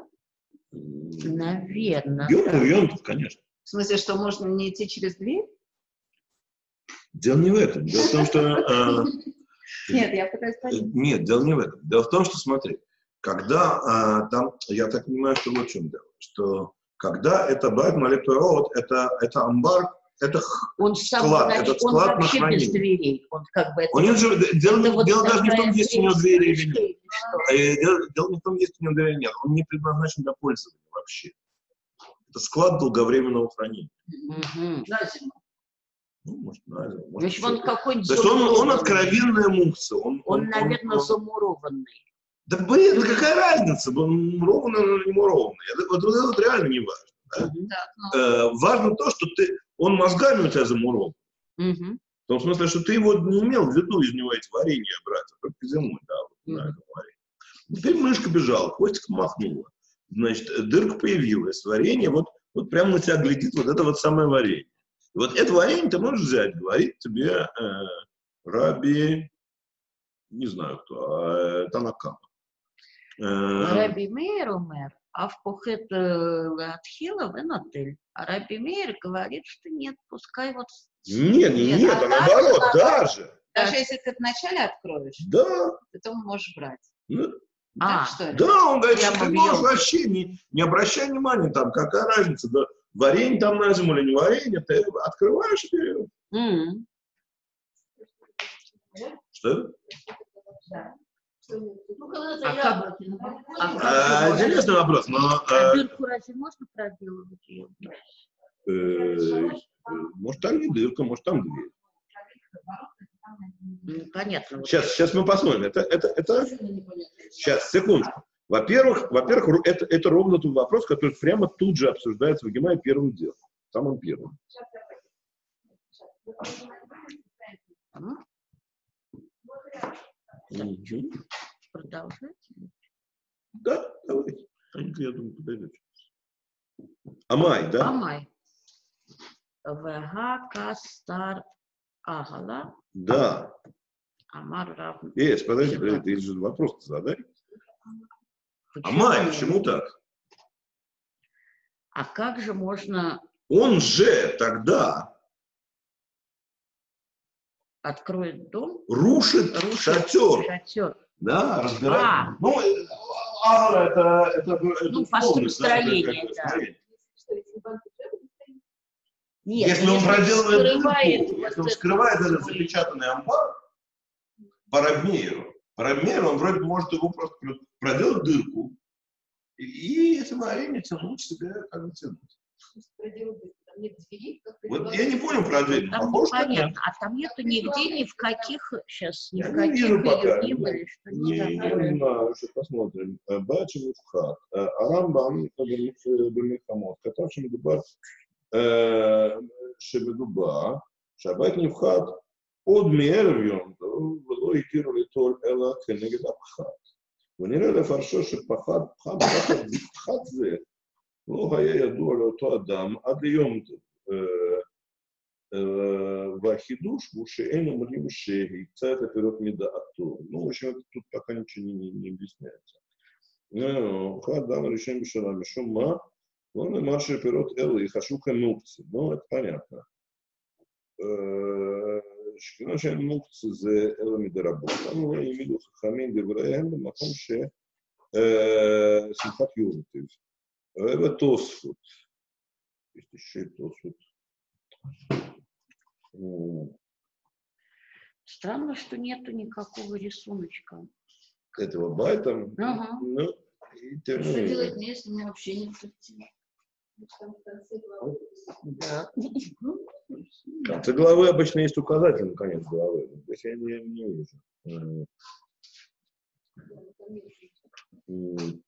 Speaker 6: Наверное.
Speaker 1: Йом-тов, йом-тов, конечно.
Speaker 2: В смысле, что можно не идти через дверь?
Speaker 1: Дело не в этом. Дело в том, что... э,
Speaker 2: Нет, я пытаюсь понять.
Speaker 1: Нет, дело не в этом. Дело в том, что, смотри, когда а, там, я так понимаю, что вот в чем дело, что когда это Байт Малитурот, это, это амбар, это х-
Speaker 6: Он сам,
Speaker 1: склад,
Speaker 6: значит,
Speaker 1: этот
Speaker 6: он
Speaker 1: склад на
Speaker 6: вообще без
Speaker 1: хранение.
Speaker 6: дверей. Он как бы это
Speaker 1: Он не
Speaker 6: вот-
Speaker 1: же- дело,
Speaker 6: это вот
Speaker 1: дело даже не в том,
Speaker 6: такая
Speaker 1: есть у него
Speaker 6: дверь
Speaker 1: двери
Speaker 6: с
Speaker 1: или нет.
Speaker 6: крышкой или что?
Speaker 1: Э, Дело, дело не в том, есть у него двери или нет. Он не предназначен для пользования вообще. Это склад долговременного хранения.
Speaker 6: Мгм.
Speaker 2: На зиму.
Speaker 1: Ну, может, на зиму, может,
Speaker 6: Значит,
Speaker 1: еще
Speaker 6: он
Speaker 1: что-то.
Speaker 6: какой-нибудь
Speaker 1: То есть он, он
Speaker 6: замурованный.
Speaker 1: откровенная мукса. Он,
Speaker 6: Он,
Speaker 1: он-
Speaker 6: наверное,
Speaker 1: он-
Speaker 6: замурованный.
Speaker 1: Да блин, да какая разница, мурованный или не мурованный. Это, вот, вот это вот реально не важно. Да?
Speaker 6: Мгм.
Speaker 2: Так, ну,
Speaker 1: Э, важно то, что ты, он мозгами у тебя замурован.
Speaker 6: Мгм.
Speaker 1: В том смысле, что ты его не имел в виду из него эти варенья брать, а только зимой, да, вот, на
Speaker 6: Мгм.
Speaker 1: этом варенье. Теперь мышка бежала, хвостик махнула. Значит, дырка появилась, варенье, вот, вот прямо на тебя глядит вот это вот самое варенье. И вот это варенье ты можешь взять, говорит тебе э, Раби, не знаю кто, а Танакама. Э,
Speaker 6: Раби Мейр умер, а в похет Латхила вынотель. А Раби Мейр говорит, что нет, пускай вот...
Speaker 1: Нет, не
Speaker 2: Нет,
Speaker 1: нет,
Speaker 2: а
Speaker 1: а наоборот,
Speaker 2: даже-
Speaker 1: даже.
Speaker 2: даже если ты вначале откроешь,
Speaker 1: Да.
Speaker 2: потом можешь брать.
Speaker 1: Ну,
Speaker 6: А,
Speaker 2: Так, что ли?
Speaker 1: да, он говорит,
Speaker 6: Прямо
Speaker 1: что ты
Speaker 6: в
Speaker 1: можешь
Speaker 6: ёлку.
Speaker 1: вообще не, не обращай внимания, там, какая разница, да, варенье там на зиму или не варенье, ты открываешь и берешь.
Speaker 6: М.
Speaker 1: Что?
Speaker 4: Ну, когда-то
Speaker 6: А
Speaker 4: я
Speaker 6: как-
Speaker 4: вот, ну,
Speaker 6: а
Speaker 4: вот,
Speaker 6: как
Speaker 1: А,
Speaker 6: же
Speaker 1: интересный вопрос, но
Speaker 6: А
Speaker 1: э,
Speaker 6: дырку разве можно проделывать ее?
Speaker 1: э, э, может там не дырка, может там дверь.
Speaker 6: Ну, понятно. вот.
Speaker 1: Сейчас, сейчас мы посмотрим. Это, это, это...
Speaker 4: совершенно непонятно.
Speaker 1: Сейчас, секундочку. Во-первых, во-первых, ру- это, это ровно тот вопрос, который прямо тут же обсуждается в Гемаре первым делом. Самым первым.
Speaker 6: М?
Speaker 1: Мгм.
Speaker 6: Продолжайте.
Speaker 1: Да, давайте. Анька, я думаю, подойдет. Амай, да?
Speaker 6: Амай. Вега кастар агала.
Speaker 1: Да.
Speaker 6: Амар рав.
Speaker 1: Эй, подожди,
Speaker 6: Всегда.
Speaker 1: подожди, ты же вопрос задай.
Speaker 6: Почему?
Speaker 1: Амай, почему так?
Speaker 6: А как же можно
Speaker 1: Он же тогда
Speaker 6: откроет дом?
Speaker 1: рушит,
Speaker 6: Рушит
Speaker 1: шатер.
Speaker 6: шатер.
Speaker 1: Да, разбирает.
Speaker 6: А.
Speaker 1: Ну, э, агра это, это, это
Speaker 6: Ну,
Speaker 1: условность, да, это
Speaker 6: построение,
Speaker 1: как
Speaker 6: да.
Speaker 1: построение.
Speaker 5: Что, если банк уже стоит?
Speaker 6: Нет,
Speaker 1: Если он проделывает
Speaker 6: скрывает
Speaker 1: дырку,
Speaker 6: вот
Speaker 1: если он
Speaker 6: это
Speaker 1: скрывает этот
Speaker 6: свой-
Speaker 1: запечатанный амбар, по Рабмейеру, по Рабмейеру он вроде может его просто про- проделать дырку, и, и эти варенья тянуть себе, как бы тянуть.
Speaker 5: То есть проделать дырку, там нет двери, как
Speaker 1: Вот я не понял про дверь,
Speaker 6: Там
Speaker 1: похоже, что нет.
Speaker 6: непонятно. А там нету нигде, ни в каких, сейчас, ни
Speaker 1: Я
Speaker 6: в
Speaker 1: не
Speaker 6: каких
Speaker 1: вижу пока.
Speaker 6: Июним или что-нибудь
Speaker 1: Не, я не
Speaker 6: такое.
Speaker 1: знаю, сейчас посмотрим. Бачи Мухат. Арамбам Бемихамот. Катавший Медубар Шебедуба. Шабат Нивхат. Од Мервион. Вло и Киру Литоль Эла Кенегед Абхат. ונראה לפרשו שפחד, פחד, פחד, פחד זה לא היה ידוע לאותו אדם עד ליום והחידוש הוא שאין אומרים שהקצה את הפירות מדעתו. Ну, в общем, тут пока ничего не, не, не объясняется. אחד אדם הראשון בשנה, משום מה, לא נאמר שפירות אלו יחשבו כמוקצה. Ну, это понятно. שכיוון שאין מוקצה זה אלו מדרבנן, לא העמידו חכמים דבריהם במקום ששמחת יום טוב. ובתוספות. יש еще תוספות.
Speaker 6: Странно, что нету никакого рисуночка.
Speaker 1: Этого байта.
Speaker 6: Ага.
Speaker 1: Ну, и тем не
Speaker 4: Что
Speaker 1: менее.
Speaker 4: делать мне, если у меня вообще нет картины?
Speaker 5: Там в конце главы.
Speaker 6: Да.
Speaker 1: В конце главы обычно есть указательный конец главы. Здесь я не, не вижу. М. М.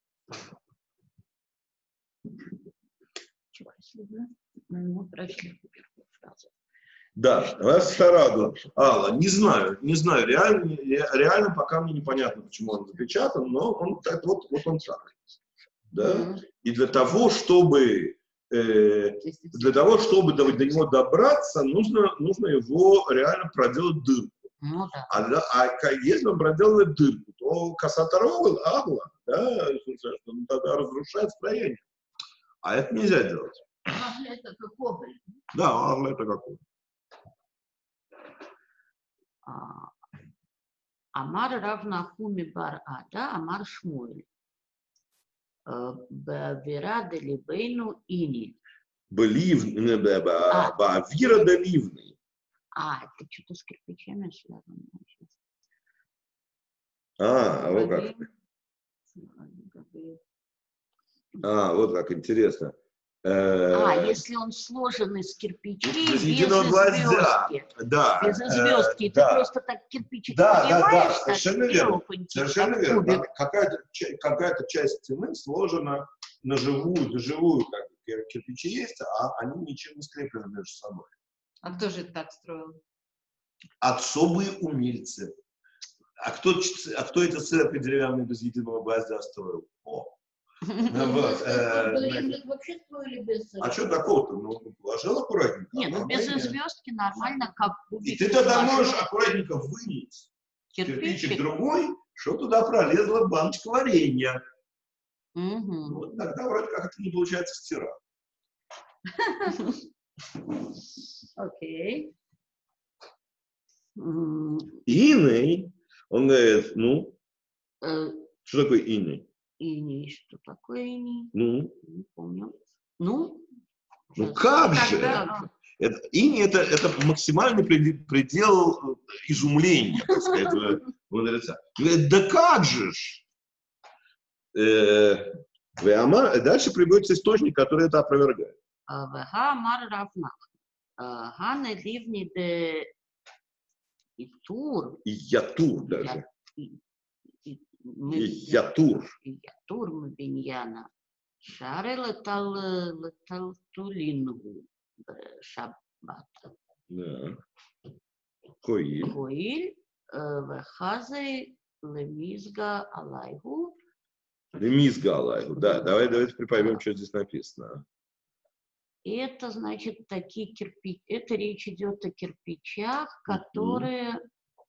Speaker 6: Мы прочли фразу.
Speaker 1: Да, вас Сараду. Алла, не знаю, не знаю, реально, реально пока мне непонятно, почему он запечатан, но он так вот, вот он так. Да?
Speaker 6: Мгм.
Speaker 1: И для того, чтобы э, для того, чтобы до, до него добраться, нужно, нужно его реально проделать дырку.
Speaker 6: Ну да.
Speaker 1: А, да, а ка- если он проделывает дырку, то касатаровый агла, да, он тогда разрушает строение. А это нельзя делать.
Speaker 6: А, это как образ.
Speaker 1: Да, агла это какой?
Speaker 6: А, Амар Рав Нахуми бар Ада, Амар Шмуэль. Э, Бавира делибейну ини.
Speaker 1: Бливный,
Speaker 6: А.
Speaker 1: бавира доливный.
Speaker 6: А, это что-то с кирпичами связано. сейчас.
Speaker 1: А, вот как. А, вот как интересно.
Speaker 6: А,
Speaker 1: Э,
Speaker 6: если он сложен из кирпичей,
Speaker 1: без
Speaker 6: без
Speaker 1: единого гвоздя.
Speaker 6: звездки.
Speaker 1: Да.
Speaker 6: Без
Speaker 1: э,
Speaker 6: звездки. Ты
Speaker 1: да.
Speaker 6: просто так кирпичик
Speaker 1: Да, да, да,
Speaker 6: поднимаешь, так
Speaker 1: совершенно
Speaker 6: сверху
Speaker 1: верно.
Speaker 6: по нити,
Speaker 1: Совершенно
Speaker 6: как
Speaker 1: верно.
Speaker 6: кубик.
Speaker 1: Какая-то, ча- какая-то часть стены сложена на живую, на живую, как кир- кирпичи есть, а они ничем не скреплены между собой.
Speaker 2: А кто же это так строил?
Speaker 1: Особые умельцы. А кто, ч- а кто эти церкви деревянные без единого гвоздя строил? О. Ну, вот, э, значит,
Speaker 4: Вообще строили без...
Speaker 1: а что такого-то? Ну, положил аккуратненько.
Speaker 6: Не, ну без
Speaker 1: нормально.
Speaker 6: звездки нормально, как
Speaker 1: И
Speaker 6: кубик.
Speaker 1: ты тогда
Speaker 6: положил.
Speaker 1: можешь аккуратненько вынуть кирпичик
Speaker 6: Кирпичик.
Speaker 1: другой, чтобы туда пролезла баночка варенья.
Speaker 6: Мгм.
Speaker 1: Вот тогда вроде как это не получается стирать.
Speaker 6: Окей. М,
Speaker 1: Иный, он говорит, ну,
Speaker 6: э,
Speaker 1: что такое иный?
Speaker 6: Иней, что такое иней?
Speaker 1: Ну,
Speaker 6: Не помню. Ну?
Speaker 1: ну
Speaker 6: сейчас.
Speaker 1: как
Speaker 2: Как
Speaker 1: же?
Speaker 2: да?
Speaker 1: Это, иний это, это максимальный преди- предел э, изумления, так сказать, э, мудреца. Говорит, да как же ж? Э, Веама- дальше приводится источник, который это опровергает.
Speaker 6: А, Вега Амар Равнах. А, Гане ливни де Итур.
Speaker 1: И ятур даже.
Speaker 6: Я- и- и-
Speaker 1: И
Speaker 6: мы-
Speaker 1: ятур.
Speaker 6: и Ятур Мбиньяна. Шаре летал летал тулингу. Шаббат.
Speaker 1: Да. Коиль.
Speaker 6: Коиль. Вехазе лемизга алайгу.
Speaker 1: Ремиз Галайгу. Да, давай, давайте припомним, что здесь написано.
Speaker 6: И это, значит, такие кирпичи. Это речь идет о кирпичах, которые...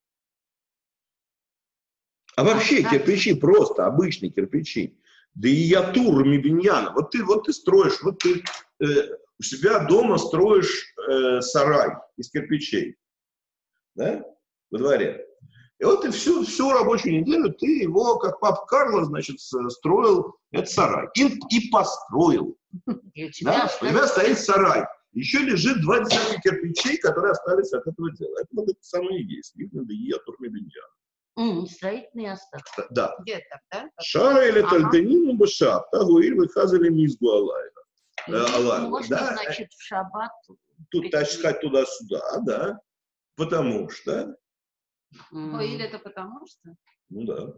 Speaker 1: А вообще
Speaker 6: А,
Speaker 1: кирпичи просто, обычные кирпичи. Да и ятур мибиньяна. Вот ты, вот ты строишь, вот ты э, у себя дома строишь э, сарай из кирпичей. Да? Во дворе. И вот ты всю, всю рабочую неделю ты его, как папа Карло, значит, с- строил этот сарай. И, и построил.
Speaker 6: И у тебя
Speaker 1: Да? У
Speaker 6: остались-
Speaker 1: тебя стоит сарай. Еще лежит два десятка кирпичей, которые остались от этого дела. Это вот это самое и есть. Видно, да и ятур мибиньяна.
Speaker 6: М, строительные остатки.
Speaker 1: Да.
Speaker 2: Где там, да?
Speaker 1: Шара или
Speaker 6: Ага.
Speaker 1: тальденину башап, того или выхазали мизгу алайга.
Speaker 6: И
Speaker 1: Э,
Speaker 6: их
Speaker 1: Аллах,
Speaker 6: можно,
Speaker 1: да,
Speaker 6: значит, в шаббат.
Speaker 1: Тут таскать туда-сюда, да, потому что,
Speaker 6: м,
Speaker 2: Ой, или это потому что?
Speaker 1: ну да.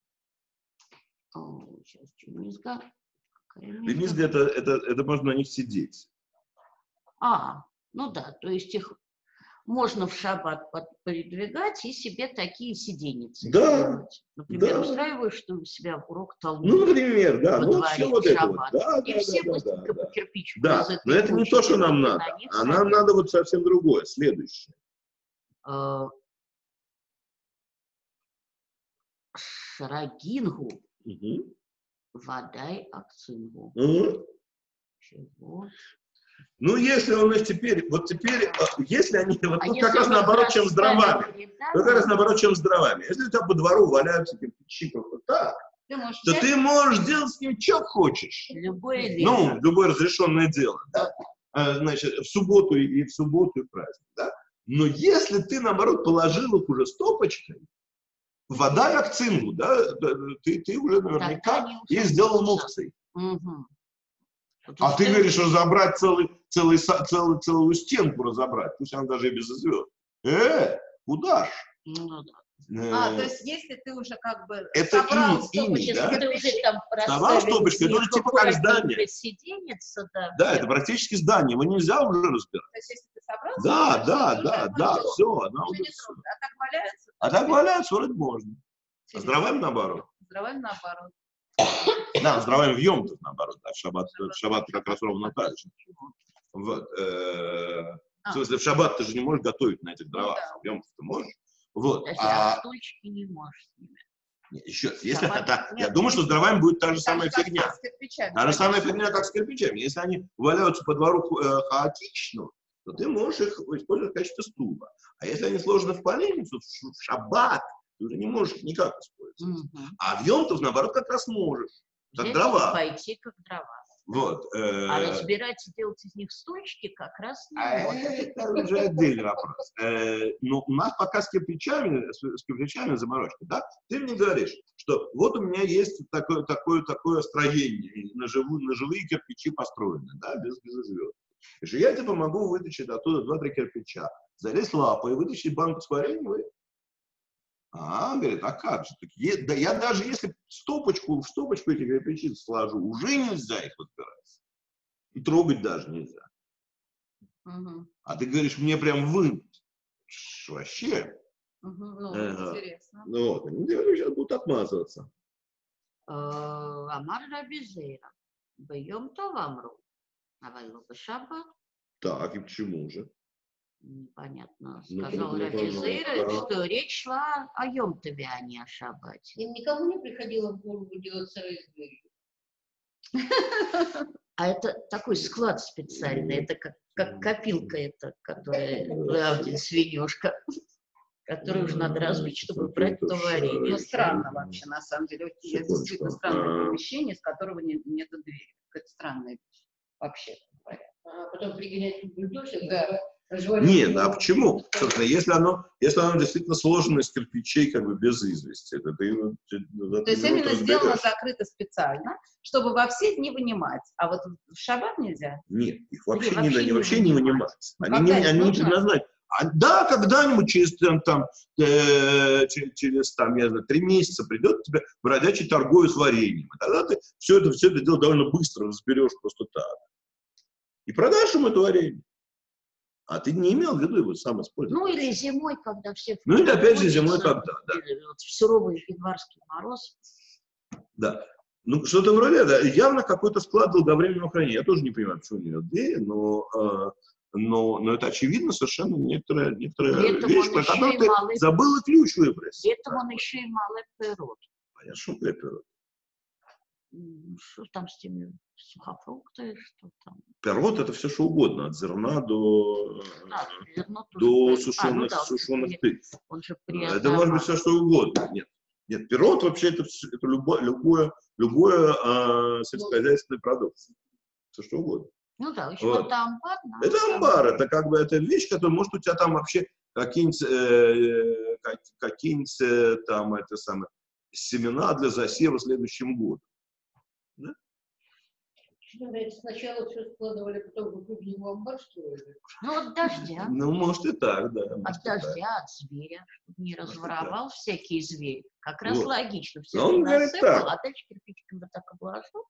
Speaker 6: о, сейчас, что, мизга? Какая мизга?
Speaker 1: Мизга это, это, это можно на них сидеть.
Speaker 6: А, ну да, то есть их можно в шаббат под- передвигать и себе такие сиденьицы
Speaker 1: Да,
Speaker 6: делать. Например,
Speaker 1: да.
Speaker 6: устраиваешь что у себя урок Талмуда.
Speaker 1: Ну, например, да,
Speaker 6: во
Speaker 1: ну
Speaker 6: дворе
Speaker 1: все
Speaker 6: в
Speaker 1: вот это вот.
Speaker 6: шаббат.
Speaker 1: Да,
Speaker 6: И
Speaker 1: да,
Speaker 6: все
Speaker 1: да, да,
Speaker 6: быстренько
Speaker 1: да,
Speaker 6: по
Speaker 1: да.
Speaker 6: кирпичику
Speaker 1: Да,
Speaker 6: из этой
Speaker 1: но это не то, что нам
Speaker 6: кучи
Speaker 1: надо.
Speaker 6: на них
Speaker 1: А нам
Speaker 6: садятся.
Speaker 1: надо вот совсем другое, следующее.
Speaker 6: Э, Шрагингу,
Speaker 1: Угу.
Speaker 6: водай акцингу.
Speaker 1: Угу.
Speaker 6: Чего?
Speaker 1: Ну, если он их теперь, вот теперь, э, если они, вот
Speaker 6: А
Speaker 1: тут
Speaker 6: если
Speaker 1: как раз
Speaker 6: он
Speaker 1: наоборот, чем с
Speaker 6: расставит
Speaker 1: дровами.
Speaker 6: рядами,
Speaker 1: Ну, как раз наоборот, чем с дровами. Если у тебя по двору валяются кирпичи просто так,
Speaker 2: Ты можешь
Speaker 1: то
Speaker 2: взять,
Speaker 1: ты можешь делать с ним что хочешь.
Speaker 6: любое лето.
Speaker 1: Ну, любое разрешенное дело. Да? А, значит, в субботу и в субботу и в праздник. Да? Но если ты, наоборот, положил их уже стопочкой, вода как цингу, да, да, ты, ты уже
Speaker 6: Тогда
Speaker 1: наверняка
Speaker 6: они
Speaker 1: их
Speaker 6: уже
Speaker 1: сделал
Speaker 6: лучше.
Speaker 1: мукцией.
Speaker 6: Мгм. Тут
Speaker 1: А ты
Speaker 6: что-
Speaker 1: говоришь, разобрать целый, целый, са- целый, целую стенку разобрать, пусть она даже и без звезд. Э, куда ж?
Speaker 6: Ну, да.
Speaker 2: А,
Speaker 1: Э,
Speaker 2: то есть если ты уже как бы
Speaker 1: Это
Speaker 2: собрал
Speaker 1: ими-
Speaker 2: стопочки
Speaker 1: ими, да?
Speaker 6: Если ты уже там
Speaker 1: Собрал
Speaker 6: расставил
Speaker 1: стопочки, это уже
Speaker 6: снизу
Speaker 1: типа как
Speaker 6: аккуратненько
Speaker 1: здание.
Speaker 6: сиденется, да.
Speaker 1: Да, это практически здание, его нельзя уже разбирать.
Speaker 2: То есть если ты собрал
Speaker 1: Да,
Speaker 2: стопочки,
Speaker 1: да,
Speaker 2: то
Speaker 1: да,
Speaker 2: уже
Speaker 1: да,
Speaker 2: хорошо.
Speaker 1: все, она
Speaker 2: Уже
Speaker 1: уже
Speaker 2: не
Speaker 1: все.
Speaker 2: трудно. А так валяются?
Speaker 1: А так валяться вроде можно. А с дровами наоборот.
Speaker 2: С дровами наоборот.
Speaker 1: Да, с дровами в Йом-Тов наоборот. А в шаббат, в шаббат как раз ровно так же. Вот. э, В смысле, в шаббат ты же не можешь готовить на этих дровах.
Speaker 2: да.
Speaker 1: В Йом-Тов ты можешь. Вот.
Speaker 6: Если а
Speaker 1: А
Speaker 6: стульчики не можешь с ними.
Speaker 1: еще, если
Speaker 6: Шаббат
Speaker 1: да, я
Speaker 2: нет,
Speaker 1: думаю, что с дровами будет та же
Speaker 2: Так
Speaker 1: самая
Speaker 2: же, как
Speaker 1: фигня.
Speaker 2: с кирпичами.
Speaker 1: Та же самая
Speaker 2: конечно.
Speaker 1: фигня, как с кирпичами. Если они валяются по двору э, хаотично, то ты можешь их использовать в качестве стула. А если они сложены в поленницу, в ш- в шаббат, ты уже не можешь их никак использовать.
Speaker 6: Мгм.
Speaker 1: А в Йом-Тов, наоборот, как раз можешь. Как
Speaker 6: Взять
Speaker 1: дрова.
Speaker 6: и пойти как дрова.
Speaker 1: Вот. э,
Speaker 6: А разбирать и делать из них стульчики как раз не
Speaker 1: А
Speaker 6: можно.
Speaker 1: это уже отдельный вопрос. Э, Но у нас пока с кирпичами, с с кирпичами заморочка, да? Ты мне говоришь, что вот у меня есть такое, такое, такое строение, на, живу- на живые кирпичи построены, да, без, без звезд. И что я тебе помогу вытащить оттуда два-три кирпича, залезть лапой, вытащить банку с вареньем. и- А, говорит, а как же? Так е- да я даже если стопочку, в стопочку эти кирпичи сложу, уже нельзя их разбирать. И трогать даже нельзя.
Speaker 2: Мгм.
Speaker 1: А ты говоришь, мне прям вынуть. Ш, Вообще.
Speaker 2: Мгм. Ну,
Speaker 1: Ага.
Speaker 2: интересно.
Speaker 1: Ну вот, они сейчас будут отмазываться.
Speaker 6: Э, Амар Рабизейра. Бьем то вамру. А валю шаббат.
Speaker 1: Так, и почему же?
Speaker 6: Непонятно.
Speaker 1: Ну,
Speaker 6: Сказал
Speaker 1: ну,
Speaker 6: Рабизейра,
Speaker 1: ну,
Speaker 6: что речь шла о Йом-Тове, а не о шаббате.
Speaker 4: Им никому не приходило в голову делать сарай с дверью.
Speaker 6: А это такой склад специальный, это как, как копилка, это, которая Леавдин свинюшка, которую уже надо разбить, чтобы брать то варенье.
Speaker 2: Ну, странно вообще, на самом деле. Вот есть
Speaker 1: Секундочку.
Speaker 2: действительно странное
Speaker 1: А.
Speaker 2: помещение, из которого не, нет двери. Это странная вещь. Вообще говоря.
Speaker 4: А потом пригонять бульдозер.
Speaker 2: Да.
Speaker 1: Нет, а почему? Собственно, если оно, если оно действительно сложено из кирпичей, как бы без извести, это ты, его- ты- за
Speaker 2: То есть
Speaker 1: три минуты
Speaker 2: именно сделано
Speaker 1: разберешь.
Speaker 2: закрыто специально, чтобы во все дни вынимать. А вот в шаббат нельзя.
Speaker 1: Нет, их вообще,
Speaker 6: Или
Speaker 1: не,
Speaker 6: вообще
Speaker 1: они
Speaker 6: не
Speaker 1: вообще не
Speaker 6: вынимать.
Speaker 1: вынимаются.
Speaker 2: Ну,
Speaker 1: Они, не,
Speaker 2: когда-нибудь
Speaker 1: они не
Speaker 2: нужно?
Speaker 1: предназначены. А, да, когда-нибудь через, там, там, э, через, через там, я знаю, три месяца придет тебе бродячий торговец вареньем. И тогда ты все это, все это дело довольно быстро разберешь просто так. И продашь ему это варенье. А ты не имел в виду его сам использовать.
Speaker 6: Ну или зимой, когда все...
Speaker 1: Ну или опять же зимой
Speaker 6: находятся,
Speaker 1: когда, да.
Speaker 6: или вот в суровый январский мороз.
Speaker 1: Да. Ну, что-то вроде, да, явно какой-то склад долговременного хранения. Я тоже не понимаю, почему нет двери, но, э, но, но это очевидно совершенно некоторая, некоторая
Speaker 6: При этом
Speaker 1: вещь,
Speaker 6: он
Speaker 1: про
Speaker 6: еще
Speaker 1: которую
Speaker 6: и
Speaker 1: ты
Speaker 6: малый-
Speaker 1: забыла ключ выбросить.
Speaker 6: При этом он еще и малый пирот.
Speaker 1: Понятно, что такое пирот.
Speaker 6: М, Что там с теми сухофрукты, что там?
Speaker 1: Пирот — это все что угодно, от зерна до,
Speaker 6: А, зерно тоже
Speaker 1: до
Speaker 6: правильно.
Speaker 1: сушеных,
Speaker 6: А, ну да, он же
Speaker 1: сушеных
Speaker 6: при-
Speaker 1: тыкв.
Speaker 6: Он же при
Speaker 1: Это может быть все что угодно. Нет, нет, пирот вообще это, вс- это любое, любое, любое а, сельскохозяйственный продукт. Все что угодно.
Speaker 6: Ну да, еще
Speaker 1: Вот.
Speaker 6: вот амбар. да.
Speaker 1: Это амбар, это как бы это вещь, которая, может, у тебя там вообще какие-нибудь, э, как- какие-нибудь э, там, это самое, семена для засева в следующем году.
Speaker 4: Сначала все складывали, потом вокруг него амбар строили.
Speaker 6: Ну от дождя.
Speaker 1: Ну, может и так, да. может
Speaker 6: От
Speaker 1: и так.
Speaker 6: дождя, от зверя, чтобы не
Speaker 1: Может,
Speaker 6: разворовал всякий зверь. Как раз
Speaker 1: Вот.
Speaker 6: логично. Все
Speaker 1: Но он говорит
Speaker 6: насыпал,
Speaker 1: так.
Speaker 6: а дальше кирпичиком вот так обложил.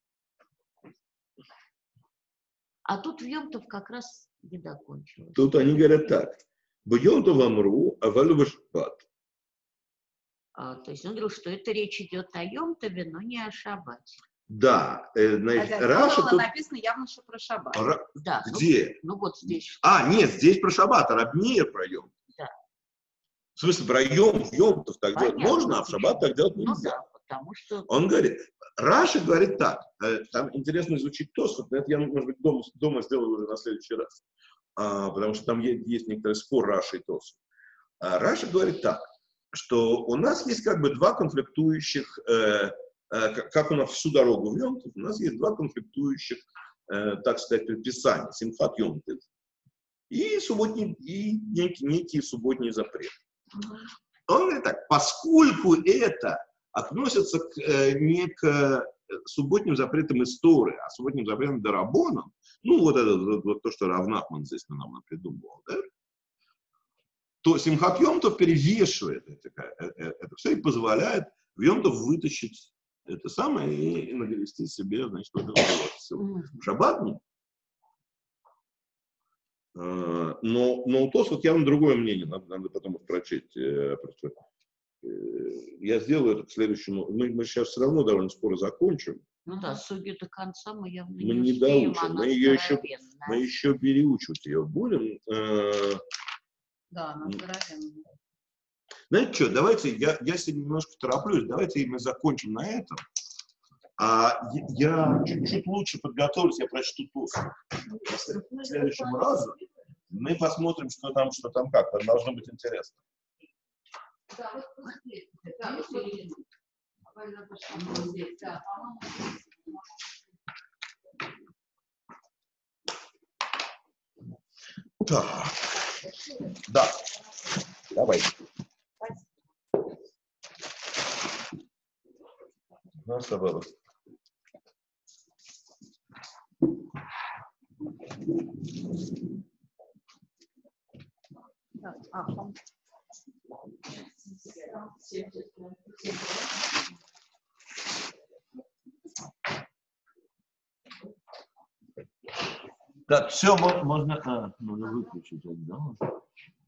Speaker 6: А тут в Йом-Тов как раз еда кончилась.
Speaker 1: Тут они говорят так. Бьем то вамру, а валю башпат.
Speaker 6: А, то есть он говорил, что это речь идет о Йом-Тове, но не о шаббате.
Speaker 1: Да, э, значит,
Speaker 2: Хотя
Speaker 1: Раша
Speaker 2: было
Speaker 1: тут...
Speaker 2: написано явно, что про шаббат.
Speaker 1: Ра-
Speaker 6: Да, ну,
Speaker 1: Где?
Speaker 6: ну вот здесь.
Speaker 1: А, нет, здесь про шаббат, а Рабния про Йом.
Speaker 6: Да.
Speaker 1: В смысле, про Йом, Йом так делать
Speaker 6: Понятно,
Speaker 1: можно, а в шаббат так делать
Speaker 6: Ну
Speaker 1: нельзя.
Speaker 6: да, потому что...
Speaker 1: Он говорит, Раша говорит так, э, там интересно звучит Тосфот, но это я, может быть, дома, дома сделаю уже на следующий раз, а, потому что там есть, есть некоторый спор Раши и Тосфот. А Раша говорит так, что у нас есть как бы два конфликтующих, э, э, как у нас всю дорогу в Йом-Тов, у нас есть два конфликтующих, э, так сказать, предписания, Симхат Йом-Тов и, субботний, и некий, некий субботний запрет. Он говорит так, поскольку это относится к, э, не к субботним запретом истории, а субботним запретом дарабоном, ну, вот это вот, вот то, что Рав Нахман здесь нам придумывал, да, то Симхат Йом-Тов перевешивает это, это, это все и позволяет в Йом-Тов вытащить это самое и, и навести себе, значит, вот это вот все. В шаббат нет. Но, но у Тосфот явно другое мнение, надо, надо потом их прочесть. Просто, я сделаю это к следующему. Мы, мы сейчас все равно довольно скоро закончим.
Speaker 6: Ну да, судью до конца мы явно
Speaker 1: мы
Speaker 6: не
Speaker 1: не
Speaker 6: успеем,
Speaker 1: доучим,
Speaker 6: она
Speaker 1: мы ее еще,
Speaker 6: здоровенная.
Speaker 1: мы еще переучивать ее будем.
Speaker 2: Да, она здоровенная.
Speaker 1: Знаете что, давайте, я, я сегодня немножко тороплюсь, давайте мы закончим на этом. А я чуть-чуть лучше подготовлюсь, я прочту Тосфот. К следующему разу мы посмотрим, что там, что там как. Это должно быть интересно.
Speaker 2: Да, вот после. Да, вот после. Да, по-моему,
Speaker 1: Так. Да. Давай. Ну, собака.
Speaker 6: Ага.
Speaker 1: Так, все, можно, а, можно выключить, да?